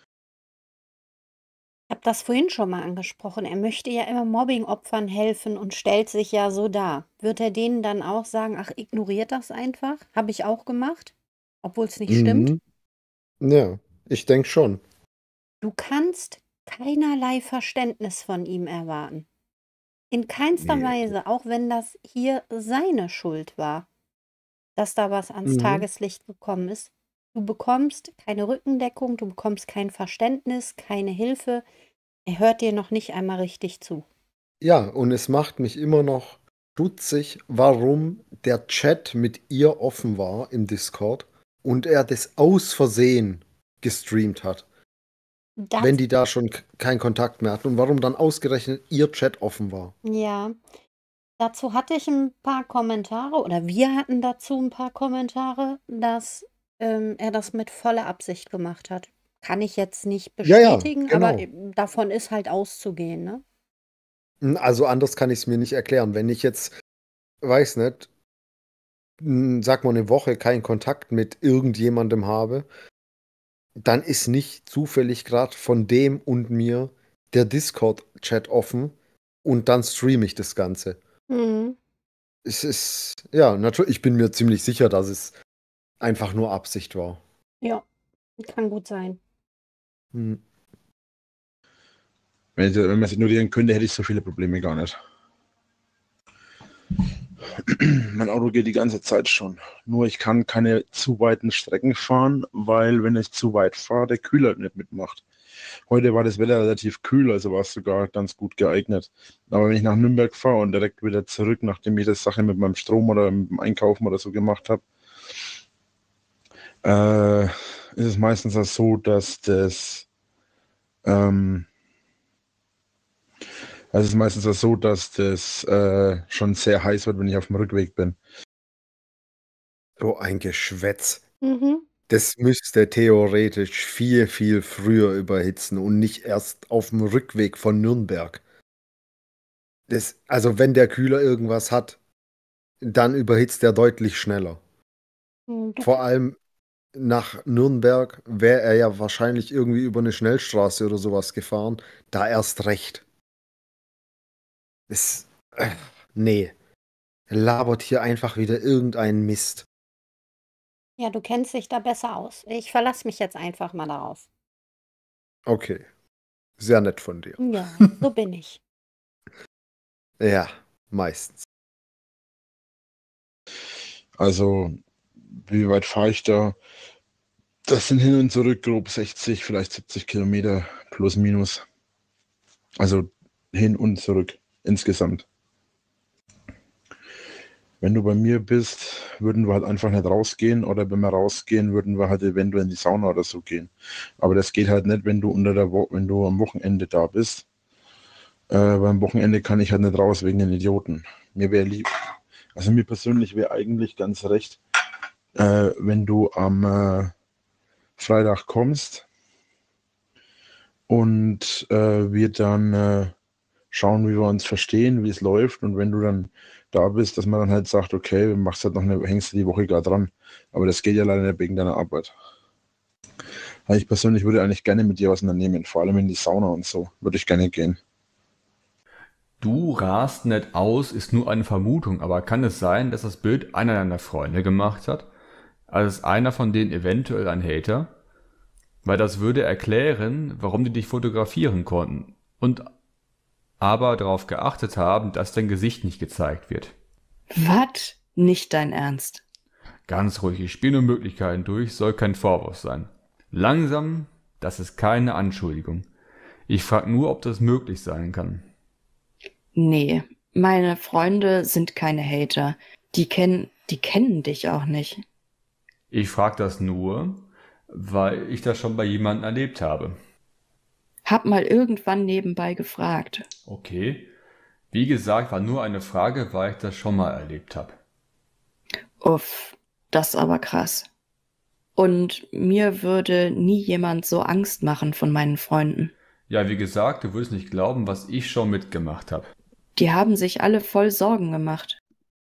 Ich habe das vorhin schon mal angesprochen. Er möchte ja immer Mobbing-Opfern helfen und stellt sich ja so dar. Wird er denen dann auch sagen, ach, ignoriert das einfach? Habe ich auch gemacht, obwohl es nicht stimmt? Mhm. Ja, ich denke schon. Du kannst keinerlei Verständnis von ihm erwarten. In keinster Nee. Weise, auch wenn das hier seine Schuld war, dass da was ans Mhm. Tageslicht gekommen ist. Du bekommst keine Rückendeckung, du bekommst kein Verständnis, keine Hilfe. Er hört dir noch nicht einmal richtig zu. Ja, und es macht mich immer noch stutzig, warum der Chat mit ihr offen war im Discord und er das aus Versehen gestreamt hat, wenn Das, die da schon keinen Kontakt mehr hatten und warum dann ausgerechnet ihr Chat offen war. ja, dazu hatte ich ein paar Kommentare oder wir hatten dazu ein paar Kommentare, dass er das mit voller Absicht gemacht hat. Kann ich jetzt nicht Ja, ja, bestätigen, aber genau. davon ist halt auszugehen, ne? Also anders kann ich es mir nicht erklären. Wenn ich jetzt, weiß nicht, sag mal eine Woche keinen Kontakt mit irgendjemandem habe, dann ist nicht zufällig gerade von dem und mir der Discord-Chat offen und dann streame ich das Ganze. Mhm. Es ist, ja, natürlich, ich bin mir ziemlich sicher, dass es einfach nur Absicht war. Ja, kann gut sein. Hm. Wenn man es ignorieren könnte, hätte ich so viele Probleme gar nicht. Mein Auto geht die ganze Zeit schon. Nur ich kann keine zu weiten Strecken fahren, weil wenn ich zu weit fahre, der Kühler nicht mitmacht. Heute war das Wetter relativ kühl, also war es sogar ganz gut geeignet. Aber wenn ich nach Nürnberg fahre und direkt wieder zurück, nachdem ich das Sache mit meinem Strom oder mit dem Einkaufen oder so gemacht habe, ist es meistens auch so, dass ähm, das schon sehr heiß wird, wenn ich auf dem Rückweg bin. So ein Geschwätz. Mhm. Das müsste theoretisch viel, viel früher überhitzen und nicht erst auf dem Rückweg von Nürnberg. Also wenn der Kühler irgendwas hat, dann überhitzt er deutlich schneller. Du, Vor allem nach Nürnberg wäre er ja wahrscheinlich irgendwie über eine Schnellstraße oder sowas gefahren. Da erst recht. Es, nee. Er labert hier einfach wieder irgendeinen Mist. Ja, du kennst dich da besser aus. Ich verlasse mich jetzt einfach mal darauf. Okay. Sehr nett von dir. Ja, so bin ich. Ja, meistens. Also, wie weit fahre ich da? Das sind hin und zurück grob 60, vielleicht 70 Kilometer plus minus. Also hin und zurück insgesamt. Wenn du bei mir bist, würden wir halt einfach nicht rausgehen, oder wenn wir rausgehen, würden wir halt eventuell in die Sauna oder so gehen. Aber das geht halt nicht, wenn du wenn du am Wochenende da bist. Beim Wochenende kann ich halt nicht raus wegen den Idioten. Mir wäre lieb, also mir persönlich wäre eigentlich ganz recht, wenn du am Freitag kommst und wir dann schauen, wie wir uns verstehen, wie es läuft, und wenn du dann da bist, dass man dann halt sagt, okay, du machst halt hängst du die Woche gar dran. Aber das geht ja leider nicht wegen deiner Arbeit. Also ich persönlich würde eigentlich gerne mit dir was unternehmen, vor allem in die Sauna und so, würde ich gerne gehen. Du rast nicht aus, ist nur eine Vermutung, aber kann es sein, dass das Bild einer deiner Freunde gemacht hat? Also ist einer von denen eventuell ein Hater? Weil das würde erklären, warum die dich fotografieren konnten und aber darauf geachtet haben, dass dein Gesicht nicht gezeigt wird. Was? Nicht dein Ernst. Ganz ruhig, ich spiele nur Möglichkeiten durch, soll kein Vorwurf sein. Langsam, das ist keine Anschuldigung. Ich frage nur, ob das möglich sein kann. Nee, meine Freunde sind keine Hater. Die kennen dich auch nicht. Ich frage das nur, weil ich das schon bei jemandem erlebt habe. Hab mal irgendwann nebenbei gefragt. Okay. Wie gesagt, war nur eine Frage, weil ich das schon mal erlebt habe. Uff, das ist aber krass. Und mir würde nie jemand so Angst machen von meinen Freunden. Ja, wie gesagt, du würdest nicht glauben, was ich schon mitgemacht habe. Die haben sich alle voll Sorgen gemacht.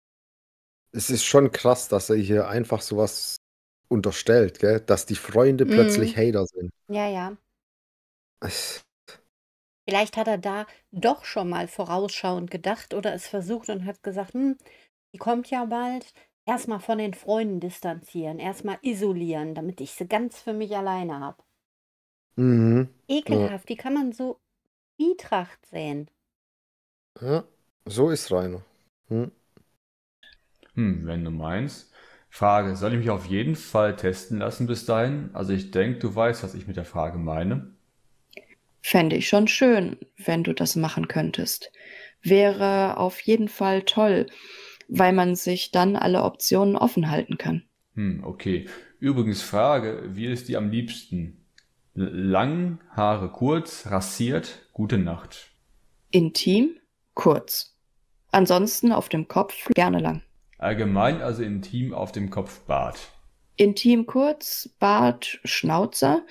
Es ist schon krass, dass er hier einfach sowas unterstellt, gell? Dass die Freunde plötzlich Hater sind. Ja, ja. Es- Vielleicht hat er da doch schon mal vorausschauend gedacht oder es versucht und hat gesagt, die kommt ja bald. Erstmal von den Freunden distanzieren, erstmal isolieren, damit ich sie ganz für mich alleine habe. Mhm. Ekelhaft, die kann man so Zwietracht sehen. Ja, so ist Rainer. Hm. Wenn du meinst. Frage, soll ich mich auf jeden Fall testen lassen bis dahin? Also ich denke, du weißt, was ich mit der Frage meine. Fände ich schon schön, wenn du das machen könntest. Wäre auf jeden Fall toll, weil man sich dann alle Optionen offen halten kann. Okay. Übrigens Frage, wie ist die am liebsten? Lang, Haare kurz, rasiert, gute Nacht. Intim, kurz. Ansonsten auf dem Kopf gerne lang. Allgemein also intim auf dem Kopf Bart. Intim kurz, Bart, Schnauze,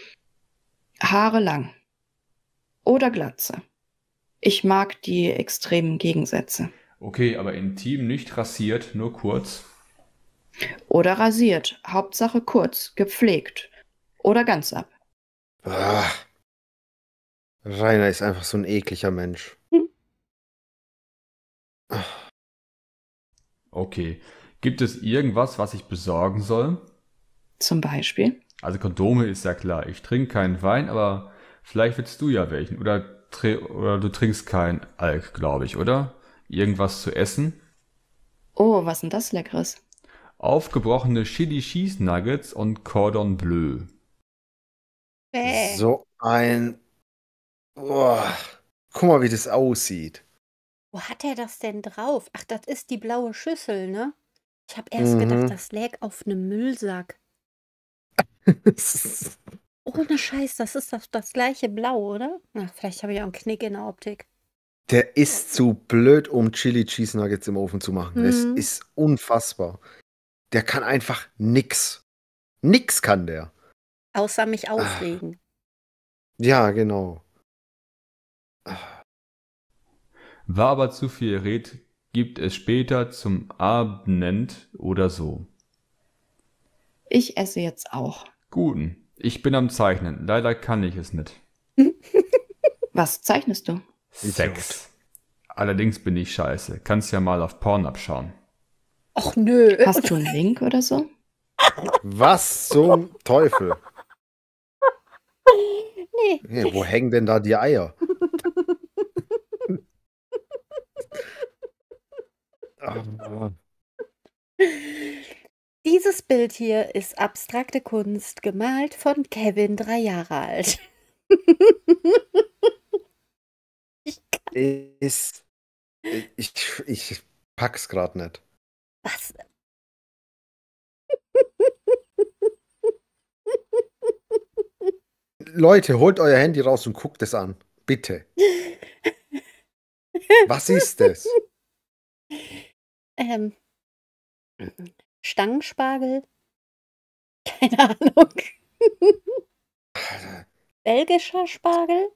Haare lang. Oder Glatze. Ich mag die extremen Gegensätze. Okay, aber intim nicht rasiert, nur kurz. Oder rasiert, Hauptsache kurz, gepflegt. Oder ganz ab. Ah. Rainer ist einfach so ein ekliger Mensch. Okay. Gibt es irgendwas, was ich besorgen soll? Zum Beispiel. Also Kondome ist ja klar. Ich trinke keinen Wein, aber vielleicht willst du ja welchen. Oder du trinkst kein Alk, glaube ich, oder? Irgendwas zu essen? Oh, was denn das Leckeres? Aufgebrochene Chili Cheese Nuggets und Cordon Bleu. So ein. Boah. Guck mal, wie das aussieht. Wo hat er das denn drauf? Ach, das ist die blaue Schüssel, ne? Ich habe erst gedacht, das läge auf einem Müllsack. Ohne Scheiß, das ist das gleiche Blau, oder? Ach, vielleicht habe ich auch einen Knick in der Optik. Der ist zu blöd, um Chili Cheese Nuggets im Ofen zu machen. Es ist unfassbar. Der kann einfach nix. Nix kann der. Außer mich aufregen. Ja, genau. War aber zu viel Red, gibt es später zum Abendend oder so. Ich esse jetzt auch. Guten. Ich bin am Zeichnen. Leider kann ich es nicht. Was zeichnest du? Sex. Allerdings bin ich scheiße. Kannst ja mal auf Pornhub schauen. Och nö. Hast du einen Link oder so? Was zum Teufel? Nee. Nee, wo hängen denn da die Eier? Ah, Dieses Bild hier ist abstrakte Kunst, gemalt von Kevin, 3 Jahre alt. ist. Ich pack's gerade nicht. Was? Leute, holt euer Handy raus und guckt es an. Bitte. Was ist das? Stangenspargel? Keine Ahnung. Belgischer Spargel?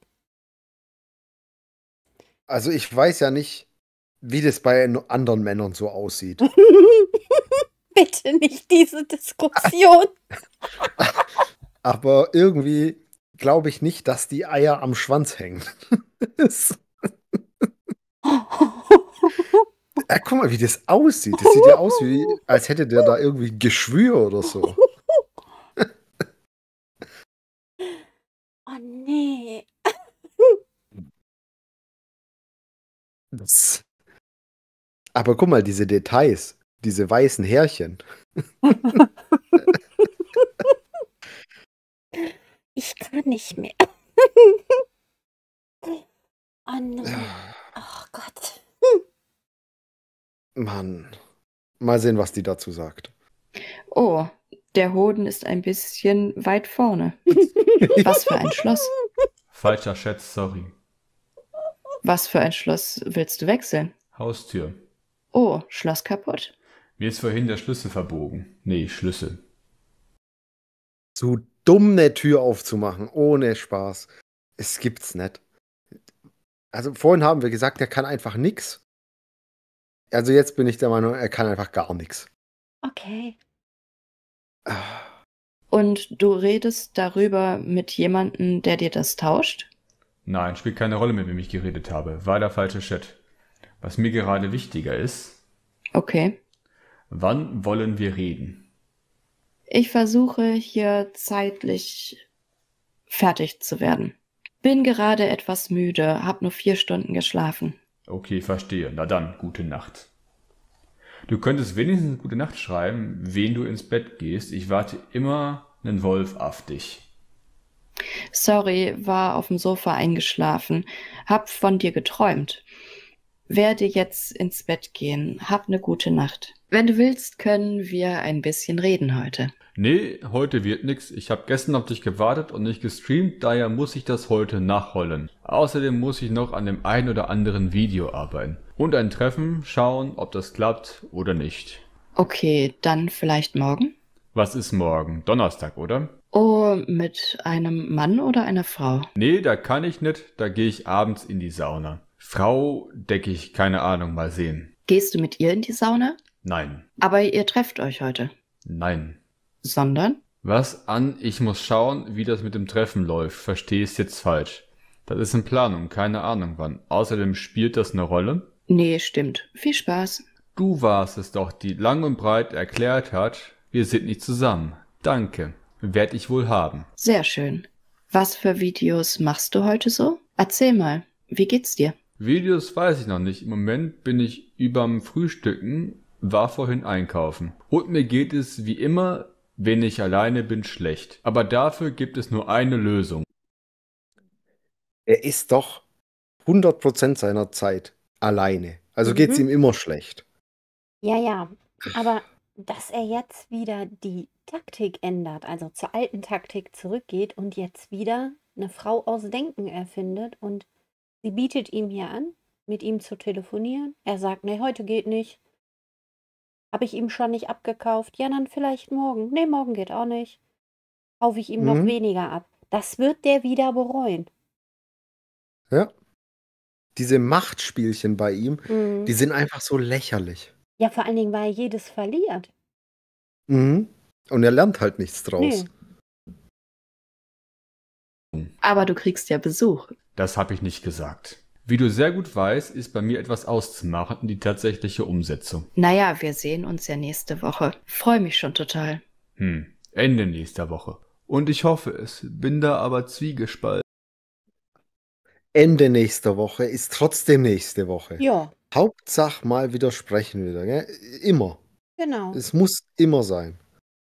Also ich weiß ja nicht, wie das bei anderen Männern so aussieht. Bitte nicht diese Diskussion. Aber irgendwie glaube ich nicht, dass die Eier am Schwanz hängen. Guck mal, wie das aussieht. Das sieht ja aus, wie, als hätte der da irgendwie Geschwür oder so. Oh nee. Aber guck mal, diese Details, diese weißen Härchen. Ich kann nicht mehr. Oh nein. Oh Gott. Mann. Mal sehen, was die dazu sagt. Oh, der Hoden ist ein bisschen weit vorne. Was für ein Schloss? Falscher Schätz, sorry. Was für ein Schloss willst du wechseln? Haustür. Oh, Schloss kaputt. Mir ist vorhin der Schlüssel verbogen. Nee, Schlüssel. Zu dumm, eine Tür aufzumachen, ohne Spaß. Es gibt's nicht. Also vorhin haben wir gesagt, er kann einfach nix. Also jetzt bin ich der Meinung, er kann einfach gar nichts. Okay. Und du redest darüber mit jemandem, der dir das tauscht? Nein, spielt keine Rolle, mit wem ich geredet habe. War der falsche Chat. Was mir gerade wichtiger ist, Okay. wann wollen wir reden? Ich versuche hier zeitlich fertig zu werden. Bin gerade etwas müde, hab nur 4 Stunden geschlafen. Okay, verstehe. Na dann, gute Nacht. Du könntest wenigstens gute Nacht schreiben, wen du ins Bett gehst. Ich warte immer einen Wolf auf dich. Sorry, war auf dem Sofa eingeschlafen, hab von dir geträumt. Werde jetzt ins Bett gehen, hab ne gute Nacht. Wenn du willst, können wir ein bisschen reden heute. Nee, heute wird nix. Ich habe gestern auf dich gewartet und nicht gestreamt, daher muss ich das heute nachholen. Außerdem muss ich noch an dem ein oder anderen Video arbeiten. Und ein Treffen, schauen, ob das klappt oder nicht. Okay, dann vielleicht morgen? Was ist morgen? Donnerstag, oder? Oh, mit einem Mann oder einer Frau? Nee, da kann ich nicht, da gehe ich abends in die Sauna. Frau decke ich, keine Ahnung, mal sehen. Gehst du mit ihr in die Sauna? Nein. Aber ihr trefft euch heute. Nein. Sondern? Was an? Ich muss schauen, wie das mit dem Treffen läuft. Verstehe es jetzt falsch. Das ist in Planung, keine Ahnung wann. Außerdem spielt das eine Rolle. Nee, stimmt. Viel Spaß. Du warst es doch, die lang und breit erklärt hat, wir sind nicht zusammen. Danke. Werd ich wohl haben. Sehr schön. Was für Videos machst du heute so? Erzähl mal, wie geht's dir? Videos weiß ich noch nicht. Im Moment bin ich überm Frühstücken, war vorhin einkaufen. Und mir geht es wie immer, wenn ich alleine bin, schlecht. Aber dafür gibt es nur eine Lösung. Er ist doch 100% seiner Zeit alleine. Also geht's ihm immer schlecht. Ja. Aber dass er jetzt wieder die Taktik ändert, also zur alten Taktik zurückgeht und jetzt wieder eine Frau aus Denken erfindet und sie bietet ihm hier an, mit ihm zu telefonieren. Er sagt, nee, heute geht nicht. Habe ich ihm schon nicht abgekauft. Ja, dann vielleicht morgen. Nee, morgen geht auch nicht. Kaufe ich ihm noch weniger ab. Das wird der wieder bereuen. Ja. Diese Machtspielchen bei ihm, die sind einfach so lächerlich. Ja, vor allen Dingen, weil er jedes verliert. Und er lernt halt nichts draus. Nee. Aber du kriegst ja Besuch. Das habe ich nicht gesagt. Wie du sehr gut weißt, ist bei mir etwas auszumachen, die tatsächliche Umsetzung. Naja, wir sehen uns ja nächste Woche. Freue mich schon total. Ende nächster Woche. Und ich hoffe es, bin da aber zwiegespalten. Ende nächster Woche ist trotzdem nächste Woche. Ja, Hauptsache mal widersprechen wieder, gell? Immer. genau. Es muss immer sein.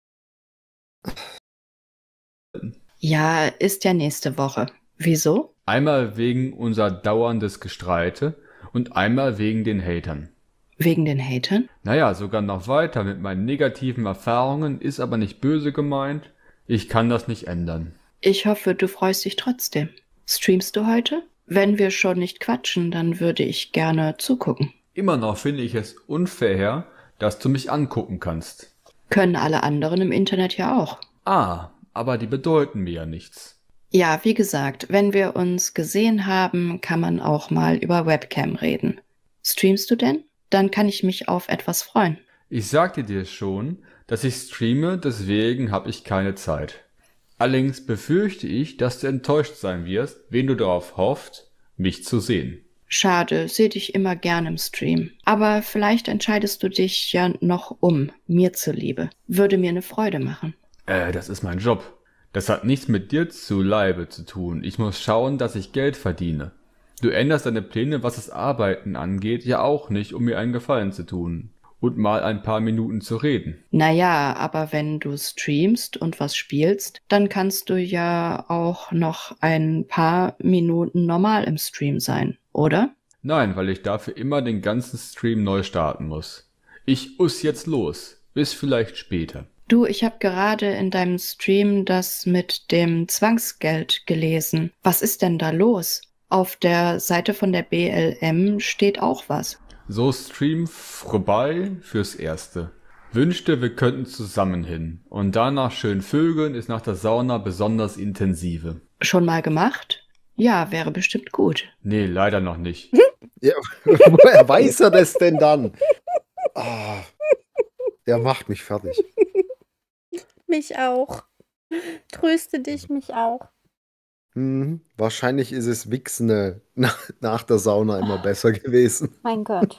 Ja, ist ja nächste Woche. Wieso? Einmal wegen unser dauerndes Gestreite und einmal wegen den Hatern. Wegen den Hatern? Naja, sogar noch weiter mit meinen negativen Erfahrungen, ist aber nicht böse gemeint. Ich kann das nicht ändern. Ich hoffe, du freust dich trotzdem. Streamst du heute? Wenn wir schon nicht quatschen, dann würde ich gerne zugucken. Immer noch finde ich es unfair, dass du mich angucken kannst. Können alle anderen im Internet ja auch. Ah, aber die bedeuten mir ja nichts. Ja, wie gesagt, wenn wir uns gesehen haben, kann man auch mal über Webcam reden. Streamst du denn? Dann kann ich mich auf etwas freuen. Ich sagte dir schon, dass ich streame, deswegen habe ich keine Zeit. Allerdings befürchte ich, dass du enttäuscht sein wirst, wenn du darauf hoffst, mich zu sehen. Schade, seh dich immer gern im Stream. Aber vielleicht entscheidest du dich ja noch um, mir zuliebe. Würde mir eine Freude machen. Das ist mein Job. Das hat nichts mit dir zu Leibe zu tun. Ich muss schauen, dass ich Geld verdiene. Du änderst deine Pläne, was das Arbeiten angeht, ja auch nicht, um mir einen Gefallen zu tun. Und mal ein paar Minuten zu reden. Naja, aber wenn du streamst und was spielst, dann kannst du ja auch noch ein paar Minuten normal im Stream sein, oder? Nein, weil ich dafür immer den ganzen Stream neu starten muss. Ich muss jetzt los. Bis vielleicht später. Du, ich habe gerade in deinem Stream das mit dem Zwangsgeld gelesen. Was ist denn da los? Auf der Seite von der BLM steht auch was. So, Stream vorbei fürs Erste. Wünschte, wir könnten zusammen hin. Und danach schön vögeln ist nach der Sauna besonders intensive. Schon mal gemacht? Ja, wäre bestimmt gut. Nee, leider noch nicht. Ja, woher weiß er das denn dann? Ah, der macht mich fertig. Mich auch. Tröste dich, mich auch. Wahrscheinlich ist es Wichsen nach der Sauna immer besser gewesen. Mein Gott.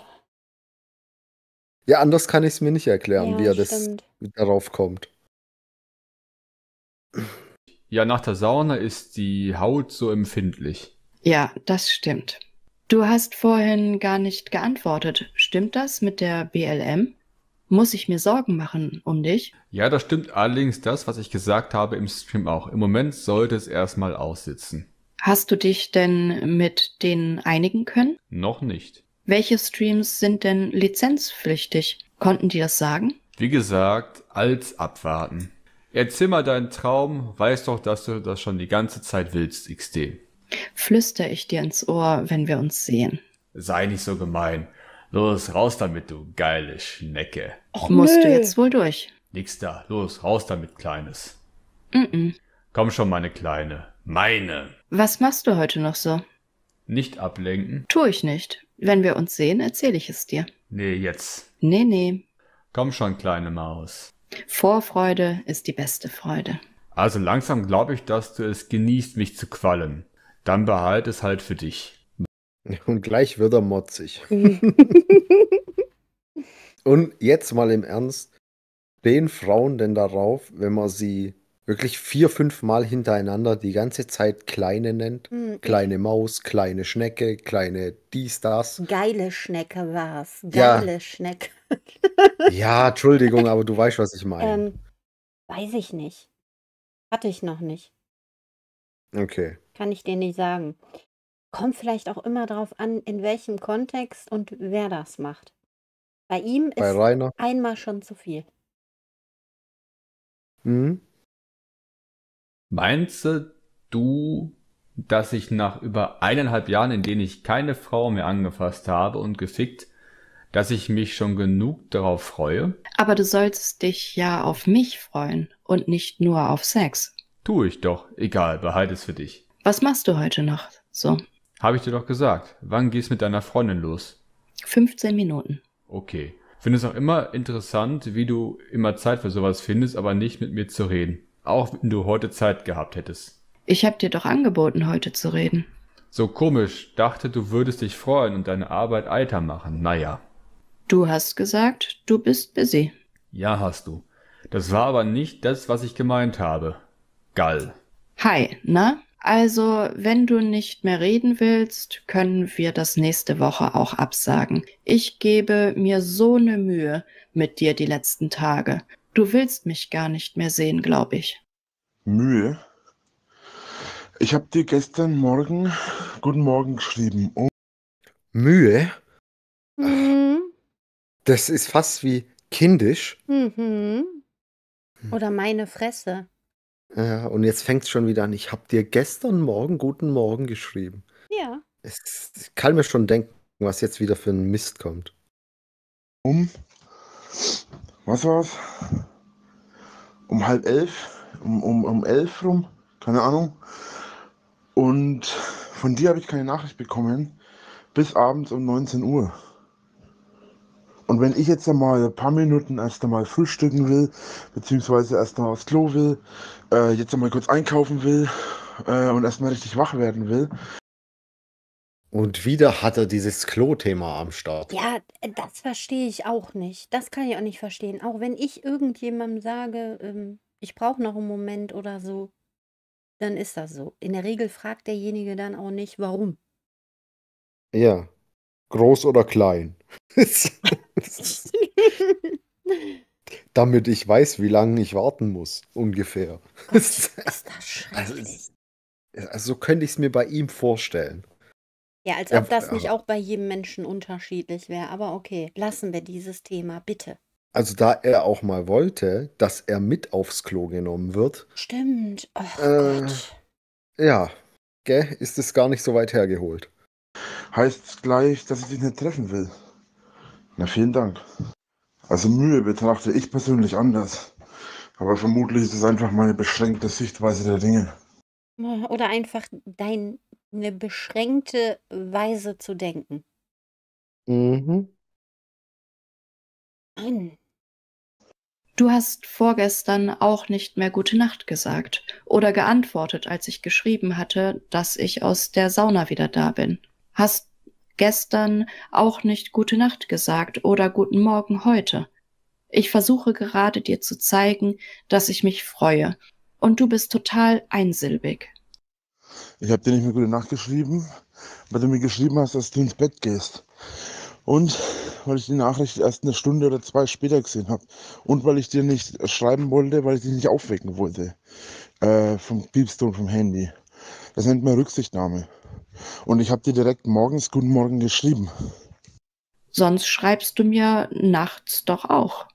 Ja, anders kann ich es mir nicht erklären, Ja, wie er stimmt. darauf kommt. Ja, nach der Sauna ist die Haut so empfindlich. Ja, das stimmt. Du hast vorhin gar nicht geantwortet. Stimmt das mit der BLM? Muss ich mir Sorgen machen um dich? Ja, das stimmt allerdings das, was ich gesagt habe im Stream auch. Im Moment sollte es erstmal aussitzen. Hast du dich denn mit denen einigen können? Noch nicht. Welche Streams sind denn lizenzpflichtig? Konnten die das sagen? Wie gesagt, als abwarten. Erzähl mal deinen Traum, weiß doch, dass du das schon die ganze Zeit willst, XD. Flüster ich dir ins Ohr, wenn wir uns sehen. Sei nicht so gemein. Los, raus damit, du geile Schnecke. Och, Musst du nö. jetzt wohl durch. Nix da. Los, raus damit, Kleines. Mm-mm. Komm schon, meine Kleine. Meine. Was machst du heute noch so? Nicht ablenken. Tu ich nicht. Wenn wir uns sehen, erzähle ich es dir. Nee, jetzt. Nee. Komm schon, kleine Maus. Vorfreude ist die beste Freude. Also langsam glaube ich, dass du es genießt, mich zu quallen. Dann behalt es halt für dich. Und gleich wird er motzig. Und jetzt mal im Ernst, stehen Frauen denn darauf, wenn man sie wirklich 4, 5 Mal hintereinander die ganze Zeit Kleine nennt? Kleine Maus, kleine Schnecke, kleine dies, das. Geile Schnecke war's. Ja. Geile Schnecke. Ja, Entschuldigung, aber du weißt, was ich meine. Weiß ich nicht. Hatte ich noch nicht. Okay. Kann ich dir nicht sagen. Kommt vielleicht auch immer drauf an, in welchem Kontext und wer das macht. Bei ihm Bei ist Rainer. einmal schon zu viel. Mhm. Meinst du, dass ich nach über 1,5 Jahren, in denen ich keine Frau mehr angefasst habe und gefickt, dass ich mich schon genug darauf freue? Aber du sollst dich ja auf mich freuen und nicht nur auf Sex. Tue ich doch. Egal, behalte es für dich. Was machst du heute noch so? Habe ich dir doch gesagt. Wann gehst mit deiner Freundin los? 15 Minuten. Okay. Finde es auch immer interessant, wie du immer Zeit für sowas findest, aber nicht mit mir zu reden. Auch wenn du heute Zeit gehabt hättest. Ich habe dir doch angeboten, heute zu reden. So komisch. Dachte, du würdest dich freuen und deine Arbeit eiter machen. Naja. Du hast gesagt, du bist busy. Ja, hast du. Das war aber nicht das, was ich gemeint habe. Gall. Hi, na? Also, wenn du nicht mehr reden willst, können wir das nächste Woche auch absagen. Ich gebe mir so eine Mühe mit dir die letzten Tage. Du willst mich gar nicht mehr sehen, glaube ich. Mühe. Ich habe dir gestern Morgen Guten Morgen geschrieben. Mühe? Mhm. Das ist fast wie kindisch. Mhm. Oder meine Fresse. Ja, und jetzt fängt es schon wieder an. Ich habe dir gestern Morgen Guten Morgen geschrieben. Ja. Ich kann mir schon denken, was jetzt wieder für ein Mist kommt. Was war's? Um 10:30, um 11 rum, keine Ahnung. Und von dir habe ich keine Nachricht bekommen bis abends um 19 Uhr. Und wenn ich jetzt einmal ein paar Minuten erst einmal frühstücken will, beziehungsweise erst einmal aufs Klo will, jetzt einmal kurz einkaufen will und erstmal richtig wach werden will. Und wieder hat er dieses Klo-Thema am Start. Ja, das verstehe ich auch nicht. Das kann ich auch nicht verstehen. Auch wenn ich irgendjemandem sage, ich brauche noch einen Moment oder so, dann ist das so. In der Regel fragt derjenige dann auch nicht, warum. Ja. Groß oder klein? Damit ich weiß, wie lange ich warten muss, ungefähr. Gott, ist das Also, schrecklich. also so könnte ich es mir bei ihm vorstellen. Ja, als Ja, ob das nicht aber- auch bei jedem Menschen unterschiedlich wäre. Aber okay, lassen wir dieses Thema, bitte. Also da er auch mal wollte, dass er mit aufs Klo genommen wird, Stimmt. Oh Äh. Gott. ja, gell, ist es gar nicht so weit hergeholt. Heißt gleich, dass ich dich nicht treffen will. Na, vielen Dank. Also Mühe betrachte ich persönlich anders. Aber vermutlich ist es einfach meine beschränkte Sichtweise der Dinge. Oder einfach deine beschränkte Weise zu denken. Mhm. Mann. Du hast vorgestern auch nicht mehr Gute Nacht gesagt oder geantwortet, als ich geschrieben hatte, dass ich aus der Sauna wieder da bin. Hast gestern auch nicht Gute Nacht gesagt oder Guten Morgen heute. Ich versuche gerade dir zu zeigen, dass ich mich freue. Und du bist total einsilbig. Ich habe dir nicht mehr Gute Nacht geschrieben, weil du mir geschrieben hast, dass du ins Bett gehst. Und weil ich die Nachricht erst eine Stunde oder 2 später gesehen habe. Und weil ich dir nicht schreiben wollte, weil ich dich nicht aufwecken wollte. Vom Piepston vom Handy. Das nennt man Rücksichtnahme. Und ich habe dir direkt morgens Guten Morgen geschrieben. Sonst schreibst du mir nachts doch auch.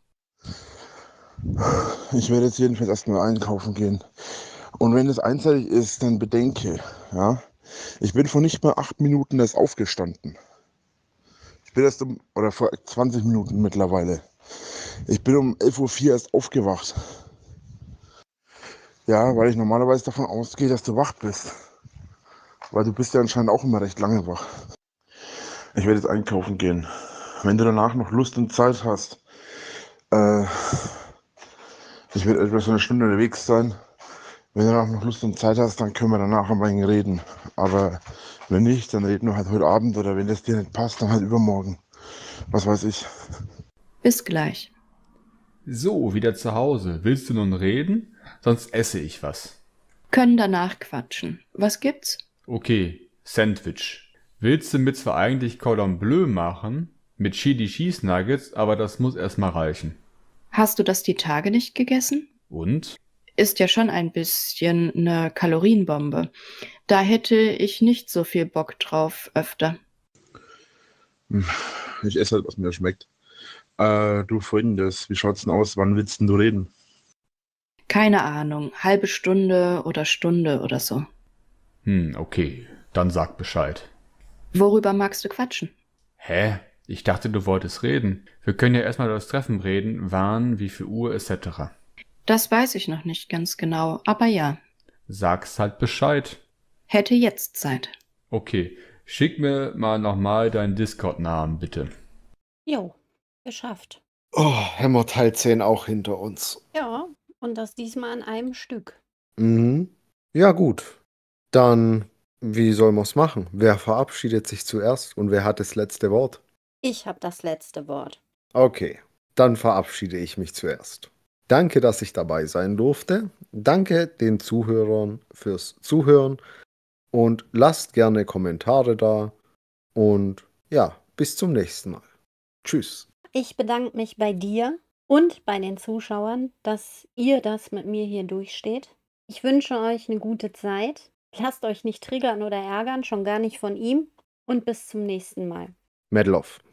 Ich werde jetzt jedenfalls erstmal einkaufen gehen. Und wenn es einseitig ist, dann bedenke, ja, ich bin vor nicht mal 8 Minuten erst aufgestanden. Ich bin erst oder vor 20 Minuten mittlerweile. Ich bin um 11:04 Uhr erst aufgewacht. Ja, weil ich normalerweise davon ausgehe, dass du wach bist. Weil du bist ja anscheinend auch immer recht lange wach. Ich werde jetzt einkaufen gehen. Wenn du danach noch Lust und Zeit hast, ich werde etwa so eine Stunde unterwegs sein. Wenn du danach noch Lust und Zeit hast, dann können wir danach ein wenig reden. Aber wenn nicht, dann reden wir halt heute Abend oder wenn das dir nicht passt, dann halt übermorgen. Was weiß ich. Bis gleich. So, wieder zu Hause. Willst du nun reden? Sonst esse ich was. Können danach quatschen. Was gibt's? Okay, Sandwich. Willst du mit zwar eigentlich Cordon Bleu machen, mit Chili Cheese Nuggets, aber das muss erstmal reichen. Hast du das die Tage nicht gegessen? Und? Ist ja schon ein bisschen eine Kalorienbombe. Da hätte ich nicht so viel Bock drauf öfter. Ich esse halt, was mir schmeckt. Du Folgendes, wie schaut's denn aus? Wann willst denn du reden? Keine Ahnung, halbe Stunde oder so. Okay, dann sag Bescheid. Worüber magst du quatschen? Hä? Ich dachte, du wolltest reden. Wir können ja erstmal über das Treffen reden, wann, wie viel Uhr etc. Das weiß ich noch nicht ganz genau, aber ja. Sag's halt Bescheid. Hätte jetzt Zeit. Okay, schick mir mal nochmal deinen Discord-Namen, bitte. Jo, geschafft. Oh, Hammer Teil 10 auch hinter uns. Ja, und das diesmal an einem Stück. Mhm. Ja, gut. Dann, wie soll man's machen? Wer verabschiedet sich zuerst und wer hat das letzte Wort? Ich habe das letzte Wort. Okay, dann verabschiede ich mich zuerst. Danke, dass ich dabei sein durfte. Danke den Zuhörern fürs Zuhören und lasst gerne Kommentare da. Und ja, bis zum nächsten Mal. Tschüss. Ich bedanke mich bei dir und bei den Zuschauern, dass ihr das mit mir hier durchsteht. Ich wünsche euch eine gute Zeit. Lasst euch nicht triggern oder ärgern, schon gar nicht von ihm. Und bis zum nächsten Mal. Medlov.